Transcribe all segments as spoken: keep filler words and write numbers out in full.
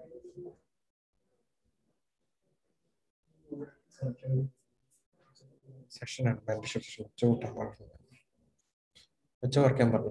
സെക്ഷനാണ് membership section ഉച്ച കൂട്ടാൻ ഉച്ച കുറയ്ക്കാൻ പറഞ്ഞു.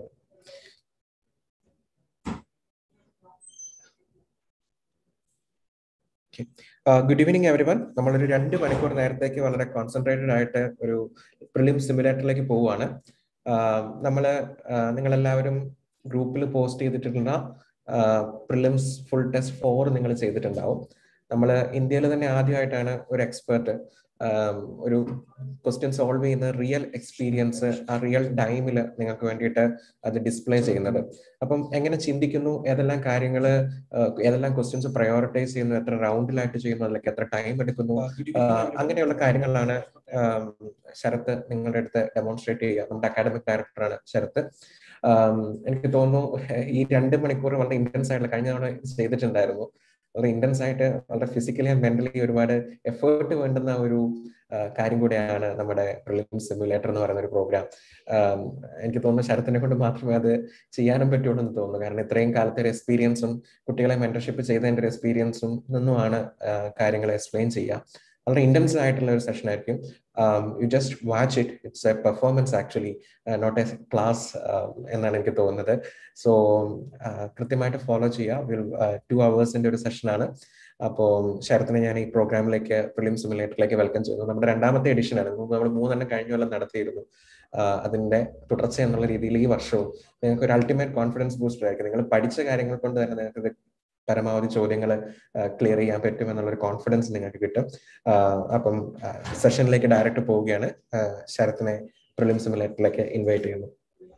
Good evening everyone. നമ്മളൊരു രണ്ട് മണിക്കൂർ നേരത്തേക്ക് വളരെ കോൺസെൻട്രേറ്റഡ് ആയിട്ട് ഒരു പ്രിലിം സിമുലേറ്ററിലേക്ക് പോവുകയാണ്. നമ്മൾ നിങ്ങളെല്ലാവരും ഗ്രൂപ്പിൽ പോസ്റ്റ് ചെയ്തിട്ടുള്ള പ്രിലിംസ് ഫുൾ ടെസ്റ്റ് ഫോർ നിങ്ങൾ ചെയ്തിട്ടുണ്ടാവും. നമ്മൾ ഇന്ത്യയിൽ തന്നെ ആദ്യമായിട്ടാണ് ഒരു എക്സ്പെർട്ട് ഒരു ക്വസ്റ്റ്യൻ സോൾവ് ചെയ്യുന്ന റിയൽ എക്സ്പീരിയൻസ് ആ റിയൽ ടൈമിൽ നിങ്ങൾക്ക് വേണ്ടിയിട്ട് അത് ഡിസ്പ്ലേ ചെയ്യുന്നത്. അപ്പം എങ്ങനെ ചിന്തിക്കുന്നു, ഏതെല്ലാം കാര്യങ്ങൾ, ഏതെല്ലാം ക്വസ്റ്റ്യൻസ് പ്രയോറിറ്റൈസ് ചെയ്യുന്നു, എത്ര റൗണ്ടിലായിട്ട് ചെയ്യുന്നു, അതിലേക്ക് എത്ര ടൈം എടുക്കുന്നു, അങ്ങനെയുള്ള കാര്യങ്ങളാണ് ശരത്ത് നിങ്ങളുടെ അടുത്ത് ഡെമോൺസ്ട്രേറ്റ് ചെയ്യുക. നമ്മുടെ അക്കാഡമിക് ഡയറക്ടറാണ് ശരത്ത്. എനിക്ക് തോന്നുന്നു ഈ രണ്ട് മണിക്കൂർ വളരെ ഇന്റൻസ് ആയിട്ടുള്ള, കഴിഞ്ഞ തവണ ചെയ്തിട്ടുണ്ടായിരുന്നു, വളരെ ഇന്റൻസ് ആയിട്ട് വളരെ ഫിസിക്കലി ആൻഡ് മെന്റലി ഒരുപാട് എഫേർട്ട് വേണ്ടുന്ന ഒരു കാര്യം കൂടെയാണ് നമ്മുടെ പ്രിലിം സിമുലേറ്റർ എന്ന് പറയുന്ന ഒരു പ്രോഗ്രാം. എനിക്ക് തോന്നുന്നു ശരത്തിനെ കൊണ്ട് മാത്രമേ അത് ചെയ്യാനും പറ്റുള്ളൂ എന്ന് തോന്നുന്നു. കാരണം ഇത്രയും കാലത്തെ ഒരു എക്സ്പീരിയൻസും കുട്ടികളെ മെന്റർഷിപ്പ് ചെയ്തതിന്റെ ഒരു എക്സ്പീരിയൻസും നിന്നുമാണ് കാര്യങ്ങൾ എക്സ്പ്ലെയിൻ ചെയ്യുക. വളരെ ഇന്റൻസ് ആയിട്ടുള്ള ഒരു സെഷൻ ആയിരിക്കും. You just watch it. It's a performance actually, not a class എന്നാണ് എനിക്ക് തോന്നുന്നത്. സോ കൃത്യമായിട്ട് ഫോളോ ചെയ്യുക. ടു അവേഴ്സിന്റെ ഒരു സെഷനാണ്. അപ്പോൾ ശരത്തിനെ ഞാൻ ഈ പ്രോഗ്രാമിലേക്ക്, പ്രിലിം സിമുലേറ്ററിലേക്ക് വെൽക്കം ചെയ്യുന്നു. നമ്മുടെ രണ്ടാമത്തെ എഡിഷനാണ്. നമ്മൾ മൂന്നെണ്ണം കഴിഞ്ഞ കൊല്ലം നടത്തിയിരുന്നു. അതിന്റെ തുടർച്ച എന്നുള്ള രീതിയിൽ ഈ വർഷവും നിങ്ങൾക്ക് ഒരു അൾട്ടിമേറ്റ് കോൺഫിഡൻസ് ബൂസ്റ്റർ ആയിരിക്കും. നിങ്ങൾ പഠിച്ച കാര്യങ്ങൾ കൊണ്ട് തന്നെ നിങ്ങൾക്ക് പരമാവധി ചോദ്യങ്ങൾ ക്ലിയർ ചെയ്യാൻ പറ്റും എന്നുള്ളൊരു കോൺഫിഡൻസ് നിങ്ങൾക്ക് കിട്ടും. അപ്പം സെഷനിലേക്ക് ഡയറക്റ്റ് പോവുകയാണ്. ശരത്തിനെ പ്രിലിം സിമുലേറ്ററിലേക്ക് ഇൻവൈറ്റ് ചെയ്യുന്നു.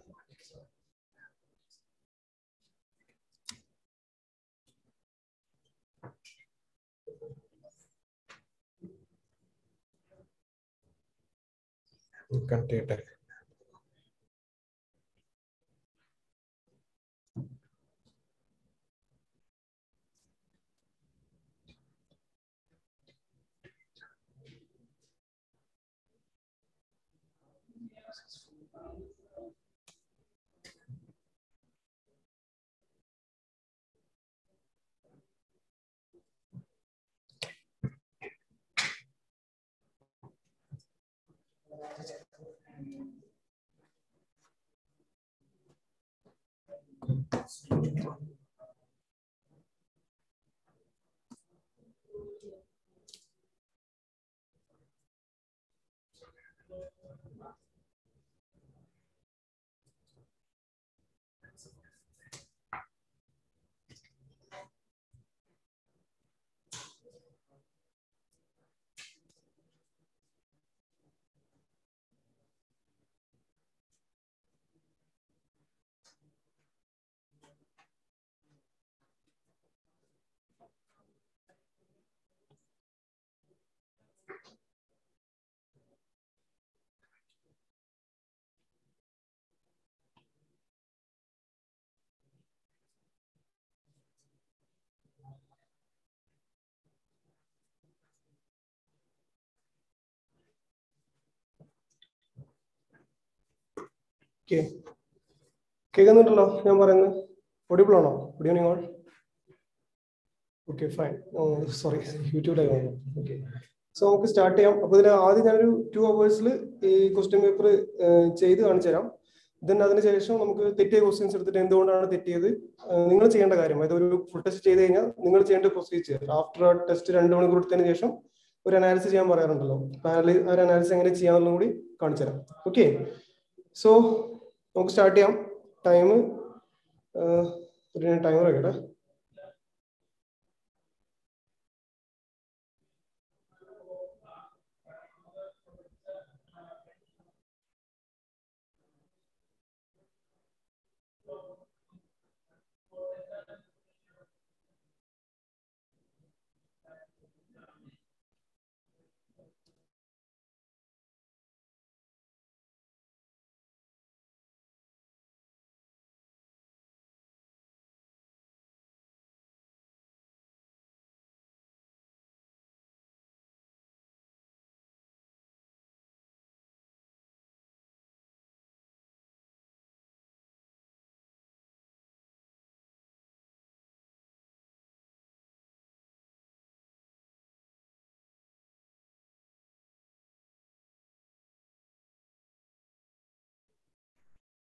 കണ്ടിട്ടെ കേൾക്കുന്നുണ്ടല്ലോ ഞാൻ പറയുന്നത്? ഓഡിബിൾ ആണോ? Good evening all. Okay fine. Sorry, യൂട്യൂബിലായി വന്നു. ഓക്കെ, സോ നമുക്ക് സ്റ്റാർട്ട് ചെയ്യാം. അപ്പോൾ ഇതിൽ ആദ്യം ഞാനൊരു ടു അവേഴ്സിൽ ഈ ക്വസ്റ്റ്യൻ പേപ്പർ ചെയ്ത് കാണിച്ചു തരാം. ദെൻ അതിനുശേഷം നമുക്ക് തെറ്റിയ ക്വസ്റ്റ്യൻസ് എടുത്തിട്ട് എന്തുകൊണ്ടാണ് തെറ്റിയത്, നിങ്ങൾ ചെയ്യേണ്ട കാര്യം, അതായത് ഒരു ഫുൾ ടെസ്റ്റ് ചെയ്ത് കഴിഞ്ഞാൽ നിങ്ങൾ ചെയ്യേണ്ട പ്രൊസീജിയർ, ആഫ്റ്റർ ടെസ്റ്റ് രണ്ട് മണിക്കൂർ എടുത്തതിന് ശേഷം ഒരു അനാലിസിസ് ചെയ്യാൻ പറയാറുണ്ടല്ലോ, പാനൽ ഒരു അനാലിസിസ് എങ്ങനെ ചെയ്യാന്നുള്ളതും കൂടി കാണിച്ചു തരാം. ഓക്കെ, സോ നമുക്ക് സ്റ്റാർട്ട് ചെയ്യാം. ടൈം ഒരു ടൈമർ ആയിക്കോട്ടെ.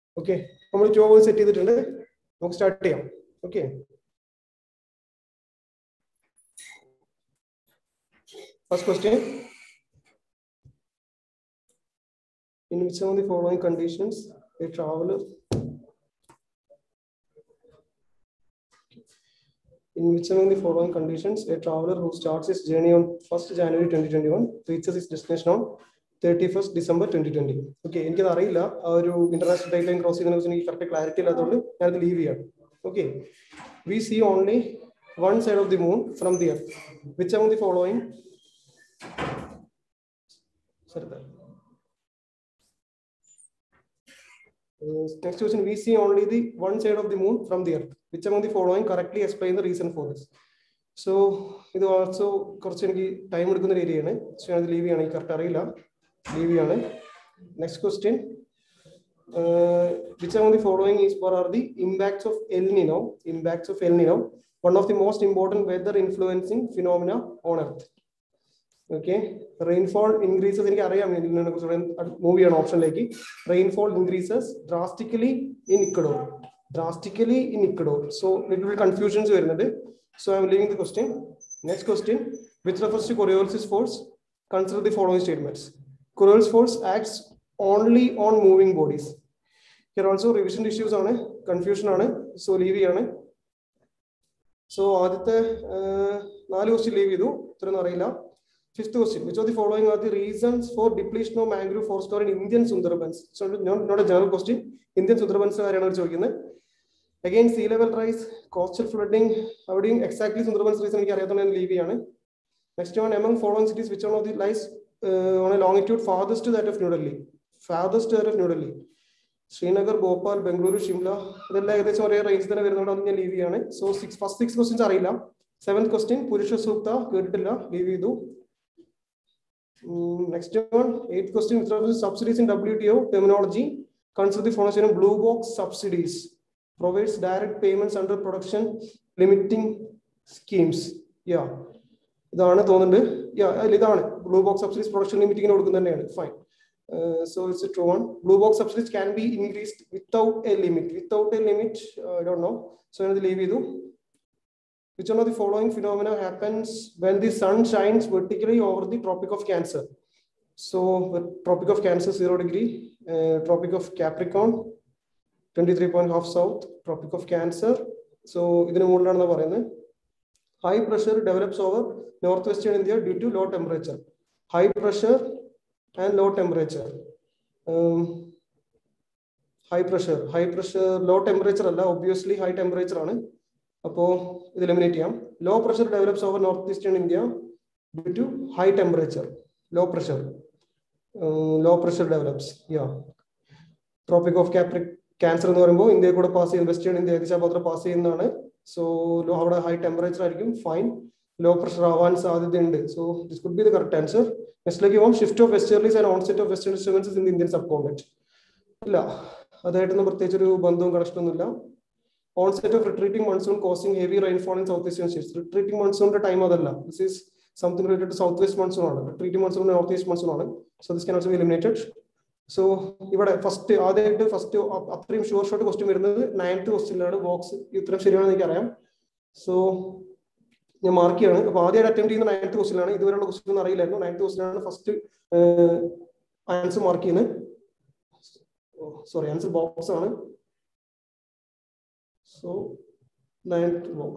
ഓക്കെ, നമ്മൾ ടു അവേഴ്സ് സെറ്റ് ചെയ്തിട്ടുണ്ട്. നമുക്ക് സ്റ്റാർട്ട് ചെയ്യാം. Okay, first question. In which of the following conditions a traveler in which of the following conditions a traveler who starts his journey on first January twenty twenty-one reaches his destination on thirty-first December twenty twenty? Okay, എനിക്കത് അറിയില്ല, ആ ഒരു international date line cross ചെയ്യുന്നതിനെ കുറിച്ച് എനിക്ക് correct clarity ഇല്ലാത്തതുകൊണ്ട് ഞാനത് leave ചെയ്യാം. Okay, we see only one side of the moon from the earth. Which among the following? Uh, next question, we see only the one side of the moon from the earth. Which among the following correctly explain the reason for this? So ഇത് also കുറച്ച് എനിക്ക് time എടുക്കുന്ന ഒരു ഏരിയയാണ്. So അത് leave ചെയ്യണം, എനിക്ക് correct അറിയില്ല, ലീവ് ചെയ്യാണ്. Next question, which among the following is for are the impacts of El Nino? Impacts of El Nino, one of the most important weather influencing phenomena on earth. Okay, rainfall increases. എനിക്ക് അറിയാം, move ചെയ്യണം ഓപ്ഷനിലേക്ക്. Rainfall increases drastically in Ecuador. Drastically in Ecuador. So little confusions വരുന്നുണ്ട്. So I am leaving the question. Next question, which refers to Coriolis force. Consider the following statements. Coriolis force acts only on moving bodies. Here also revision issues ആണ്, confusion ആണ്. So leave ചെയ്യാണ്. So ആദ്യത്തെ നാല് question leave ചെയ്തു, ഇത്രയൊന്നും അറിയില്ല. Fifth question, which of the following are the reasons for depletion of mangrove forest cover in Indian Sundarbans? So not, not a general question. Indian Sundarbans കാര്യമാണ് ചോദിക്കുന്നത്. Again, sea level rise, coastal flooding. അവിടെയും exactly Sundarbans reason എനിക്ക് അറിയാത്തതുകൊണ്ട് ഞാൻ leave ചെയ്യാണ്. Next one, among following cities, which one of the lies uh, on a longitude farthest to that of New Delhi? Farthest to that of New Delhi. Srinagar, Bhopal, Bengaluru, Shimla. ഇതെല്ലാം ഏകദേശം ഒരേ range തന്നെ വരുന്നതുകൊണ്ട് ഞാൻ leave ചെയ്യാണ്. So six first six questions അറിയില്ല. Seventh question, Purusha Sukta കേട്ടിട്ടില്ല, leave ചെയ്തു. Mm, next one, eighth question, with reference to subsidies in W T O terminology, consider the following. Blue box subsidies provides direct payments under production limiting schemes. Yeah, ഇതാണ് തോന്നുന്നുണ്ട്. Yeah, ഇതാണ് blue box subsidies production limiting കൊടുക്കുന്നത് തന്നെയാണ്. Fine. Uh, so it's a true one. Blue box subsidies can be increased without a limit. Without a limit, uh, I don't know. So I will leave you. Which one of the following phenomena happens when the sun shines vertically over the Tropic of Cancer? So the Tropic of Cancer zero degree, uh, Tropic of Capricorn twenty-three point half south, Tropic of Cancer. So ഇതിന് മുകളിലാണ് പറയുന്നത്. High pressure develops over northwestern India due to low temperature. High pressure and low temperature. Um, high pressure, high pressure, low temperature അല്ല, obviously high temperature ആണ്. അപ്പോൾ ഇത് eliminate ചെയ്യാം. Low pressure develops over north eastern India due to high temperature. Low pressure low pressure develops. Yeah, tropic of capri cancer എന്ന് പറയുമ്പോൾ ഇന്ത്യയിൽ കൂടെ pass ചെയ്യുന്ന വെസ്റ്റേൺ ഇന്ത്യ ഏകദേശം മാത്രം പാസ് ചെയ്യുന്നതാണ്. സോ അവിടെ ഹൈ ടെമ്പറേച്ചർ ആയിരിക്കും. ഫൈൻ, ലോ പ്രഷർ ആവാൻ സാധ്യതയുണ്ട്. So this could be the correct answer. നെക്സ്റ്റിലേക്ക് പോകാം. Shift of westerlies and onset of western disturbances in Indian subcontinent. ഇല്ല, അതായിട്ടൊന്നും പ്രത്യേകിച്ച് ഒരു ബന്ധവും കണക്ഷനൊന്നുമില്ല. Onset of retreating monsoon causing heavy rainfall in southeastern states. Retreating monsoon time adalla. This is something related to southwest monsoon ആണ്. Retreating monsoon northeast monsoon ആണ്. So this can also be eliminated. So ഇവിടെ first ആദ്യമായിട്ട് first അത്രയും sure shot question വരുന്നത് ninth ക്വസ്റ്റ്യനിലാണ്. Box ഉത്തരം ശരിയാണെന്ന് എനിക്ക് അറിയാം. സോ ഞാൻ മാർക്ക് ചെയ്യാണ്. അപ്പൊ ആദ്യമായിട്ട് അറ്റംപ്റ്റ് ചെയ്യുന്ന നയൻത്ത് ക്വസ്റ്റ്യനാണ്. ഇതുവരെയുള്ള ക്വസ്റ്റ്യൻ ഒന്നും അറിയില്ലായിരുന്നു. നയൻത്ത് ക്വസ്റ്റ്യനാണ് ഫസ്റ്റ് ആൻസർ മാർക്ക് ചെയ്യുന്നത്. സോറി, ആൻസർ ബോക്സ് ആണ്. So ninth box.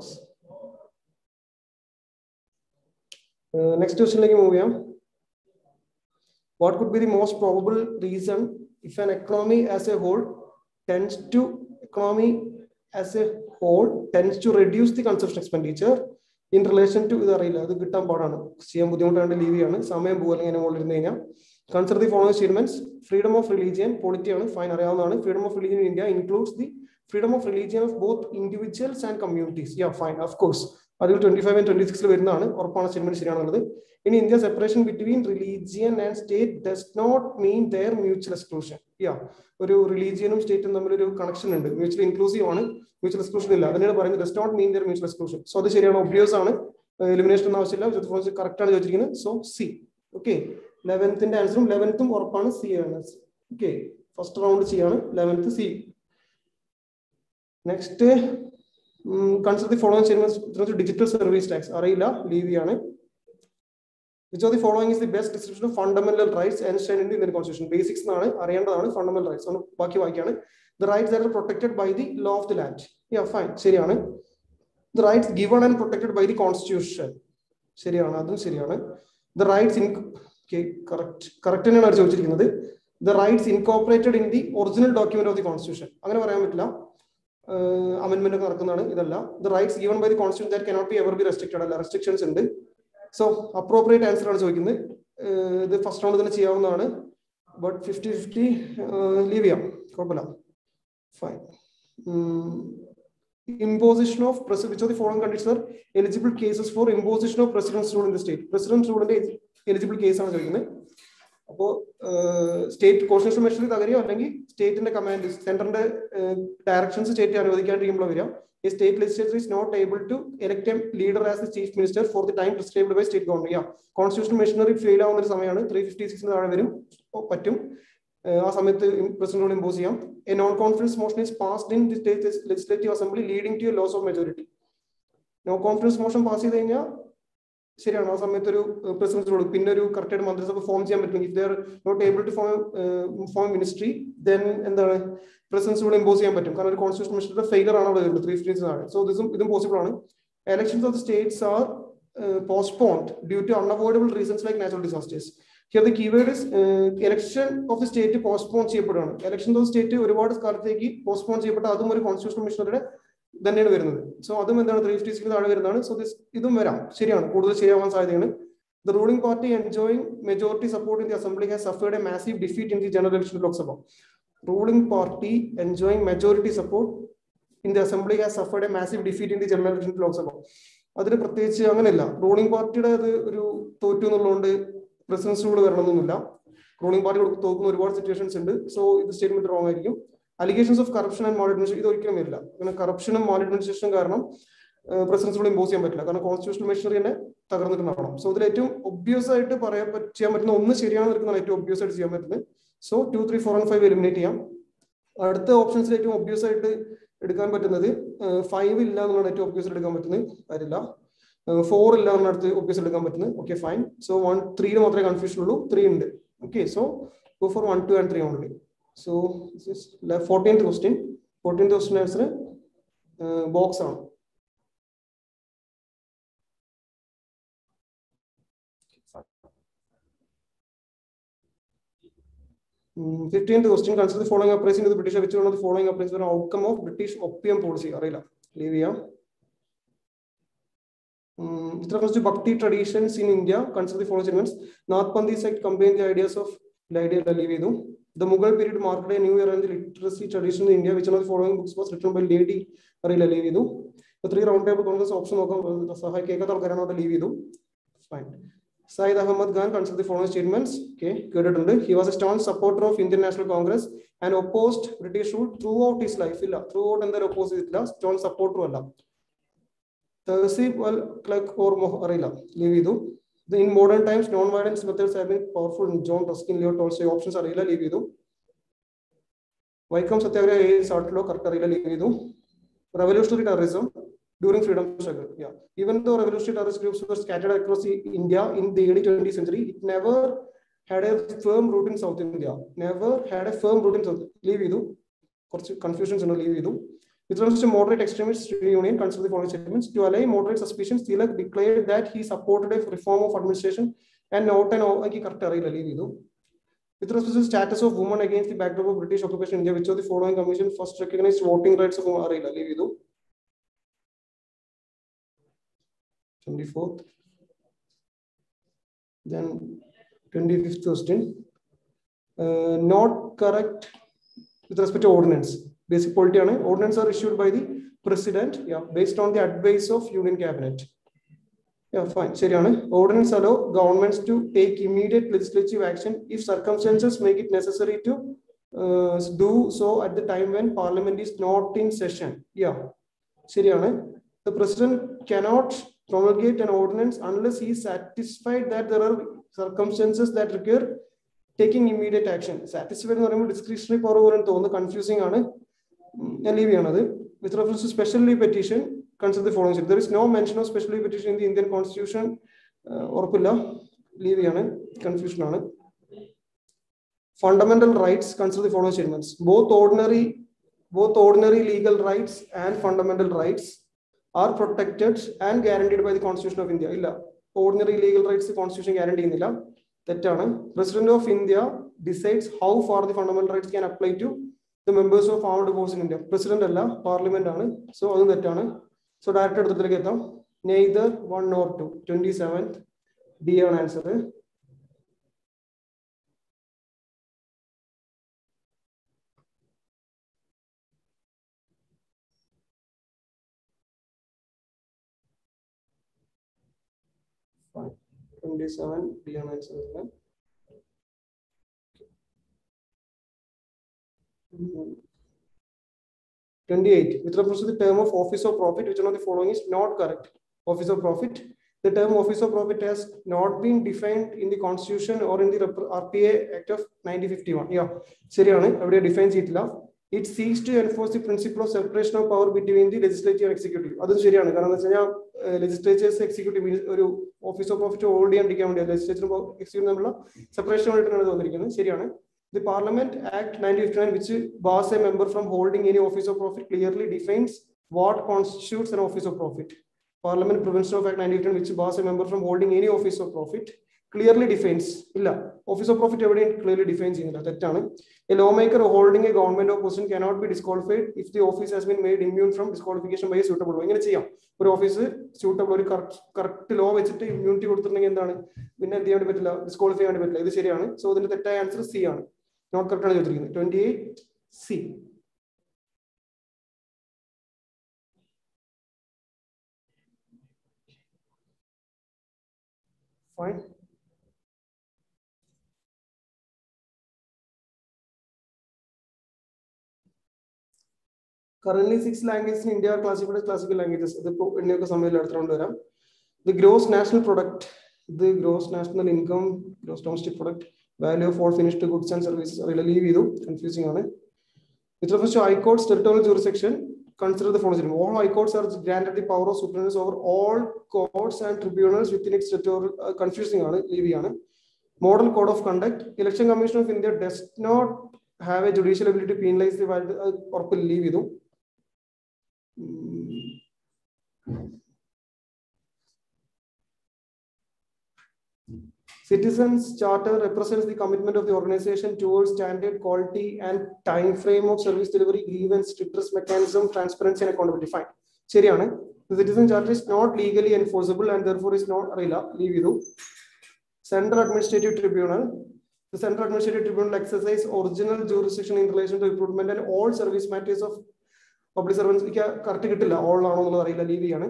Uh, next question like move here. What could be the most probable reason if an economy as a whole tends to economy as a whole tends to reduce the consumption expenditure in relation to ഇത് അറിയില്ല, അത് കിട്ടാൻ പാടാണ്, ചെയ്യാൻ ബുദ്ധിമുട്ടാണ്ട് leave ചെയ്യാണ്. സമയം പോകുക അല്ലെങ്കിൽ മുകളിൽ ഇരുന്ന് കഴിഞ്ഞാൽ. Consider the following statements. Freedom of religion, polity ആണ്, ഫൈൻ അറിയാവുന്നതാണ്. Freedom of religion in India includes the freedom of religion of both individuals and communities. Yeah, fine, of course. അതിൽ twenty-five and twenty-six വരുന്നതാണ്, ഉറപ്പാണ് statement ശരിയാണുള്ളത്. In India, separation between religion and state does not mean their mutual exclusion. Yeah, ഒരു റിലീജിയനും സ്റ്റേറ്റും തമ്മിൽ ഒരു connection ഉണ്ട്. Mutual inclusive ആണ്, mutual exclusion ഇല്ല. അതിനാണ് പറയുന്നത് does not mean their mutual exclusion. So അത് ശരിയാണ്, ഒബ്വിയസ് ആണ്, എലിമിനേഷൻ ഒന്നും ആവശ്യമില്ല. കറക്റ്റ് ആണ് ചോദിച്ചിരിക്കുന്നത്. So C. ഓക്കെ, ലെവൻത്തിന്റെ ആൻസറും ലെവൻത്തും ഉറപ്പാണ്, സി ആണ്. ഓക്കെ, ഫസ്റ്റ് റൗണ്ട് ചെയ്യാണ് eleventh C. Next consider the following statements digital service tax അറിയില്ല, ലീവ് ചെയ്യാണ്. Which of the following is the best description of fundamental rights enshrined in the Indian Constitution? Basics എന്നാണ് അറിയേണ്ടതാണ്, fundamental rights ആണ്. ബാക്കി വായിക്കാണ്. The rights that are protected by the law of the land. Yeah, fine. ശരിയാണ്. The rights given and protected by the Constitution. ശരിയാണ്, അതും ശരിയാണ്. The rights in okay, correct. Correct തന്നെയാണ് അവർ ചോദിച്ചിരിക്കുന്നത്. The rights incorporated in the original document of the Constitution. അങ്ങനെ പറയാൻ പറ്റില്ല. അമെൻമെന്റ് ഒക്കെ നടക്കുന്നതാണ്, ഇതല്ല. The rights given by the Constitution that cannot be ever be restricted. അല്ല, restrictions ഉണ്ട്. സോ അപ്രോപ്രിയേറ്റ് ആൻസർ ആണ് ചോദിക്കുന്നത്. ഇത് ഫസ്റ്റ് റൗണ്ട് തന്നെ ചെയ്യാവുന്നതാണ്, ബട്ട് ഫിഫ്റ്റി ഫിഫ്റ്റി ലീവ് ചെയ്യാം, കുഴപ്പമില്ല. Fine. Imposition of president, which of the following countries are eligible cases for imposition of president's rule in the state? President റൂളിന്റെ eligible case ആണ് ചോദിക്കുന്നത്. അപ്പോൾ സ്റ്റേറ്റ് കോൺസ്റ്റിറ്റ്യൂഷൻ മെഷറിൽ തകരുകയോ അല്ലെങ്കിൽ സ്റ്റേറ്റിന്റെ കമാൻഡ് സെന്ററിന്റെ ഡയറക്ഷൻസ് സ്റ്റേറ്റ് അനുവദിക്കാണ്ടിരിക്കുമ്പോൾ വരിക. A state legislature is not able to elect a leader as the chief minister for the time prescribed by state government. Yeah, constitutional machinery fail ആവുന്ന ഒരു സമയമാണ്. ത്രീ ഫിഫ്റ്റി സിക്സിന് താഴെ വരും, പറ്റും. ആ സമയത്ത് പ്രസിഡന്റ് റൂൾ ഇമ്പോസ് ചെയ്യാം. A non confidence motion is passed in the state legislative assembly leading to a loss of majority. No confidence motion pass ചെയ്ത് കഴിഞ്ഞാൽ ശരിയാണ്, ആ സമയത്ത് ഒരു പ്രസിഡന്റ് റൂൾ, പിന്നെ ഒരു കറക്റ്റായിട്ട് മന്ത്രിസഭ ഫോം ചെയ്യാൻ പറ്റും. If they are not able to form form ministry, then എന്താണ് പ്രസിഡൻസ് റൂൾ ഇമ്പോസ് ചെയ്യാൻ പറ്റും. കാരണം ഒരു കോൺസ്റ്റിറ്റ്യൂഷൻ മെഷറിന്റെ ഫെയിലർ ആണ് അവിടെ വരുന്നത്, ത്രീ ഫിഫ്റ്റി താഴെ. സോ ഇതും ഇതും പോസിബിൾ ആണ്. Elections of the states are uh, postponed due to unavoidable reasons like natural disasters. Here the keyword is uh, election of the state postpone ചെയ്യപ്പെടുകയാണ്. Election of the state ഒരുപാട് കാലത്തേക്ക് postpone ചെയ്യപ്പെട്ട അതും ഒരു constitution മെഷറിന്റെ തന്നെയാണ് വരുന്നത്. So അതും എന്താണ് ത്രീ ഫിഫ്റ്റി സിക്സിന് താഴെ വരുന്നതാണ്. സോ ദിസ് ഇതും വരാം, ശരിയാണ്, കൂടുതൽ ശരിയാവാൻ സാധ്യതയാണ്. The ruling party enjoying majority support in the assembly has suffered a massive defeat in the general election of Lok Sabha. Ruling party enjoying majority support in the assembly has suffered a massive defeat in the general election of Lok Sabha. അതിന് പ്രത്യേകിച്ച് അങ്ങനെയല്ല. Ruling പാർട്ടിയുടെ അത് ഒരു തോറ്റു എന്നുള്ളതുകൊണ്ട് president's rule വരണമെന്നൊന്നുമില്ല. Ruling party തോക്കുന്ന ഒരുപാട് സിറ്റുവേഷൻസ് ഉണ്ട്. സോ ഇത് സ്റ്റേറ്റ്മെന്റ് റോങ് ആയിരിക്കും. Allegations of corruption and maladministration, ഇത് ഒരിക്കലും വരില്ല. കാരണം കറപ്ഷനും മാൽ അഡ്മിനിസ്ട്രേഷനും കാരണം പ്രസിഡൻസ് റൂൾ ഇമ്പോസ് ചെയ്യാൻ പറ്റില്ല. കാരണം കോൺസ്റ്റിറ്റ്യൂഷണൽ മെഷീനറി തന്നെ തകർന്നിട്ടുണ്ടാവണം. സോ ഇതിൽ ഏറ്റവും ഒബ്വിയസ് ആയിട്ട് പറയാൻ ചെയ്യാൻ പറ്റുന്ന ഒന്ന് ശരിയാണെന്ന് എടുക്കുന്നതാണ് ഏറ്റവും ഒബ്വിയസ് ആയിട്ട് ചെയ്യാൻ പറ്റുന്നത്. So two three four and five eliminate ചെയ്യാം. അടുത്ത ഓപ്ഷൻസിൽ ഏറ്റവും ഒബ്വിയസ് ആയിട്ട് എടുക്കാൻ പറ്റുന്നത് ഫൈവ് ഇല്ല എന്നുള്ളതാണ് ഏറ്റവും ഒബ്വിയസ് എടുക്കാൻ പറ്റുന്നത്, കാര്യമില്ല. ഫോർ ഇല്ല എന്നാണ് അടുത്ത് ഒബ്വിയസ് എടുക്കാൻ പറ്റുന്നത്. Okay fine. സോ വൺ ത്രീയിൽ മാത്രമേ കൺഫ്യൂഷൻ ഉള്ളൂ, ത്രീ ഉണ്ട്. Okay, so go for one two and three only. So fourteenth question fourteenth question answer box ആണ്. fifteenth question, consider the following uprising to the British. Which one of the following uprisings were an outcome of British opium policy? അറിയില്ല, leave ചെയ്യാം. With reference to Bhakti traditions in India, consider the following statements. Nathpandi sect combined the ideas of the idea leave ചെയ്തു. The Mughal period marked a new era in the literacy tradition in India. Which one of the following books was written by Lady? അറിയില്ല, leave ചെയ്തു. The three round table congress option നോക്കാം, സഹായി കേൾക്കാത്ത ആൾക്കാരാണ്, leave ചെയ്തു. Fine. Syed Ahmad Khan, consider the following statements. Okay, good. He was a staunch supporter of Indian National Congress and opposed British rule throughout his life. Illa, throughout and their opposite illa, staunch supporter alla. Tahsib al Clark or Moharila. Leave idu. In modern times, non-violence methods have been powerful. John Ruskin, Leo Tolstoy options are illa, leave idu. Vaikom Satyagraha is outlaw, Karkarila, leave idu. Revolutionary terrorism during freedom struggle. Yeah, even though revolutionary terrorist groups were scattered across India in the early twentieth century, it never had a firm root in South India. Never had a firm root in South. Leave idu. Confusions and leave idu. With reference to moderate extremist union, consider the following statements. To allay moderate suspicions, Tilak declared that he supported a reform of administration and not an leave idu. With respect to the status of women against the backdrop of British occupation in India, which of the following commission first recognized voting rights of women? Leave idu. twenty-fourth. Then twenty-fifth question. Uh, not correct with respect to ordinance. Basic polity ആണ്. Ordinance are issued by the president, yeah, based on the advice of Union Cabinet. Yeah, fine. ശരിയാണ്. Ordinance allow governments to take immediate legislative action if circumstances make it necessary to uh, do so at the time when Parliament is not in session. Yeah, ശരിയാണ്. The president cannot promulgate an ordinance unless he is satisfied that there are circumstances that require taking immediate action. Satisfied എന്ന് പറയുമ്പോൾ discretionary power പോലെയാണ് തോന്നുന്നത്, confusing ആണ്, ഞാൻ leave ചെയ്യണത്. With reference to special leave petition, consider the following. There is no mention of special leave petition in the Indian Constitution. ഉറപ്പില്ല, leave ചെയ്യാണ്, confusion ആണ്. Fundamental rights, consider the following statements. Both ordinary, both ordinary legal rights and fundamental rights are protected and guaranteed by the Constitution of India. Illa. Ordinary legal rights the Constitution guarantee illa. Tettana. President of India decides how far the fundamental rights can apply to the members of armed forces in India. President alla, Parliament aanu. So adu tettana. So direct eduthilekku etham. Neither one nor two. twenty-seventh D ആണ് answer. twenty-seven D ആണ് answer. twenty-eight. With reference to the term of office of profit, which one of the following is not correct? Office of profit. The term office of profit has not been defined in the Constitution or in the R P A Act of nineteen fifty-one. Yeah, ശരിയാണ്, അവിടെ define ചെയ്തിട്ടില്ല. It seeks to enforce the principle of separation of power between the legislature and executive. അതും ശരിയാണ്, കാരണം എന്താ വെച്ചാൽ legislatures executive ഒരു office of profit hold ചെയ്യാണ്ടിരിക്കാൻ വേണ്ടി ലെജിസ്ലേച്ചറും എക്സിക്യൂട്ടീവ് തമ്മിലുള്ള സെപ്പറേഷൻ വേണ്ടിയിട്ടാണ് തോന്നിയിരിക്കുന്നത്. ശരിയാണ്. The Parliament Act nineteen fifty-nine, which bars a member from holding any office of profit, clearly defines what constitutes an office of profit. Parliament Prevention of Act nineteen fifty-nine, which bars a member from holding any office of profit, clearly defines. Illa. Office of profit evident clearly defines in that. A lawmaker holding a government of position cannot be disqualified if the office has been made immune from disqualification by a suitable law. ഇങ്ങനെ ചെയ്യാം. ഒരു office suitable ഒരു correct law വെച്ചിട്ട് immunity കൊടുത്തിട്ടുണ്ടെങ്കിൽ എന്താണ്, പിന്നെ എന്ത് ചെയ്യാൻ പറ്റില്ല, ഡിസ്ക്വാളിഫൈ ചെയ്യാൻ പറ്റില്ല. ഇത് ശരിയാണ്. സോ ഇതിന്റെ തെറ്റായ ആൻസർ സി ആണ്. നോട്ട് കറക്റ്റ് ആണ് ചോദിച്ചിരിക്കുന്നത്. Twenty eight C. Fine. Currently, six languages in India are classified as classical languages. The gross national product, the gross national income, gross domestic product, value of all finished goods and services are really confusing. With reference to high courts, territorial jurisdiction, consider the following. All high courts are granted the power of superintendence over all courts and tribunals within its territorial. Uh, confusing. Model code of conduct. Election Commission of India does not have a judicial ability to penalize the or leave it. Citizens Charter represents the commitment of the organization towards standard, quality, and time frame of service delivery, grievance, redress mechanism, transparency, and accountability. Fine. Seriana. The Citizen Charter is not legally enforceable and therefore is not Arila. Leave you. Central Administrative Tribunal. The Central Administrative Tribunal exercises original jurisdiction in relation to recruitment and all service matters of public servants. All Arila. Leave you.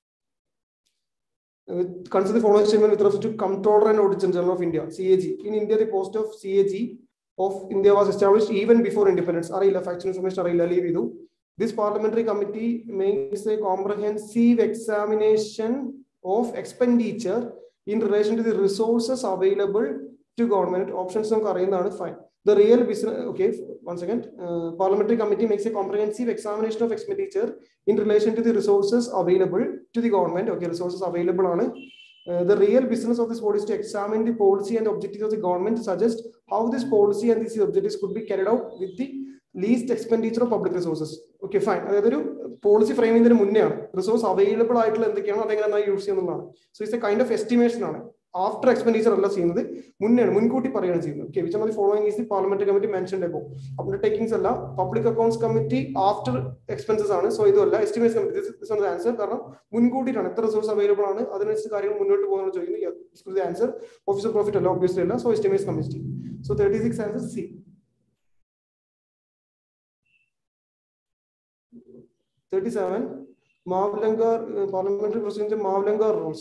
Consider the following statement with respect to Comptroller and Auditor General of India, C A G. In India, the post of C A G of India was established even before independence. Factual information. This parliamentary committee makes a comprehensive examination of expenditure in relation to the resources available to government. Options are fine. The real business, okay, one second. Uh, parliamentary committee makes a comprehensive examination of expenditure in relation to the resources available to the government. Okay, resources available on it. Uh, the real business of this body is to examine the policy and objectives of the government to suggest how this policy and these objectives could be carried out with the least expenditure of public resources. Okay, fine. That's policy framing the resource available. So it's a kind of estimation on it. After expenditure, okay, which one of the following is the parliamentary committee mentioned above? Undertakings, public accounts committee after expenses, so this is estimates committee. This is the answer. The resource available on it. This is the answer. Office of profit, obviously, so estimates committee. So thirty-six answer C. thirty-seven. Mavlangar parliamentary procedure. Mavlangar rules.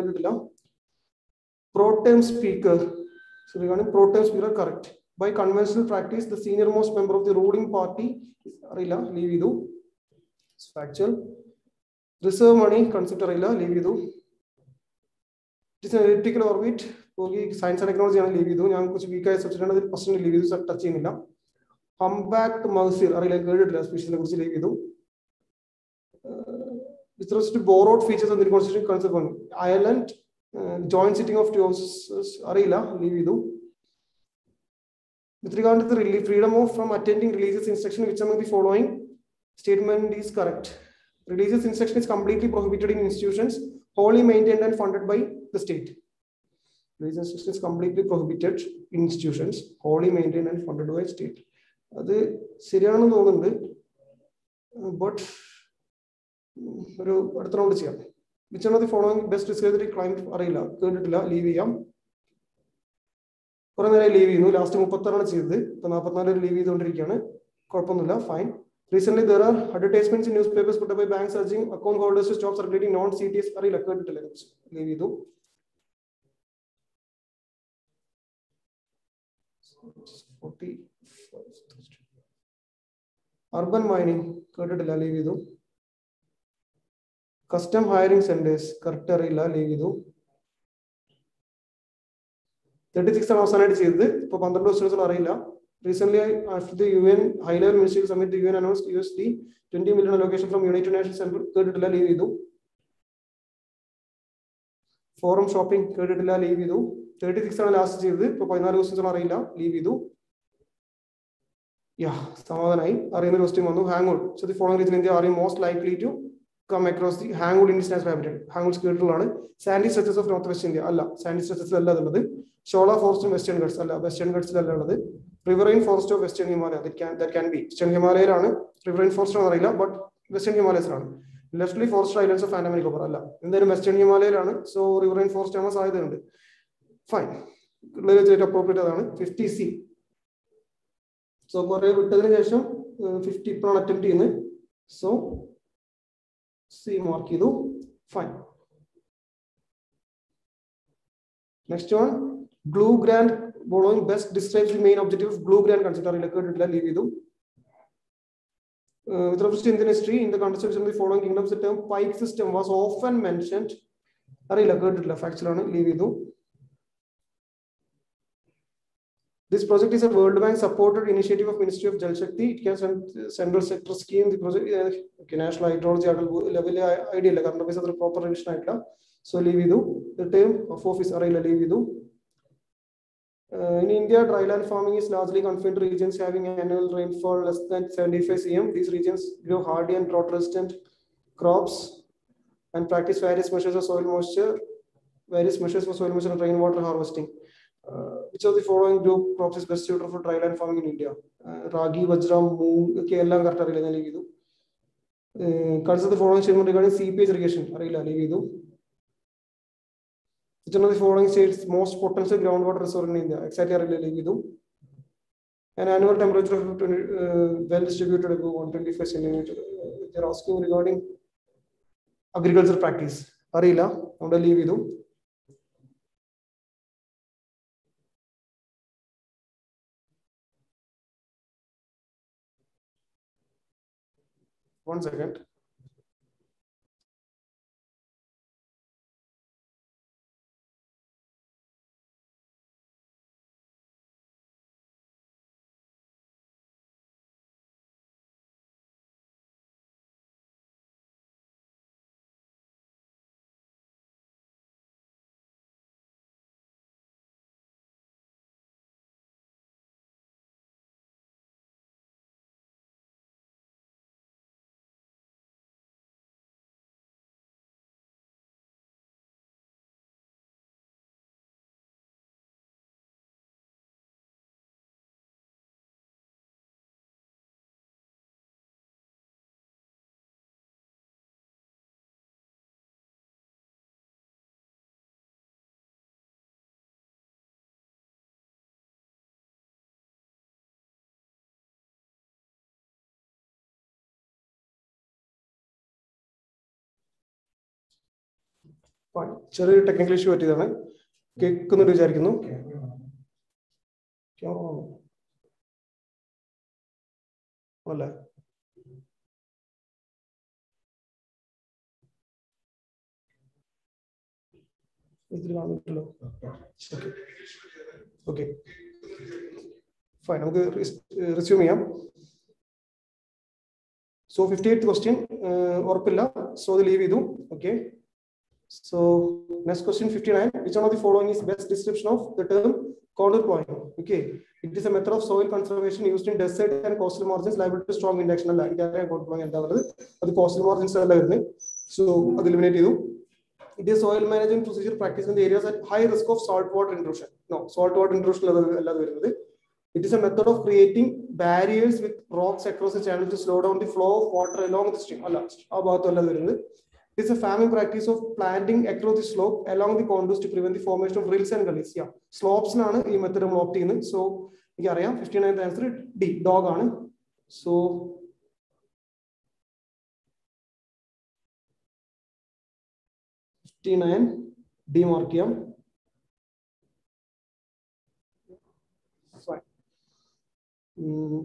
Pro tem speaker. So regarding pro tem speaker, correct. By conventional practice, the senior most member of the ruling party is Arila, leave you. It's factual. Reserve money, concept Arila, leave you. It is an elliptical orbit. Science and technology ആണ് leave ചെയ്തു. ഞാൻ കുറച്ച് വീക്കായ subject ആണ്, അതിൽ first leave ചെയ്തു, touch ചെയ്യുന്നില്ല. ഹംബാക്ട് മൗസിർ അറിയില്ല, കേട്ടിട്ടില്ല, സ്പീഷീസിനെ കുറിച്ച് ലീവ് ചെയ്തു. With respect to borrowed features of the constitution concept one, Ireland uh, joint sitting of two houses അറിയില്ല, ലീവ് ചെയ്തു. With regard to the relief, freedom of from attending religious instruction, which among the following statement is correct? Religious instruction is completely prohibited in institutions wholly maintained and funded by the state. Religious instruction is completely prohibited in institutions wholly maintained and funded by state. അത് ശരിയാണെന്ന് തോന്നുന്നുണ്ട്, but ഒരു അടുത്ത round ചെയ്യാം. Which ആണ് the following best discovery climate അറിയില്ല, കേട്ടിട്ടില്ല, leave ചെയ്യാം. കുറെ നേരം ലീവ് ചെയ്യുന്നു, ലാസ്റ്റ് മുപ്പത്താറാണ് ചെയ്തത്, ഇപ്പൊ നാൽപ്പത്തിനാല് ലീവ് ചെയ്തുകൊണ്ടിരിക്കുകയാണ്, കുഴപ്പമൊന്നുമില്ല, fine. Recently there are advertisements in newspapers put up by banks urging account holders to stop circulating non-C T S അറിയില്ല, കേട്ടിട്ടില്ല, ലീവ് ചെയ്തു. അർബൻ മൈനിങ് കേട്ടിട്ടില്ല, ലീവ് ചെയ്തു. കസ്റ്റം ഹയറിംഗ് സെന്റേഴ്സ് കറക്റ്റ് അറിയില്ല, ലീവ് ചെയ്തു. തേർട്ടി സിക്സ് ആണ് അവസാനമായിട്ട് ചെയ്തത്, ഇപ്പൊ പന്ത്രണ്ട് ദിവസം അറിയില്ല. Recently, after the U N high-level ministerial summit, the U N announced U S D twenty million allocation from United Nations and കേട്ടിട്ടില്ല, ലീവ് ചെയ്തു. ഫോറം ഷോപ്പിംഗ് കേട്ടിട്ടില്ല, ലീവ് ചെയ്തു. തേർട്ടി സിക്സ് ആണ് ലാസ്റ്റ് ചെയ്തത്, ഇപ്പൊ പതിനാല് ദിവസം അറിയില്ല, ലീവ് ചെയ്തു. യാ, സമാധാനായി. അറിയുന്ന ക്വസ്റ്റ്യൻ വന്നു. ഹാങ്ഔട്ട്. So the following region in India are most likely to come across the Hangul Indian national habitat. Hangul കേട്ടിട്ടുള്ളതാണ്. Sandy stretches of north west India അല്ല, സാൻഡി സ്ട്രെച്ചസ് അല്ല ഉള്ളത്. ഷോള ഫോറസ്റ്റ് വെസ്റ്റേൺ ഗട്ട്സ് അല്ല, വെസ്റ്റേൺ ഗട്ട്സിലല്ല ഉള്ളത്. Riverine forest of western Himalaya, that can be western ഹിമാലയയിലാണ്. Riverine forest എന്ന് അറിയില്ല, ബട്ട് വെസ്റ്റേൺ ഹിമാലയസിലാണ്. Littoral forest islands of Andaman Nicobar അല്ല, എന്തായാലും വെസ്റ്റേൺ ഹിമാലയയിലാണ്. സോ റിവറൈൻ ഫോറസ്റ്റ് ആവാൻ സാധ്യതയുണ്ട്. ഫൈൻ, അപ്രോപ്രിയേറ്റ് അതാണ്. Fifty C. സോ കുറെ വിട്ടതിന് ശേഷം ഫിഫ്റ്റി ഇപ്പോഴാണ് അറ്റംപ്റ്റ് ചെയ്യുന്നത്. സോ സി മാർക്ക് ചെയ്തു. Fine. Next one, glue grand following best describes the main objective of Blue Grand concept. അറിയില്ല, കേട്ടിട്ടില്ല, ലീവ് ചെയ്തു. With reference to Indian history, in the context of the following kingdoms, the term pike system was often mentioned. അറിയില്ല, കേട്ടിട്ടില്ല, factual ആണ്, leave ചെയ്തു. This project is a World Bank supported initiative of Ministry of Jal Shakti. It can send central sector scheme. The project okay, national hydrology level idea illa, karna base adra proper revision aayilla. So leave ചെയ്തു. The term of office അറിയില്ല, leave ചെയ്തു. Uh, in India, dryland farming is largely confined to regions having annual rainfall less than seventy-five centimeters. These regions grow hardy and drought-resistant crops and practice various measures of soil moisture, various measures for soil moisture and rainwater harvesting. Uh, which of the following group crops is best suited for dryland farming in India? Uh, Ragi, Vajra, Moong, okay, ellam correct arilla, leave idu. Uh, consider the following statement regarding seepage irrigation. Arilla, leave idu. Which one of the following states most potential groundwater reservoir in India? Exactly, leave idu. An annual temperature of twenty, uh, well distributed above one hundred twenty-five centimeters. Uh, they are asking regarding agriculture practice. Arilla, on leave idu. One second. ചെറിയ technical issue പറ്റിയതാണ്. കേൾക്കുന്നുണ്ട് വിചാരിക്കുന്നു. അല്ലേ? ഇതിൽ കാണുന്നുണ്ടല്ലോ. Okay okay fine, നമുക്ക് resume ചെയ്യാം. So fifty eighth question ഉറപ്പില്ല, സോ അത് ലീവ് ചെയ്തു. Okay, so next question fifty-nine, which one of the following is best description of the term contour plowing? Okay, it is a method of soil conservation used in desert and coastal margins liable to strong injection. alla idare contour plowing endha varunnu adu coastal margins alla varunnu, so adu eliminate chedu. It is soil management procedure practiced in the areas at high risk of salt water intrusion. No, salt water intrusion alla varunnu. It is a method of creating barriers with rocks across the channel to slow down the flow of water along the stream. alla aa bhagathu alla varunnu. It is a farming practice of planting across the slope along the contours to prevent the formation of rills and gullies. Yeah, slopes nanu ee method നമ്മൾ opt ചെയ്യുന്നത്. So എനിക്ക് അറിയാം fifty-ninth answer D, dog ആണ്. So fifty-nine D mark ചെയ്യാം. Fine. Mm.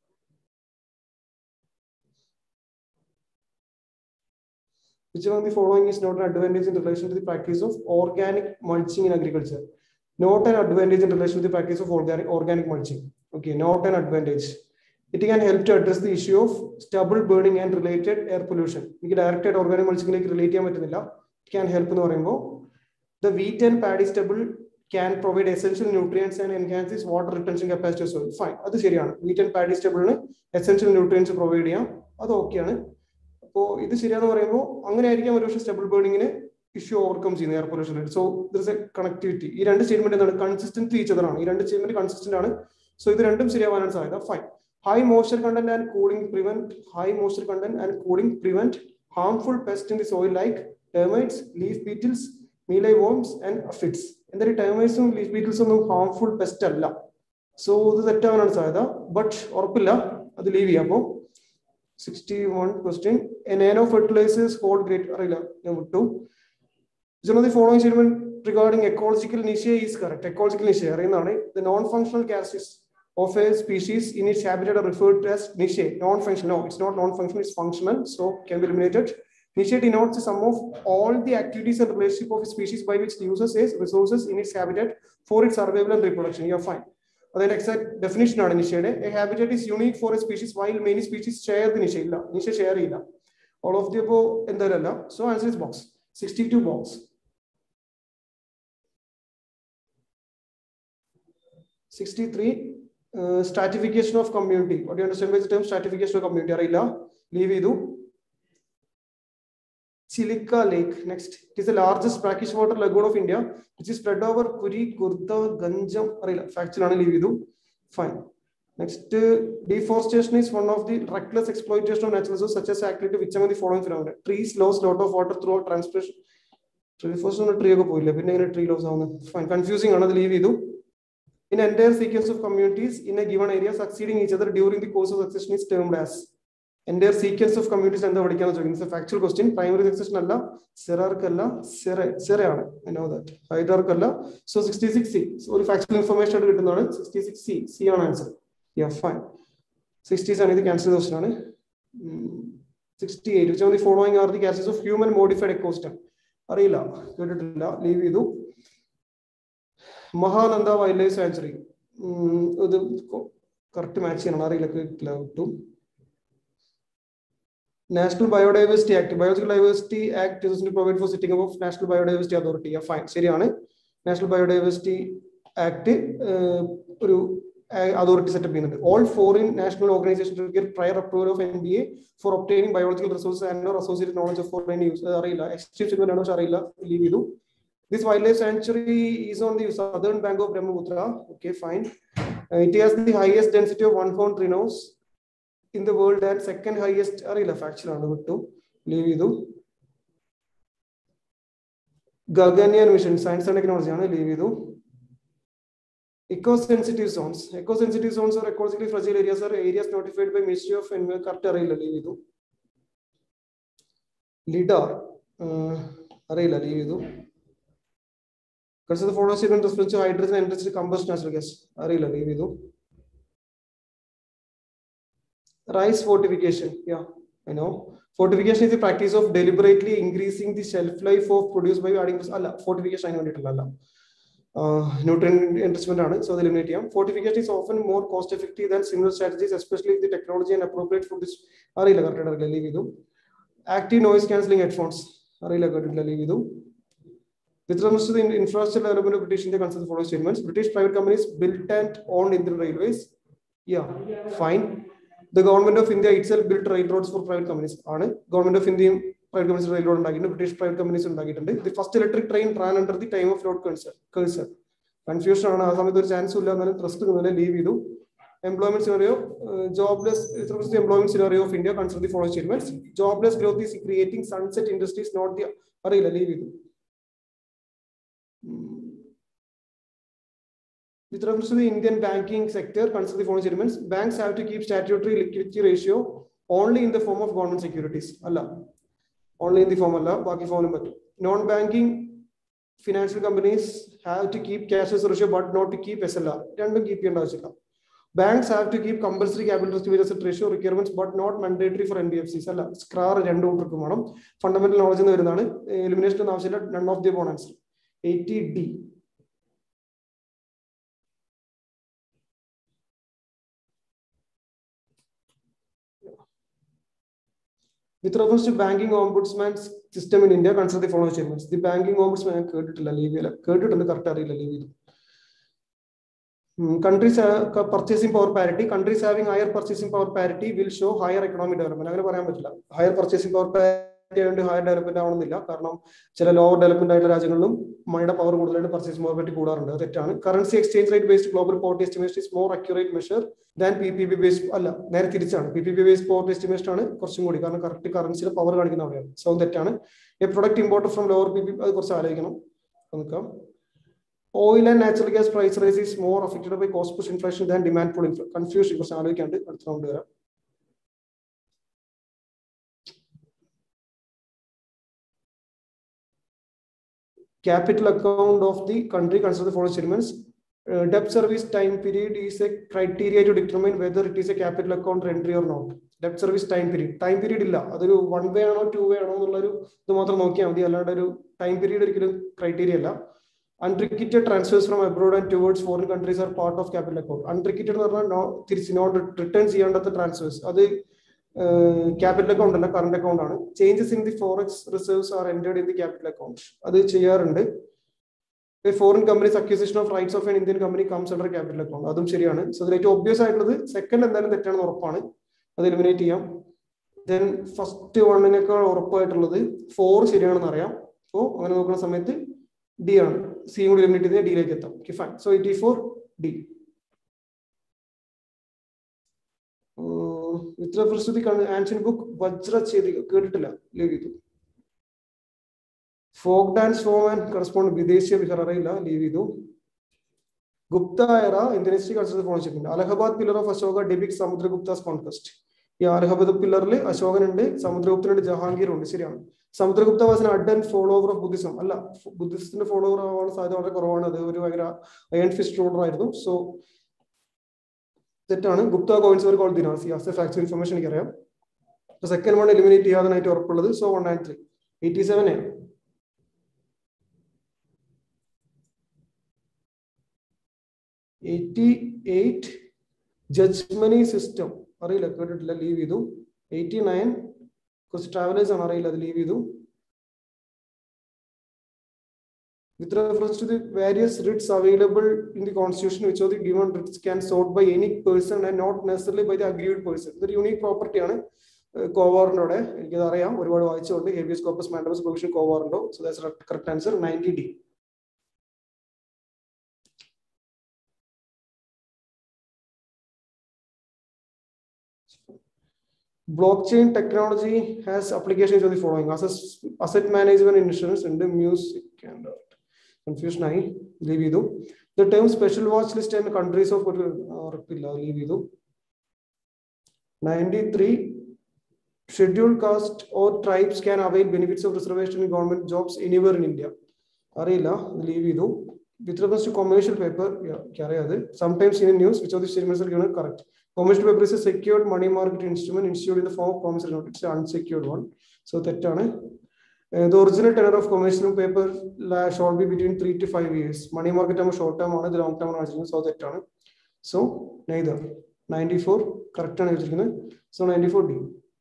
Which one of the following is not an advantage in relation to the practice of organic mulching in agriculture? Not an advantage in relation to the practice of organic organic mulching. Okay, not an advantage. It can help to address the issue of stubble burning and related air pollution. We can direct organic mulching like relate it can help in the the wheat and paddy stubble can provide essential nutrients and enhance its water retention capacity of soil. Fine. That's serious. Wheat and paddy stubble essential nutrients provide. That's okay. So this is a stable burning issue overcomes in air pollution. So there is a connectivity. This statement is consistent to each other. This statement is consistent. So this is fine. High moisture content and cooling prevent high moisture content and cooling prevent harmful pests in the soil like termites, leaf beetles, mealy worms, and aphids. And the termites and leaf beetles are harmful pests. So this is a term, but orpilla that leave here. sixty-one question. A nano fertilizers hold great arena. Number two. One of the following statement regarding ecological niche is correct. Ecological niche. The non-functional characteristics of a species in its habitat are referred to as niche. Non-functional. No, it's not non-functional, it's functional. So can be eliminated. Niche denotes the sum of all the activities and relationship of a species by which the user says resources in its habitat for its survival and reproduction. You're fine. The exact definition of niche. A habitat is unique for a species while many species share the niche. Niche share illa. All of the above in the illa. So answer is box. sixty-two box. sixty-three uh, stratification of community. What do you understand by the term stratification of community? Arilla. Leave idu. Chilika Lake. Next, it is the largest brackish water lagoon of India, which is spread over Puri, Kurta, Ganjam. Factual analysis. Fine. Next, uh, deforestation is one of the reckless exploitation of natural resources, such as activity which among the following phenomena: trees lose lot of water throughout transpiration. Deforestation tree ko poilla, pinne tree loss avuna. Fine. Confusing another leave idu. In an entire sequence of communities in a given area succeeding each other during the course of succession is termed as. Entire sequence of communities and the vertical. It's a factual question. Primary succession alla, hierarchical, sere. I know that. Hierarchical. So sixty-six C. So factual information sixty-six C. C on answer. Yeah, fine. sixty is the cancel question. sixty-eight. Which of the following are the cases of human modified ecosystem? Arila. Leave idu. Mahananda Wildlife Sanctuary. The correct match in Arila. National Biodiversity Act. Biological Diversity Act is to provide for setting up of National Biodiversity Authority. Yeah, fine. Serious. National Biodiversity Act uh, authority set up. All foreign national organizations will get prior approval of N B A for obtaining biological resources and or associated knowledge of foreign use. This wildlife sanctuary is on the southern bank of Brahmaputra. Okay, fine. Uh, it has the highest density of one-horned rhinos in the world and second highest arilla factual number two. Leave idu. Gaganyaan mission science and technology ആണ് leave idu. Eco-sensitive zones. Eco-sensitive zones or ecologically fragile areas are areas notified by Ministry of Environment. Correct arilla leave idu. LIDAR uh, arilla leave idu. Consider the following statement reference to hydrogen and enriched combustion natural gas. Arilla leave idu. Rice fortification, yeah. You know, fortification is the practice of deliberately increasing the shelf life of produce by adding. Allah, fortification I know Allah. Uh, nutrient enrichment ആണ്, so അത് eliminate ചെയ്യാം. Fortification is often more cost effective than similar strategies, especially if the technology and appropriate food is അറിയില്ല correct ആയിട്ട് leave ചെയ്തു. Active noise cancelling headphones അറിയില്ല കേട്ടിട്ടില്ല leave ചെയ്തു. With regards to the infrastructure development of British India, consider the following statements. British private companies built and owned Indian railways. Yeah, fine. The government of India itself built railroads for private companies. ആണ് government of India private companies railroad ഉണ്ടാക്കിയിട്ടുണ്ട്, British private companies ഉണ്ടാക്കിയിട്ടുണ്ട്. The first electric train ran under the time of Lord Curzon. Confusion ആണ്, ആ സമയത്ത് ഒരു chance ഇല്ല, എന്നാലും trust leave ചെയ്തു. Employment scenario, uh, jobless. With regards to the employment scenario of India, consider the following statements. Jobless growth is creating sunset industries, not the അറിയില്ല leave ചെയ്തു. With reference to the Indian banking sector, consider the following statements. Banks have to keep statutory liquidity ratio only in the form of government securities. Allah. Only in the form Allah. Baki form but non-banking financial companies have to keep cash ratio but not to keep S L R. Random keep your Banks have to keep compulsory capital asset ratio requirements but not mandatory for N B F Cs. Allah. Scrar random fundamental knowledge in the elimination of none of the above answer. eighty D. With reference to banking ombudsman system in India, consider the following statements. The banking ombudsman countries uh, purchasing power parity. Countries having higher purchasing power parity will show higher economic development. Higher purchasing power parity and higher development ആവണമെന്നില്ല, കാരണം ചില lower development ആയിട്ടുള്ള രാജ്യങ്ങളിലും മണിയുടെ power കൂടുതലായിട്ട് purchase power പറ്റി കൂടാറുണ്ട്. തെറ്റാണ്. Currency exchange rate based global poverty estimation is more accurate measure than P P P based അല്ല, നേരെ തിരിച്ചാണ്. P P P based poverty estimation ആണ് കുറച്ചും കൂടി, കാരണം കറക്റ്റ് കറൻസിയുടെ പവർ കാണിക്കുന്ന അവിടെയാണ്. സോ തെറ്റാണ്. A product imported from lower P P, അത് കുറച്ച് ആലോചിക്കണം. നോക്കാം. Oil and natural gas price rise is more affected by cost push inflation than demand pull inflation. Confusion കുറച്ച് ആലോചിക്കാണ്ട് അടുത്ത റൗണ്ട് വരാം. Capital account of the country, consider the following statements. Uh, debt service time period is a criteria to determine whether it is a capital account entry or not. Debt service time period. Time period illa. Adoru one way ano two way ano ennullaru idu matram nokkiya madi, allada oru time period orikkalum criteria illa. Unrestricted transfers from abroad and towards foreign countries are part of capital account. Unrestricted എന്ന് പറഞ്ഞാൽ തിരിച്ച് not return ചെയ്യേണ്ടാത്ത transfers, അത് capital account അല്ല, current account ആണ്. Changes in the forex reserves are entered in the capital account, അത് ചെയ്യാറുണ്ട്. Foreign companies acquisition of rights of an Indian company comes under capital account, അതും ശരിയാണ്. So അതിൽ ഏറ്റവും ഒബ്വിയസ് ആയിട്ടുള്ളത് സെക്കൻഡ് എന്തായാലും തെറ്റാണെന്ന് ഉറപ്പാണ്, അത് എലിമിനേറ്റ് ചെയ്യാം. ദെൻ ഫസ്റ്റ് വണ്ണിനേക്കാൾ ഉറപ്പായിട്ടുള്ളത് ഫോർ ശരിയാണെന്ന് അറിയാം. സോ അങ്ങനെ നോക്കുന്ന സമയത്ത് ഡി ആണ്. സി കൂടി എലിമിനേറ്റ് ചെയ്ത് ഡിയിലേക്ക് എത്താം. Okay fine. So eighty four D. With reference to the ancient book Vajrachhedi കേട്ടിട്ടില്ല, ലീവ് ചെയ്തു. Folk dance form and correspond Bidesia Bihar അറിയില്ല, ലീവ് ചെയ്തു. ഗുപ്ത എറ ഇന്ത്യൻ ഹിസ്റ്ററി കൺസിഡർ ഫോൺ ചെയ്യുന്നുണ്ട്. Allahabad pillar of Ashoka depicts Samudragupta's conquest. ഈ അലഹബാദ് പില്ലറിൽ അശോകനുണ്ട്, സമുദ്രഗുപ്തനുണ്ട്, ജഹാംഗീർ ഉണ്ട്. ശരിയാണ്. Samudragupta was an ardent follower of Buddhism. അല്ല, ബുദ്ധിസത്തിന്റെ ഫോളോവർ ആവാൻ സാധ്യത വളരെ കുറവാണ്. അത് ഒരു ഭയങ്കര അയൺ ഫിസ്റ്റ് റൂളർ ആയിരുന്നു. സോ തെറ്റാണ്. Gupta coins were called dinars. Yes factual information എനിക്കറിയാം. സെക്കൻഡ് വൺ എലിമിനേറ്റ് ചെയ്യാനായിട്ട് ഉറപ്പുള്ളത്. So one and three. Eighty seven ആണ്. Eighty eight judge money system അറിയില്ല, കേട്ടിട്ടില്ല, ലീവ് ചെയ്തു. എയ്റ്റി നയൻ കുറച്ച് ട്രാവലേഴ്സ് ആണ്, അറിയില്ല, അത് ലീവ് ചെയ്തു. With reference to the various writs available in the constitution, which of the given writs can sought by any person and not necessarily by the aggrieved person. ഇതൊരു unique property ആണ് കോവാറിനോടെ. എനിക്കത് അറിയാം, ഒരുപാട് വായിച്ചുകൊണ്ട്. Habeas corpus mandamus provision quo warranto. So that's correct answer ninety D. Blockchain technology has applications of the following: asset, asset management, insurance, and music and art. Confusion I leave you. The term special watch list and countries of leave you. ninety-three scheduled caste or tribes can avail benefits of reservation in government jobs anywhere in India. Arilla leave you. With reference to commercial paper, yeah, sometimes in news, which of the statements are given correct. Commercial paper is a secured money market instrument issued in the form of promissory note. It's an unsecured one. So that uh, the original tenor of commercial paper shall be between three to five years. Money market term short term, the long term. So that so neither ninety-four correct. So ninety-four D.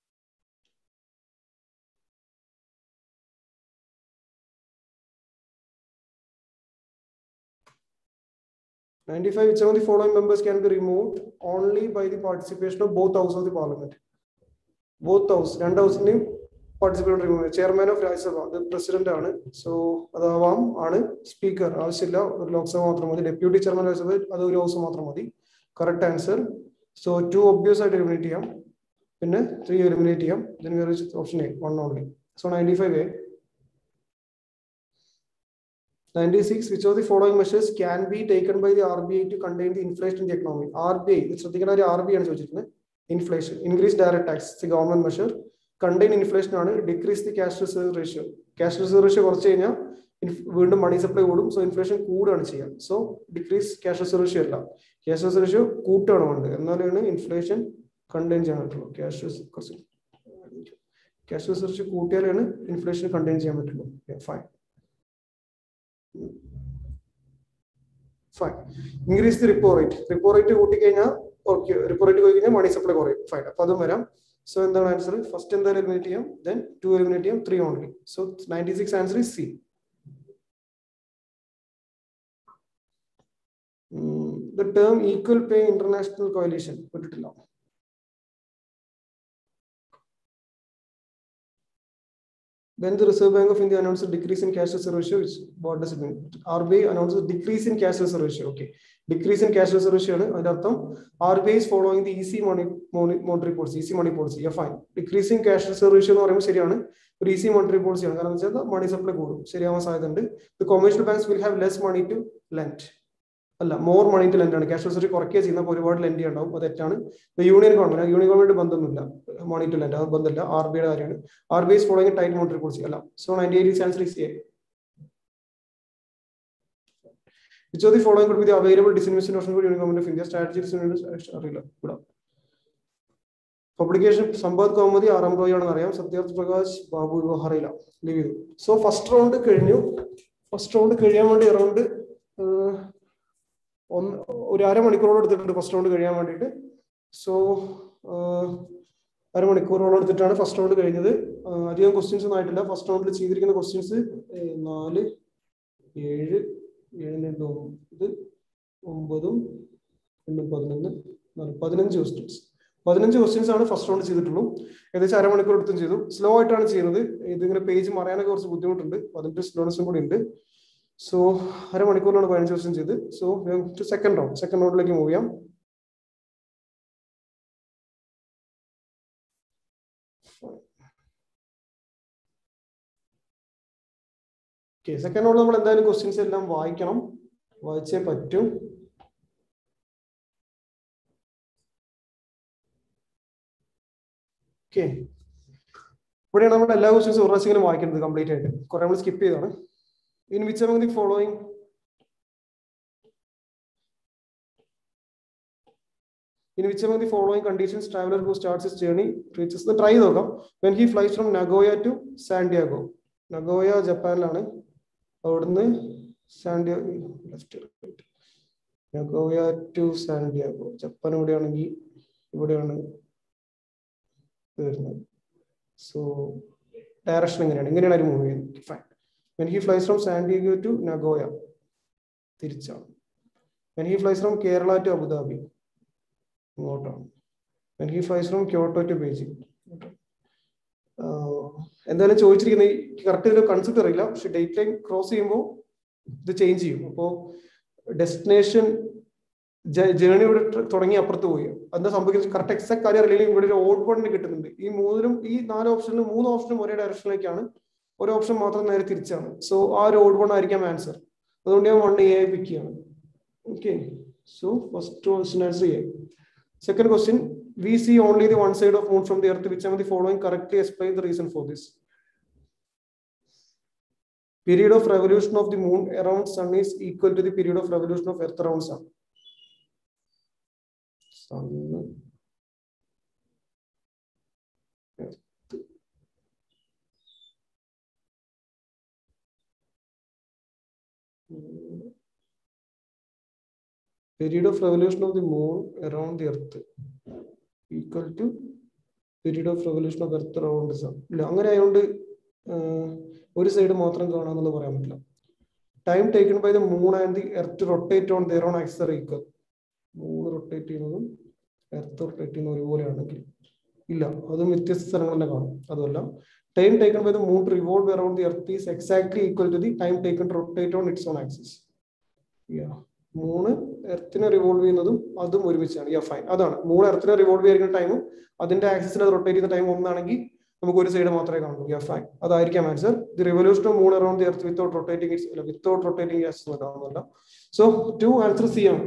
ninety-five, which of the following members can be removed only by the participation of both houses of the parliament? Both houses, two houses name participate remove. Chairman of Rajya Sabha, the president ആണ്. So അതാവാം ആണ് speaker. ആവശ്യമില്ല ഒരു ലോക്സഭ മാത്രം മതി. Deputy chairman of Rajya Sabha അത് ഒരു house മാത്രം മതി. Correct answer. So two obvious ആയിട്ട് eliminate ചെയ്യാം. പിന്നെ three eliminate ചെയ്യാം. Then we reach option A, one only. So ninety-five A. ninety-six, which of the following measures can be taken by the R B I to contain the inflation in the economy? R B I, it's something like R B I ആണ് inflation, increase direct tax, it's a government measure. Contain inflation ആണ്, decrease the cash reserve ratio. Cash reserve ratio കുറച്ച് കഴിഞ്ഞാൽ വീണ്ടും money supply കൂടും, so inflation കൂടുകയാണ് ചെയ്യുക. So decrease cash reserve ratio അല്ല, cash reserve ratio കൂട്ടുകയാണ് വേണ്ടത്, എന്നാലാണ് inflation contain ചെയ്യാൻ പറ്റുള്ളൂ. Cash reserve cash reserve ratio കൂട്ടിയാലാണ് inflation contain ചെയ്യാൻ പറ്റുള്ളൂ. Fine. Fine. Increase the repo rate. Repo rate കൂട്ടി കഴിഞ്ഞാൽ okay, repo rate പോയി കഴിഞ്ഞാൽ money supply കുറയും. Fine. അപ്പോൾ അതും വരാം. So എന്താണ് ആൻസർ? ഫസ്റ്റ് എന്തായാലും എലിമിനേറ്റ് ചെയ്യാം, then two എലിമിനേറ്റ് ചെയ്യാം, three only. So ninety-six answer is C. Mm, the term equal pay international coalition പെട്ടിട്ടില്ല. When the Reserve Bank of India announced a decrease in cash reserve ratio, which what does it mean? R B I announced a decrease in cash reserve ratio. Okay, decrease in cash reserve ratio. R B I is following the easy money monetary policy. Easy money policy. Yeah, fine. Decreasing cash reserve ratio എന്ന് പറയുമ്പോൾ ശരിയാണ്. ഒരു easy monetary policy ആണ്. കാരണം വെച്ചാൽ money supply കൂടും. ശരിയാവാൻ സാധ്യതയുണ്ട്. The commercial banks will have less money to lend. അല്ല, more money to lend ആണ്. Cash reserve കുറയ്ക്കുക ചെയ്യുന്ന ഒരുപാട് ലെൻഡ് ചെയ്യാണ്ടാവും. അത് തെറ്റാണ്. യൂണിയൻ ഗവൺമെന്റ് യൂണിയൻ ഗവൺമെന്റ് ബന്ധമൊന്നുമില്ല, money to lend അത് ബന്ധമില്ല. ആർ ബി ഐയുടെ കാര്യമാണ്. R B I is following a tight monetary policy. അല്ല. So ninety-eight is answer is A. Which of the following could be the available disinvestment option for Union Government of India? Strategy അറിയില്ല. ഇവിടെ publication Sambad Kaumudi ആറാം റോയ് ആണെന്ന് അറിയാം. സത്യാർത്ഥ് പ്രകാശ് ബാബു അറിയില്ല. Leave ചെയ്തു. So first round കഴിഞ്ഞു. First round കഴിയാൻ വേണ്ടി അറൗണ്ട് ഒന്ന് ഒരു അരമണിക്കൂറോളം എടുത്തിട്ടുണ്ട് ഫസ്റ്റ് റൗണ്ട് കഴിയാൻ വേണ്ടിയിട്ട്. സോ അരമണിക്കൂറോളം എടുത്തിട്ടാണ് ഫസ്റ്റ് റൗണ്ട് കഴിഞ്ഞത്. അധികം ക്വസ്റ്റ്യൻസ് ഒന്നും ആയിട്ടില്ല. ഫസ്റ്റ് റൗണ്ടിൽ ചെയ്തിരിക്കുന്ന ക്വസ്റ്റ്യൻസ് നാല് ഏഴ് ഏഴ് രണ്ട് ഒമ്പത് ഒമ്പതും രണ്ടും പതിനൊന്ന് നാല് പതിനഞ്ച് ക്വസ്റ്റ്യൻസ് പതിനഞ്ച് ക്വസ്റ്റ്യൻസ് ആണ് ഫസ്റ്റ് റൗണ്ട് ചെയ്തിട്ടുള്ളൂ. ഏകദേശം അരമണിക്കൂർ എടുത്തും ചെയ്തു. സ്ലോ ആയിട്ടാണ് ചെയ്യുന്നത്. ഇതിങ്ങനെ പേജ് മറിയാനൊക്കെ കുറച്ച് ബുദ്ധിമുട്ടുണ്ട്. അതിന്റെ സ്ലോനെസ്സും കൂടി ഉണ്ട്. സോ അരമണിക്കൂറിലാണ് പതിനഞ്ച് ക്വസ്റ്റ്യൻ ചെയ്ത്. സോ സെക്കൻഡ് റൗണ്ട് സെക്കൻഡ് റൗണ്ടിലേക്ക് മൂവ് ചെയ്യാം. ഓക്കെ, സെക്കൻഡ് റൗണ്ട് നമ്മൾ എന്തായാലും ക്വസ്റ്റ്യൻസ് എല്ലാം വായിക്കണം, വായിച്ചേ പറ്റും. ഓക്കെ, ഇവിടെയാണ് നമ്മൾ എല്ലാ ക്വസ്റ്റ്യൻസും ഒരു പ്രാവശ്യം വായിക്കുന്നത് കംപ്ലീറ്റ് ആയിട്ട്. കുറെ നമ്മൾ സ്കിപ്പ് ചെയ്താണ്. In which among the following in which among the following conditions traveler who starts his journey reaches the try നോക്കാം. when he flies from Nagoya to Santiago. Nagoya ജപ്പാനിലാണ്. അവിടുന്ന് Santiago left Nagoya to Santiago. Japan ഇവിടെയാണെങ്കിൽ ഇവിടെയാണ് വരുന്നത്. So direction എങ്ങനെയാണ് ഇങ്ങനെയാണ് ഒരു move ചെയ്യുന്നത്. Fine. when he flies from Santiago to Nagoya തിരിച്ചാണ്. when he flies from Kerala to Abu Dhabi ഇങ്ങോട്ടാണ്. when he flies from Kyoto to Beijing. എന്തായാലും ചോദിച്ചിരിക്കുന്നത് കറക്റ്റ് ഇതിന്റെ കൺസെപ്റ്റ് അറിയില്ല, പക്ഷെ ഡേറ്റ് ലൈൻ ക്രോസ് ചെയ്യുമ്പോൾ ഇത് ചേഞ്ച് ചെയ്യും. അപ്പോൾ ഡെസ്റ്റിനേഷൻ ജേർണി ഇവിടെ തുടങ്ങി അപ്പുറത്ത് പോയി എന്താ സംഭവിക്കുന്നത് കറക്റ്റ് എക്സാക്ട് കാര്യം അറിയില്ലെങ്കിൽ ഇവിടെ ഒരു ഓഡ് ബോണ്ടിന് കിട്ടുന്നുണ്ട്. ഈ മൂന്നിലും ഈ നാല് ഓപ്ഷനിലും മൂന്ന് ഓപ്ഷനും ഒരേ ഡയറക്ഷനിലേക്കാണ്, ഒരു ഓപ്ഷൻ മാത്രം നേരെ തിരിച്ചാണ്. സോ ആ ഒരു ഓഡ് ബോണ്ട് ആയിരിക്കാം ആൻസർ. അതുകൊണ്ട് ഞാൻ വൺ എ പിക്ക് ചെയ്യാണ്. Okay, so first question answer A. Second question, we see only the one side of moon from the earth. Which among the following correctly explain the reason for this? Period of revolution of the moon around sun is equal to the period of revolution of earth around sun. Sun period of revolution of the moon around the earth equal to period of revolution of earth around the sun. ഇല്ല, അങ്ങനെ ആയതുകൊണ്ട് ഒരു side മാത്രം കാണാമെന്നുള്ളത് പറയാൻ പറ്റില്ല. Time taken by the moon and the earth to rotate on their own axis are equal. Moon rotate ചെയ്യുന്നതും earth rotate ചെയ്യുന്ന ഒരുപോലെയാണെങ്കിൽ ഇല്ല, അതും വ്യത്യസ്ത സ്ഥലങ്ങൾ തന്നെ കാണും. അതുമല്ല, time taken by the moon to revolve around the earth is exactly equal to the time taken to rotate on its own axis. Yeah. മൂന്ന് എർത്തിനെ റിവോൾവ് ചെയ്യുന്നതും അതും ഒരുമിച്ചാണ്. യാ ഫൈൻ, അതാണ് മൂന്ന് എർത്തിനെ റിവോൾവ് ചെയ്യുന്ന ടൈമും അതിന്റെ ആക്സിസിൽ റൊട്ടേറ്റ് ചെയ്യുന്ന ടൈം ഒന്നാണെങ്കിൽ നമുക്ക് ഒരു സൈഡ് മാത്രമേ കാണൂ. യാ ഫൈൻ, അതായിരിക്കാം answer. The revolution of moon around the earth without rotating its അല്ല വിത്തൗട്ട് റൊട്ടേറ്റിംഗ് ആക്സിസ് കാണുന്നില്ല. സോ ടു ആൻസർ സി ആണ്.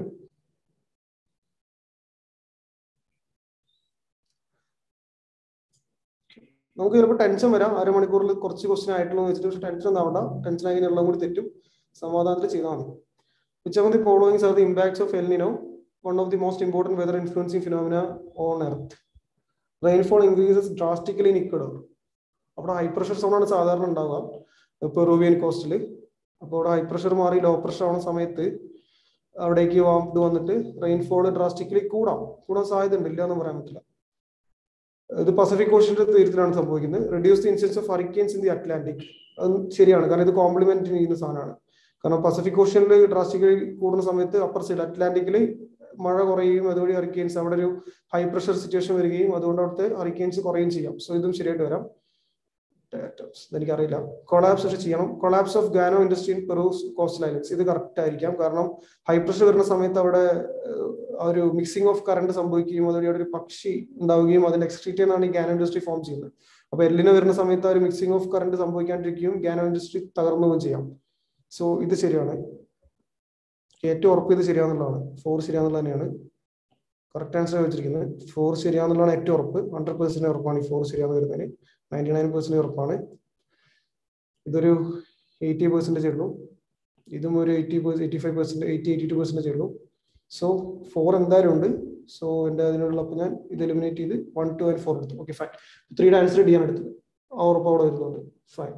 നമുക്ക് ചിലപ്പോൾ ടെൻഷൻ വരാം, അരമണിക്കൂറിൽ കുറച്ച് ക്വസ്റ്റ്യൻ ആയിട്ടുള്ളൂ എന്ന് വെച്ചിട്ട്. പക്ഷെ ടെൻഷൻ ഒന്നും ആവണ്ട, ടെൻഷൻ ആയി എല്ലാം കൂടി തെറ്റും, സമാധാനത്തിൽ ചെയ്താൽ മതി. Which among the following are the impacts of El Nino, one of the most important weather influencing phenomena on Earth? Rainfall increases drastically in Ecuador. അപ്പോൾ ഹൈ പ്രഷർ സോണാണ് സാധാരണ ഉണ്ടാവുക പെറുവിയൻ കോസ്റ്റിൽ. അപ്പോൾ അവിടെ ഹൈ പ്രഷർ മാറി ലോ പ്രഷർ ആവുന്ന സമയത്ത് അവിടേക്ക് വാംഡ് വന്നിട്ട് റെയിൻഫോൾ ഡ്രാസ്റ്റിക്കലി കൂടാം കൂടാൻ സാധ്യത ഉണ്ട്, ഇല്ല എന്ന് പറയാൻ പറ്റില്ല. ഇത് പസഫിക് ഓഷ്യന്റെ തീരത്തിലാണ് സംഭവിക്കുന്നത്. Reduce the incidence of hurricanes in the Atlantic, അത് ശരിയാണ്, കാരണം ഇത് കോംപ്ലിമെന്റ് ചെയ്യുന്ന സാധനമാണ്. കാരണം പസഫിക് ഓഷ്യനിൽ ഡ്രാസ്റ്റിക്കലി കൂടുന്ന സമയത്ത് അപ്പർ സൈഡ് അറ്റ്ലാന്റിക്കിൽ മഴ കുറയുകയും അതുവഴി ഹറിക്കെയിൻസ് അവിടെ ഒരു ഹൈ പ്രഷർ സിറ്റുവേഷൻ വരികയും അതുകൊണ്ട് അവിടുത്തെ ഹറിക്കെയിൻസ് കുറയുകയും ചെയ്യാം. സോ ഇതും ശരിയായിട്ട് വരാം. എനിക്കറിയില്ല. കൊളാപ്സ് പക്ഷെ ചെയ്യണം. Collapse of guano industry in Peru's coastal islands, ഇത് കറക്റ്റ് ആയിരിക്കാം. കാരണം ഹൈ പ്രഷർ വരുന്ന സമയത്ത് അവിടെ ഒരു മിക്സിംഗ് ഓഫ് കറണ്ട് സംഭവിക്കുകയും അതുവഴി അവിടെ ഒരു പക്ഷി ഉണ്ടാവുകയും അതിന്റെ എക്സ്ട്രീറ്റ് എന്നാണ് ഈ ഗാനോ ഇൻഡസ്ട്രി ഫോം ചെയ്യുന്നത്. അപ്പൊ എല്ലിന് വരുന്ന സമയത്ത് ആ ഒരു മിക്സിംഗ് ഓഫ് കറണ്ട് സംഭവിക്കാണ്ടിരിക്കുകയും ഗാനോ ഇൻഡസ്ട്രി തകർന്നുകയും ചെയ്യാം. സോ ഇത് ശരിയാണ്, ഏറ്റവും ഉറപ്പ് ഇത് ശരിയാന്നുള്ളതാണ്. ഫോർ ശരിയാന്നുള്ള തന്നെയാണ് കറക്റ്റ് ആൻസർ വെച്ചിരിക്കുന്നത്. ഫോർ ശരിയാന്നുള്ളതാണ് ഏറ്റവും ഉറപ്പ്. ഹൺഡ്രഡ് പെർസെന്റ് ഉറപ്പാണ് ഈ ഫോർ ശരിയാന്ന് വരുന്നതിന്. നയൻറ്റി നയൻ പെർസെന്റ് ഉറപ്പാണ്. ഇതൊരു എയ്റ്റി പെർസെന്റേജ് ഉള്ളൂ, ഇതും ഒരു eighty eighty five percent eighty eighty two percentage ഉള്ളൂ. സോ ഫോർ എന്തായാലും ഉണ്ട്. സോ എന്റെ അതിനുള്ള അപ്പൊ ഞാൻ ഇത് എലിമിനേറ്റ് ചെയ്ത് വൺ ടു ആൻഡ് ഫോർ എടുത്തു. Okay fine. ത്രീയുടെ ആൻസർ ഡി ആണ് എടുത്തത്. ആ ഉറപ്പ് അവിടെ വരുന്നുണ്ട്. Fine.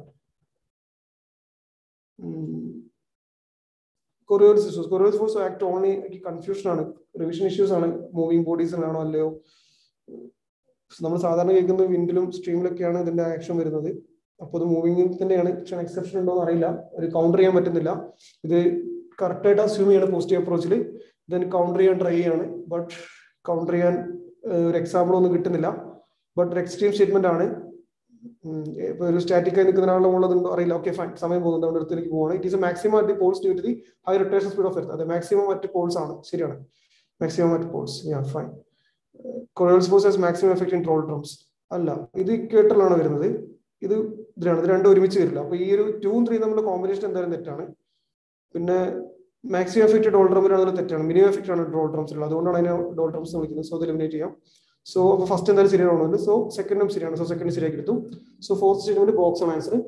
Coriolis issues. Coriolis force act only confusion ആണ്, റിവിഷൻ ഇഷ്യൂസ് ആണ്. മൂവിംഗ് ബോഡീസിലാണോ അല്ലയോ? നമ്മൾ സാധാരണ കേൾക്കുന്ന വിൻഡിലും സ്ട്രീമിലൊക്കെയാണ് ഇതിന്റെ ആക്ഷൻ വരുന്നത്. അപ്പോൾ ഇത് മൂവിംഗിൽ തന്നെയാണ്. പക്ഷേ എക്സെപ്ഷൻ ഉണ്ടോ എന്ന് അറിയില്ല, ഒരു കൗണ്ടർ ചെയ്യാൻ പറ്റുന്നില്ല. ഇത് കറക്റ്റ് ആയിട്ട് അസ്യൂം ചെയ്യാണ് പോസിറ്റീവ് അപ്രോച്ചിൽ. ദെൻ കൗണ്ടർ ചെയ്യാൻ ട്രൈ ചെയ്യാണ്, ബട്ട് കൗണ്ടർ ചെയ്യാൻ ഒരു എക്സാമ്പിൾ ഒന്നും കിട്ടുന്നില്ല. ബട്ട് ഒരു എക്സ്ട്രീം സ്റ്റേറ്റ്മെന്റ് ആണ്. ഒരു സ്റ്റാറ്റിക്കായി നിൽക്കുന്ന ആളുടെ ഉള്ളതുണ്ടോ അറിയില്ല. ഓക്കെ ഫൈൻ, സമയം പോകുന്നുണ്ട്, അവിടെ അടുത്തേക്ക് പോവാണ്. It is a maximum at the poles due to the high rotation speed of earth. അതെ, മാക്സിമം അറ്റ് പോൾസ് ആണ്, ശരിയാണ്. Maximum at poles. Yeah fine. Coriolis force has maximum effect in doldrums. അല്ല, ഇത് ഇക്വേറ്ററിലാണ് വരുന്നത്. ഇത് ഇതിലാണ്, ഇത് രണ്ടും ഒരുമിച്ച് വരില്ല. അപ്പൊ ഈ ഒരു ടൂവും ത്രീ നമ്മുടെ കോമ്പിനേഷൻ എന്തായാലും തെറ്റാണ്. പിന്നെ മാക്സിമം എഫക്ട് ഡോൾഡ്രമിലാണ് തെറ്റാണ്. മിനിമം എഫക്ട് ആണ് ഡോൾഡ്രംസിലുള്ളത്. അതുകൊണ്ടാണ് അതിനെ ഡോൾഡ്രംസ് വിളിക്കുന്നത്. സോ അത് എലിമിനേറ്റ് ചെയ്യാം. സോ അപ്പൊ ഫസ്റ്റ് എന്തായാലും ശരിയാണുള്ളത്. സോ സെക്കൻഡും ശരിയാണ്. സോ സെക്കൻഡ് ശരിയാക്കി എടുത്തു. സോ ഫോർത്ത് സ്റ്റേറ്റ്മെന്റ് ബോക്സ് ആണ് answer.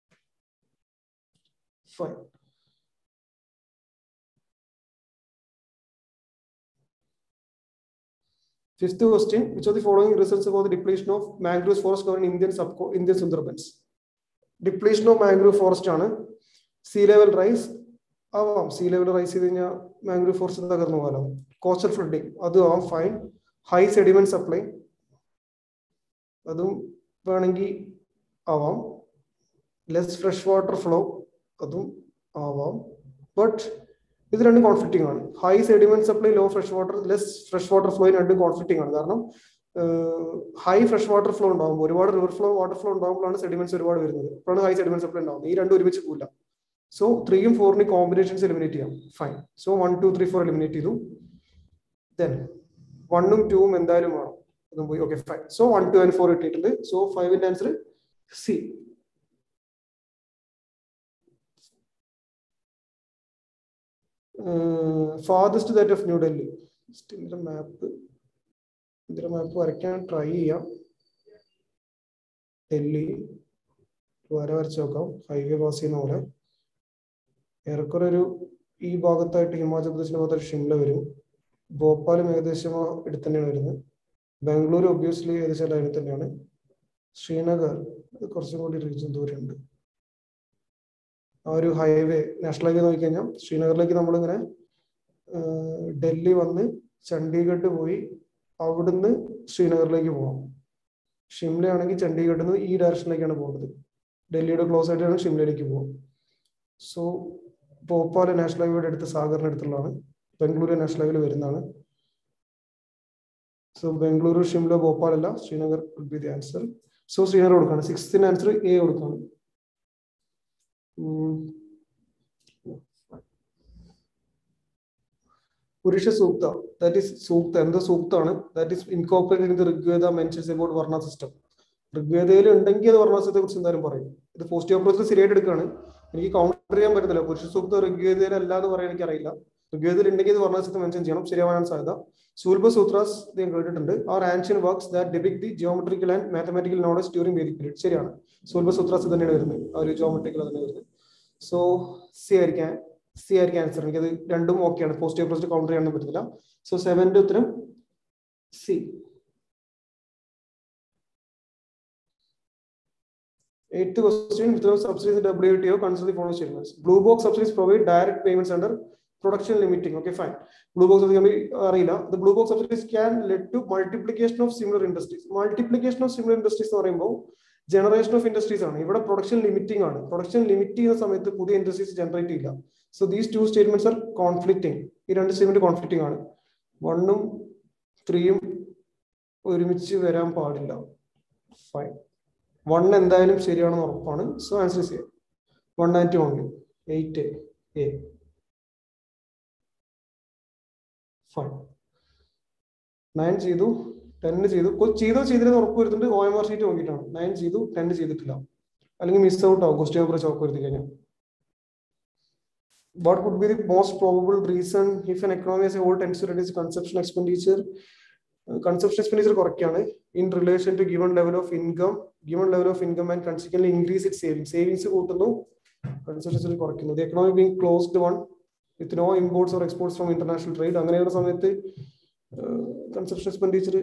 Fine. Fifth question: which of the following results about the depletion of mangrove forest cover in Indian sub Indian Sundarbans? Depletion of mangrove forest ആണ്. Sea level rise ആവാം. Sea level rise ചെയ്ത് കഴിഞ്ഞാൽ mangrove forest തകർന്നു പോകാം. Coastal flooding അതും ആവാം. Fine. High sediment supply അതും വേണമെങ്കിൽ ആവാം. Less fresh water flow അതും ആവാം. ബട്ട് ഇത് രണ്ടും കോൺഫ്ലിക്റ്റിംഗ് ആണ്. High sediment supply, low fresh water, less fresh water flow രണ്ടും കോൺഫ്ലിക്റ്റിംഗ് ആണ്. കാരണം ഹൈ ഫ്രഷ് വാട്ടർ ഫ്ലോ ഉണ്ടാകുമ്പോൾ, ഒരുപാട് റിവർ ഫ്ലോ വാട്ടർ ഫ്ലോ ഉണ്ടാകുമ്പോഴാണ് സെഡിമെന്റ്സ് ഒരുപാട് വരുന്നത്. അപ്പോഴാണ് ഹൈ സെഡിമെന്റ് സപ്ലൈ ഉണ്ടാകുന്നത്. ഈ രണ്ടും ഒരുമിച്ച് പോകില്ല. സോ ത്രീയും ഫോറിന് കോമ്പിനേഷൻസ് എലിമിനേറ്റ് ചെയ്യാം. Fine. So one two three four eliminate ചെയ്തു. ദെൻ വണ്ണും ടൂവും എന്തായാലും വേണം, അതും പോയി. Okay fine. So one two and four ഇട്ടിട്ടുണ്ട്. സോ ഫൈവിന്റെ answer C. Farthest that of New Delhi. ഇതിന്റെ മാപ്പ് ഇതിന്റെ മാപ്പ് വരയ്ക്കാൻ ട്രൈ ചെയ്യാം. ഡൽഹി വര വരച്ച് നോക്കാം. ഹൈവേ പാസ് ചെയ്യുന്ന പോലെ ഏറെക്കുറെ ഒരു ഈ ഭാഗത്തായിട്ട് ഹിമാചൽ പ്രദേശിന്റെ ഭാഗത്തായിട്ട് ഷിംല വരും. ഭോപ്പാലും ഏകദേശം എടുത്ത് തന്നെയാണ് വരുന്നത്. ബാംഗ്ലൂർ ഒബ്വിയസ്ലി ഏകദേശം ലൈനിൽ തന്നെയാണ്. ശ്രീനഗർ അത് കുറച്ചും കൂടി റീജിയൻ ദൂരമുണ്ട്. ആ ഒരു ഹൈവേ നാഷണൽ ഹൈവേ നോക്കിക്കഴിഞ്ഞാൽ ശ്രീനഗറിലേക്ക് നമ്മളിങ്ങനെ ഡൽഹി വന്ന് ചണ്ഡീഗഡ് പോയി അവിടുന്ന് ശ്രീനഗറിലേക്ക് പോകാം. ഷിംല ആണെങ്കിൽ ചണ്ഡീഗഡിൽ നിന്ന് ഈ ഡയറക്ഷനിലേക്കാണ് പോകുന്നത്. ഡൽഹിയുടെ ക്ലോസ് ആയിട്ടാണ് ഷിംലയിലേക്ക് പോകും. സോ ഭോപ്പാൽ നാഷണൽ ഹൈവേയുടെ അടുത്ത് സാഗറിന്റെ അടുത്തുള്ളതാണ്. ബംഗളൂരു നാഷണൽ ഹൈവേയിൽ വരുന്നതാണ്. സോ ബംഗളൂരു, ഷിംല, ഭോപ്പാൽ അല്ല, Srinagar would be the answer. So Srinagar കൊടുക്കാണ്. സിക്സ്ത്തിന് ആൻസർ എ കൊടുക്കാണ്. പുരുഷ സൂക്ത, ദാറ്റ് ഈസ് സൂക്ത, എന്താ സൂക്താണ്? That is incorporated in the Rigveda mentions about varna system. ഋഗ്വേദയിൽ ഉണ്ടെങ്കിൽ അത് വർണ്ണ സിസ്റ്റത്തെ കുറിച്ച് എന്തായാലും പറയും. ഇത് പോസിറ്റീവ് അപ്രോച്ചിൽ ശരിയായിട്ട് എടുക്കുകയാണ്. എനിക്ക് കൗണ്ടർ ചെയ്യാൻ പറ്റുന്നില്ല. പുരുഷ സൂക്ത ഋഗ്വേദയിൽ അല്ല എന്ന് പറയാൻ എനിക്ക് അറിയില്ല. ഋഗ്വേദയിൽ ഉണ്ടെങ്കിൽ ഇത് വർണ്ണ സിസ്റ്റം മെൻഷൻ ചെയ്യണം. ശരിയാവാൻ സാധ്യത. ശൂൽബ സൂത്രാസ് ഞാൻ കേട്ടിട്ടുണ്ട്. Are ancient works that depict the geometrical and mathematical knowledge during Vedic period. ശരിയാണ്. ശൂൽബ സൂത്രാസ് തന്നെയാണ് വരുന്നത്. ആ ഒരു ജിയോമെട്രിക്കൽ തന്നെ വരുന്നത്. സോ സി ആയിരിക്കാം സി ആയിരിക്കും ആൻസർ. എനിക്കത് രണ്ടും ഓക്കെയാണ്. പോസിറ്റീവ് അപ്രോച്ച് കൗണ്ടർ ചെയ്യാൻ പറ്റില്ല. സോ സെവന്റെ ഉത്തരം C. Eighth question, without subsidies in W T O, consider the following statements. Blue box subsidies provide direct payments under production limiting. Okay, fine. Blue box അറിയില്ല. The blue box subsidies can lead to multiplication of similar industries. Multiplication of similar industries എന്ന് പറയുമ്പോൾ generation of industries ആണ്. ഇവിടെ production limiting ആണ്. Production limit ചെയ്യുന്ന സമയത്ത് പുതിയ industries generate ചെയ്യില്ല. So these two statements are conflicting. ഈ രണ്ട് സ്റ്റേറ്റ്മെന്റ് കോൺഫ്ലിക്റ്റിംഗ് ആണ്. വണ്ണും ത്രീയും ഒരുമിച്ച് വരാൻ പാടില്ല. ഫൈൻ. വൺ എന്തായാലും ശരിയാണെന്ന് ഉറപ്പാണ്. So answer is A. One and two only. Eight A. Fine. Nine ചെയ്തു, ടെന്ന് ചെയ്തു. ചെയ്തോ ചെയ്തില്ലെന്ന് ഉറപ്പ് വരുത്തുന്നുണ്ട്. ഒ എം ആർ ഷീറ്റ് നോക്കിയിട്ടാണ്. നയൻ ചെയ്തു, ടെൻ ചെയ്തിട്ടില്ല. അല്ലെങ്കിൽ മിസ് ഔട്ട് ആവും ക്വസ്റ്റ്യൻ പേപ്പർ ചോക്ക് വരുത്തി കഴിഞ്ഞാൽ. What would be the most probable reason if an economy as a whole tends to reduce consumption expenditure? Consumption expenditure കുറയ്ക്കാണ് in relation to given level of income, given level of income and consequently increase its savings. Savings കൂട്ടുന്നു, consumption കുറയ്ക്കുന്നു. The economy being closed one with no imports or exports from international trade. അങ്ങനെയുള്ള സമയത്ത് consumption expenditure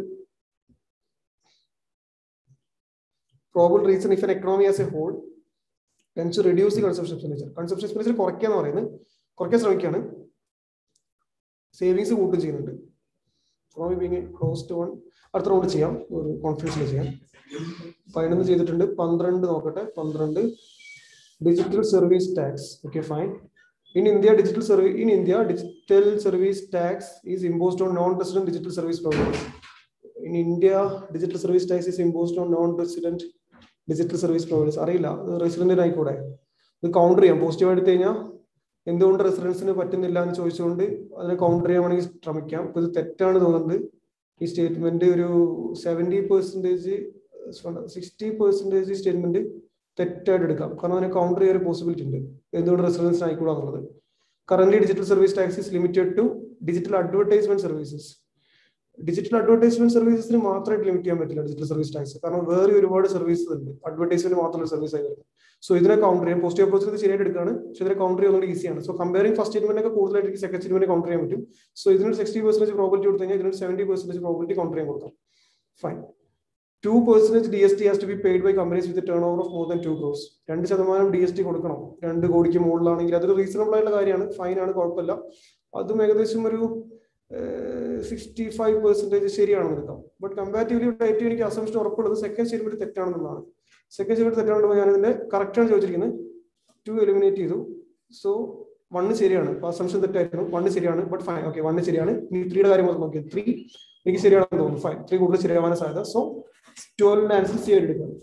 probable reason if an economy as a whole tends to reduce the consumption expenditure. Consumption expenditure കുറയ്ക്കാന്ന് പറയുന്നത് കുറയ്ക്കാൻ ശ്രമിക്കുകയാണ്. Savings കൂട്ടും ചെയ്യുന്നുണ്ട്. economy being closed one. അടുത്ത round ചെയ്യാം. ഒരു കോൺഫറൻസിൽ ചെയ്യാം. പതിനൊന്ന് ചെയ്തിട്ടുണ്ട്. പന്ത്രണ്ട് നോക്കട്ടെ. പന്ത്രണ്ട് digital service tax. Okay fine. In India, digital service in India, digital service tax is imposed on non-resident digital service providers. In India, digital service tax is imposed on non-resident digital service providers. അറിയില്ല, റെസിഡന്റിന് ആയിക്കൂടെ? ഇത് counter ചെയ്യാം. Positive എടുത്തു കഴിഞ്ഞാൽ എന്തുകൊണ്ട് റെസിഡൻസിന് പറ്റുന്നില്ല എന്ന് ചോദിച്ചുകൊണ്ട് അതിനെ കൗണ്ടർ ചെയ്യാൻ വേണമെങ്കിൽ ശ്രമിക്കാം. ഇപ്പൊ ഇത് തെറ്റാണ് തോന്നുന്നത്. ഈ സ്റ്റേറ്റ്മെന്റ് ഒരു seventy percentage sixty percentage statement തെറ്റായിട്ട് എടുക്കാം. കാരണം അതിനെ കൗണ്ടർ ചെയ്യാൻ ഒരു പോസിബിലിറ്റി ഉണ്ട്. എന്തുകൊണ്ട് റെസിഡൻസിന് ആയിക്കൂടാ എന്നുള്ളത്. Current digital service tax is limited to digital advertisement services. Digital advertisement സർവീസസിന് മാത്രമായിട്ട് ലിമിറ്റ് ചെയ്യാൻ പറ്റില്ല ഡിജിറ്റൽ സർവീസ് ടാക്സ്. കാരണം വേറെ ഒരുപാട് സർവീസസ് ഉണ്ട്. അഡ്വർടൈസ്മെന്റ് മാത്രമുള്ള സർവീസ് ആയി വരുന്നത്. സോ ഇതിനെ കൗണ്ടർ ചെയ്യാൻ പോസിറ്റീവ് അപ്രോച്ചിൽ ഇത് ശരിയായിട്ട് എടുക്കുകയാണ്. പക്ഷെ ഇതിനെ കൗണ്ടർ ചെയ്യുന്നത് ഈസിയാണ്. സോ കമ്പയറിംഗ് ഫസ്റ്റ് സ്റ്റേറ്റ്മെന്റ് ഒക്കെ കൂടുതലായിട്ട് സെക്കൻഡ് സ്റ്റേറ്റ്മെന്റ് കൗണ്ടർ ചെയ്യാൻ പറ്റും. സോ ഇതിനൊരു സിക്സ്റ്റി പെർസെന്റേജ് പ്രോബിലിറ്റി കൊടുത്തു കഴിഞ്ഞാൽ ഇതിനൊരു സെവന്റി പെർസെന്റേജ് പ്രോബിലിറ്റി കൗണ്ടർ ചെയ്യാൻ കൊടുക്കാം. Fine. two percent D S T has to be paid by companies with a turnover of more than two crores. രണ്ട് ശതമാനം ഡി എസ് ടി കൊടുക്കണം. രണ്ട് കോടിക്ക് മുകളിലാണെങ്കിൽ അതൊരു റീസണബിൾ ആയിട്ടുള്ള കാര്യമാണ്. ഫൈൻ ആണ്, കുഴപ്പമില്ല. അതും ഏകദേശം ഒരു സിക്സ്റ്റി ഫൈവ് പെർസെന്റേജ് ശരിയാണെന്ന് എടുക്കാം. ബട്ട് കമ്പാരിറ്റീവ്ലി ഏറ്റവും എനിക്ക് അസംഷൻ ഉറപ്പുള്ളത് സെക്കൻഡ് സ്റ്റേറ്റ്മെന്റ് തെറ്റാണെന്നുള്ളതാണ്. സെക്കൻഡ് സ്റ്റേറ്റ്മെന്റ് തെറ്റാണെന്ന് ഞാൻ ഇതിന്റെ കറക്റ്റ് ആണ് ചോദിച്ചിരിക്കുന്നത്. ടു എലിമിനേറ്റ് ചെയ്തു. സോ വണ്ണ് ശരിയാണ്. അസംഷൻ തെറ്റായിരുന്നു. വണ്ണ് ശരിയാണ്. But fine. ഓക്കെ, വണ്ണ് ശരിയാണ്. ഇനി ത്രീയുടെ കാര്യം നോക്കി. ത്രീ എനിക്ക് ശരിയാണെന്ന് തോന്നുന്നു. ഫൈൻ. ത്രീ കൂടുതൽ ശരിയാവാൻ സാധ്യത. സോ ട്വൽവിന്റെ ആൻസർ സി ആയിട്ട് എടുക്കാം.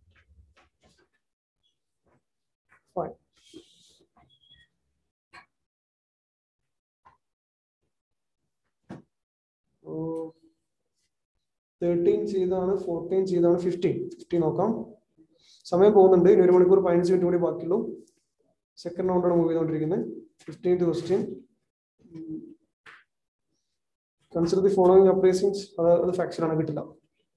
ഫൈൻ. തേർട്ടീൻ ചെയ്താണ്, ഫോർട്ടീൻ ചെയ്താണ്, ഫിഫ്റ്റീൻ ഫിഫ്റ്റീൻ നോക്കാം. സമയം പോകുന്നുണ്ട്. ഇനി ഒരു മണിക്കൂർ പതിനഞ്ച് മിനിറ്റ് കൂടി ബാക്കിയുള്ളൂ. സെക്കൻഡ് റൗണ്ടാണ് മൂവ് ചെയ്തുകൊണ്ടിരിക്കുന്നത്. Fifteenth question. Consider the following uprisings. അത് ഫാക്ഷൻ ആണ്, കിട്ടില്ല.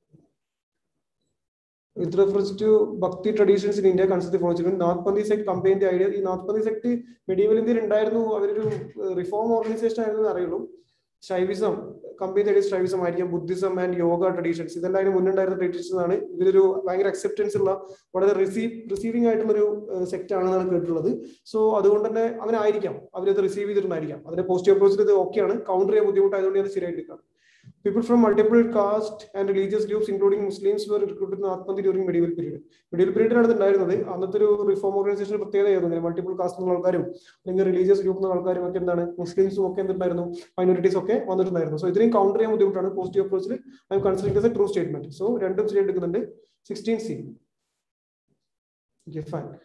With reference to Bhakti traditions in India, consider the following. Nathpandi sect campaigned the idea. ഈ നാഥ്പന്തി സെക്ട് മെഡീവൽ ഇന്ത്യയിൽ ഉണ്ടായിരുന്നു. അവരൊരു റിഫോം ഓർഗനൈസേഷൻ ആയിരുന്നു അറിയുള്ളൂ. ശൈവിസം കമ്പൈൻഡ് ഐഡിയസ് ട്രൈബിസം ആയിരിക്കാം, ബുദ്ധിസം ആൻഡ് യോഗ ട്രഡീഷൻസ്, ഇതെല്ലാം അതിന് മുന്നുണ്ടായിരുന്ന ട്രഡീഷൻസ് ആണ്. ഇതൊരു ഭയങ്കര അക്സെപ്റ്റൻസ് ഉള്ള വളരെ റിസീവ് റിസീവിംഗ് ആയിട്ടുള്ള ഒരു സെക്ട് ആണെന്നാണ് കേട്ടിട്ടുള്ളത്. സോ അതുകൊണ്ട് തന്നെ അവനായിരിക്കാം അവരത് റിസീവ് ചെയ്തിട്ടുണ്ടായിരിക്കാം. അതിന്റെ പോസിറ്റീവ് അപ്രോച്ചിൽ ഇത് ഓക്കെയാണ്, കൗണ്ടർ ചെയ്യാൻ ബുദ്ധിമുട്ടായതുകൊണ്ട് അത് ശരിയായിട്ട് എടുക്കാം. People from multiple caste and religious groups, including Muslims, were recruited in Atmandi during medieval period. Medieval period ആണ് ഉണ്ടായിരുന്നത്. അന്നത്തെ ഒരു റിഫോം ഓർഗനൈസേഷൻ പ്രത്യേകതയായിരുന്നു. മൾട്ടിപ്പിൾ കാസ്റ്റ് ആൾക്കാരും അല്ലെങ്കിൽ റിലീജിയസ് ഗ്രൂപ്പ് ആൾക്കാരും ഒക്കെ എന്താണ് മുസ്ലിംസും ഒക്കെ എന്തുണ്ടായിരുന്നു, മൈനോറിറ്റീസ് ഒക്കെ വന്നിട്ടുണ്ടായിരുന്നു. സോ ഇതിനെയും കൗണ്ടർ ചെയ്യാൻ ബുദ്ധിമുട്ടാണ്. പോസിറ്റീവ് അപ്രോച്ചിൽ I'm considering as a true statement. So രണ്ടും ശരി എടുക്കുന്നുണ്ട്. Sixteen C. Okay, fine.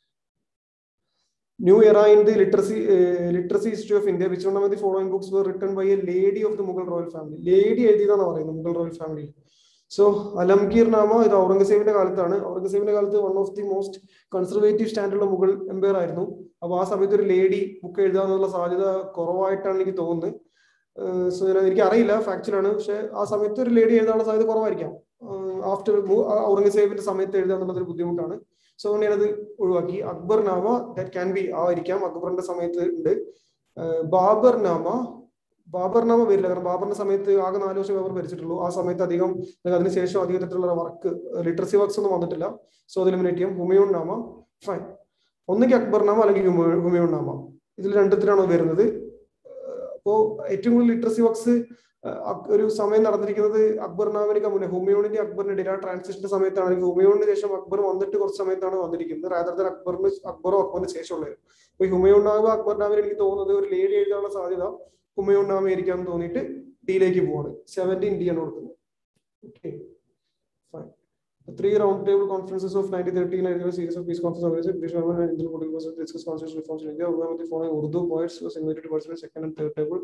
New era in the literacy uh, literacy history of India. Which one of the following books were written by a lady of the Mughal royal family? Lady എഴുതിയതാണ് പറയുന്നത് Mughal royal family. So Alamgir Nama ഇത് ഔറംഗസേബിന്റെ കാലത്താണ്. ഔറംഗസേബിന്റെ കാലത്ത് one of the most conservative സ്റ്റാൻഡുള്ള Mughal empire ആയിരുന്നു. അപ്പൊ ആ സമയത്ത് ഒരു ലേഡി ബുക്ക് എഴുതാന്നുള്ള സാധ്യത കുറവായിട്ടാണ് എനിക്ക് തോന്നുന്നത്. സോ എനിക്ക് അറിയില്ല, ഫാക്ച്വലാണ്. പക്ഷെ ആ സമയത്ത് ഒരു ലേഡി എഴുതാനുള്ള സാധ്യത കുറവായിരിക്കാം. ആഫ്റ്റർ ഔറംഗസേബിന്റെ സമയത്ത് എഴുതാന്നുള്ളതൊരു ബുദ്ധിമുട്ടാണ്. സോ ഞാനത് ഒഴിവാക്കി. അക്ബർ നാമ ദാറ്റ് ക്യാൻ ബി ആയിരിക്കാം, അക്ബറിന്റെ സമയത്ത് ഉണ്ട്. ബാബർ നാമ ബാബർ നാമ വരില്ല, കാരണം ബാബറിന്റെ സമയത്ത് ആകെ നാല് വർഷം ബാബർ ഭരിച്ചിട്ടുള്ളൂ. ആ സമയത്ത് അധികം അതിനുശേഷം അധികം തരത്തിലുള്ള വർക്ക് ലിറ്ററസി വർക്ക്സ് ഒന്നും വന്നിട്ടില്ല. സോ അത് എലിമിനേറ്റ് ചെയ്യാം. ഹുമയൂൺ നാമ ഫൈൻ. ഒന്നെങ്കിൽ അക്ബർ നാമ അല്ലെങ്കിൽ ഹുമയൂൺ നാമ, ഇതിൽ രണ്ടത്തിലാണോ വരുന്നത്. അപ്പോ ഏറ്റവും കൂടുതൽ ലിറ്ററസി വർക്ക്സ് ഒരു സമയം നടന്നിരിക്കുന്നത് അക്ബർനാമിനൊക്കെ മുന്നേ, ഹുമയൂണിന്റെ അക്ബറിന്റെ ഇടയിൽ ആ ട്രാൻസിഷന്റെ സമയത്താണ്. ഹുമയൂണിന് ശേഷം അക്ബർ വന്നിട്ട് കുറച്ച് സമയത്താണ് വന്നിരിക്കുന്നത്. റാദർ ദാൻ അക്ബറിന് അക്ബറോ അക്ബറിന് ശേഷമുള്ളത്. അപ്പൊ ഹുമയൂൺ നാമ അക്ബർനാമിന് എനിക്ക് തോന്നുന്നത് ഒരു ലേഡി എഴുതാനുള്ള സാധ്യത ഹുമയൂൺ നാമ ആയിരിക്കാന്ന് തോന്നിയിട്ട് ഡിയിലേക്ക് പോവാണ്. സെവൻറ്റീൻ ഡി ആണ് കൊടുക്കുന്നത്. Okay fine. Three roundtable conferences of nineteen thirteen and a series of peace conferences organized British government and Indian political forces discuss constitutional reforms in India. One of the following Urdu poets was invited to participate in second and third table.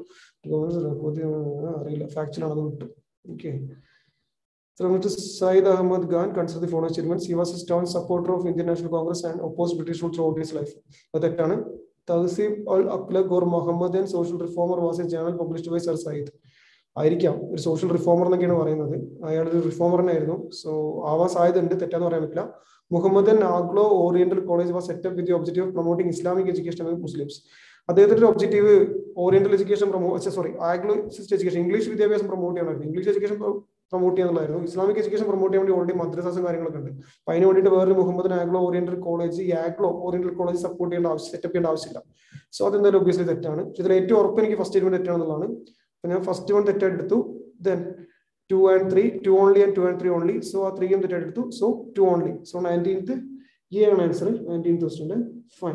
Factual ആണ് വിട്ടു. Okay. So Mister Syed Ahmad Khan considered the following statements. He was a staunch supporter of Indian National Congress and opposed British rule throughout his life. അതൊക്കെയാണ്. Tahsib al-Aqlaq or Mohammedan social reformer was a journal published by Sir Syed. ആയിരിക്കാം, ഒരു social reformer എന്നൊക്കെയാണ് പറയുന്നത്. അയാൾ ഒരു റിഫോമറിനായിരുന്നു. So ആവാൻ സാധ്യത ഉണ്ട്, തെറ്റാന്ന് പറയാൻ പറ്റില്ല. Mohammedan Anglo Oriental college was set up with the objective of promoting Islamic education with Muslims. അദ്ദേഹത്തിന്റെ objective oriental education promo sorry Anglo education English വിദ്യാഭ്യാസം പ്രൊമോട്ട് ചെയ്യാനായിരുന്നു. ഇംഗ്ലീഷ് എഡ്യൂക്കേഷൻ പ്രൊമോട്ട് ചെയ്യാനുള്ളതായിരുന്നു. ഇസ്ലാമിക് എഡ്യൂക്കേഷൻ പ്രൊമോട്ട് ചെയ്യാൻ വേണ്ടി ഓൾറെഡി മദ്രസാസും കാര്യങ്ങളൊക്കെ ഉണ്ട്. അപ്പൊ അതിന് വേണ്ടിയിട്ട് വേറൊരു മുഹമ്മദൻ ആഗ്ലോ ഓറിയന്റൽ കോളേജ് ഈ ആഗ്ലോ ഓറിയന്റൽ കോളേജ് സപ്പോർട്ട് ചെയ്യേണ്ട ആവശ്യം സെറ്റപ്പ് ചെയ്യേണ്ട ആവശ്യമില്ല. സോ അതെന്തായാലും ഒബ്വിയസ്ലി തെറ്റാണ്. ഇതിൽ ഏറ്റവും ഉറപ്പ് എനിക്ക് ഫസ്റ്റ് സ്റ്റേറ്റ്മെന്റ് തെറ്റാണെന്നുള്ളതാണ്. ഞാൻ ഫസ്റ്റ് വൺ തെറ്റെടുത്തു. Then two and three, two only and two and three only. So ആ three ഉം തെറ്റെടുത്തു. So two only. So nineteenth E ആണ് ആൻസർ. nineteenth question. Fine.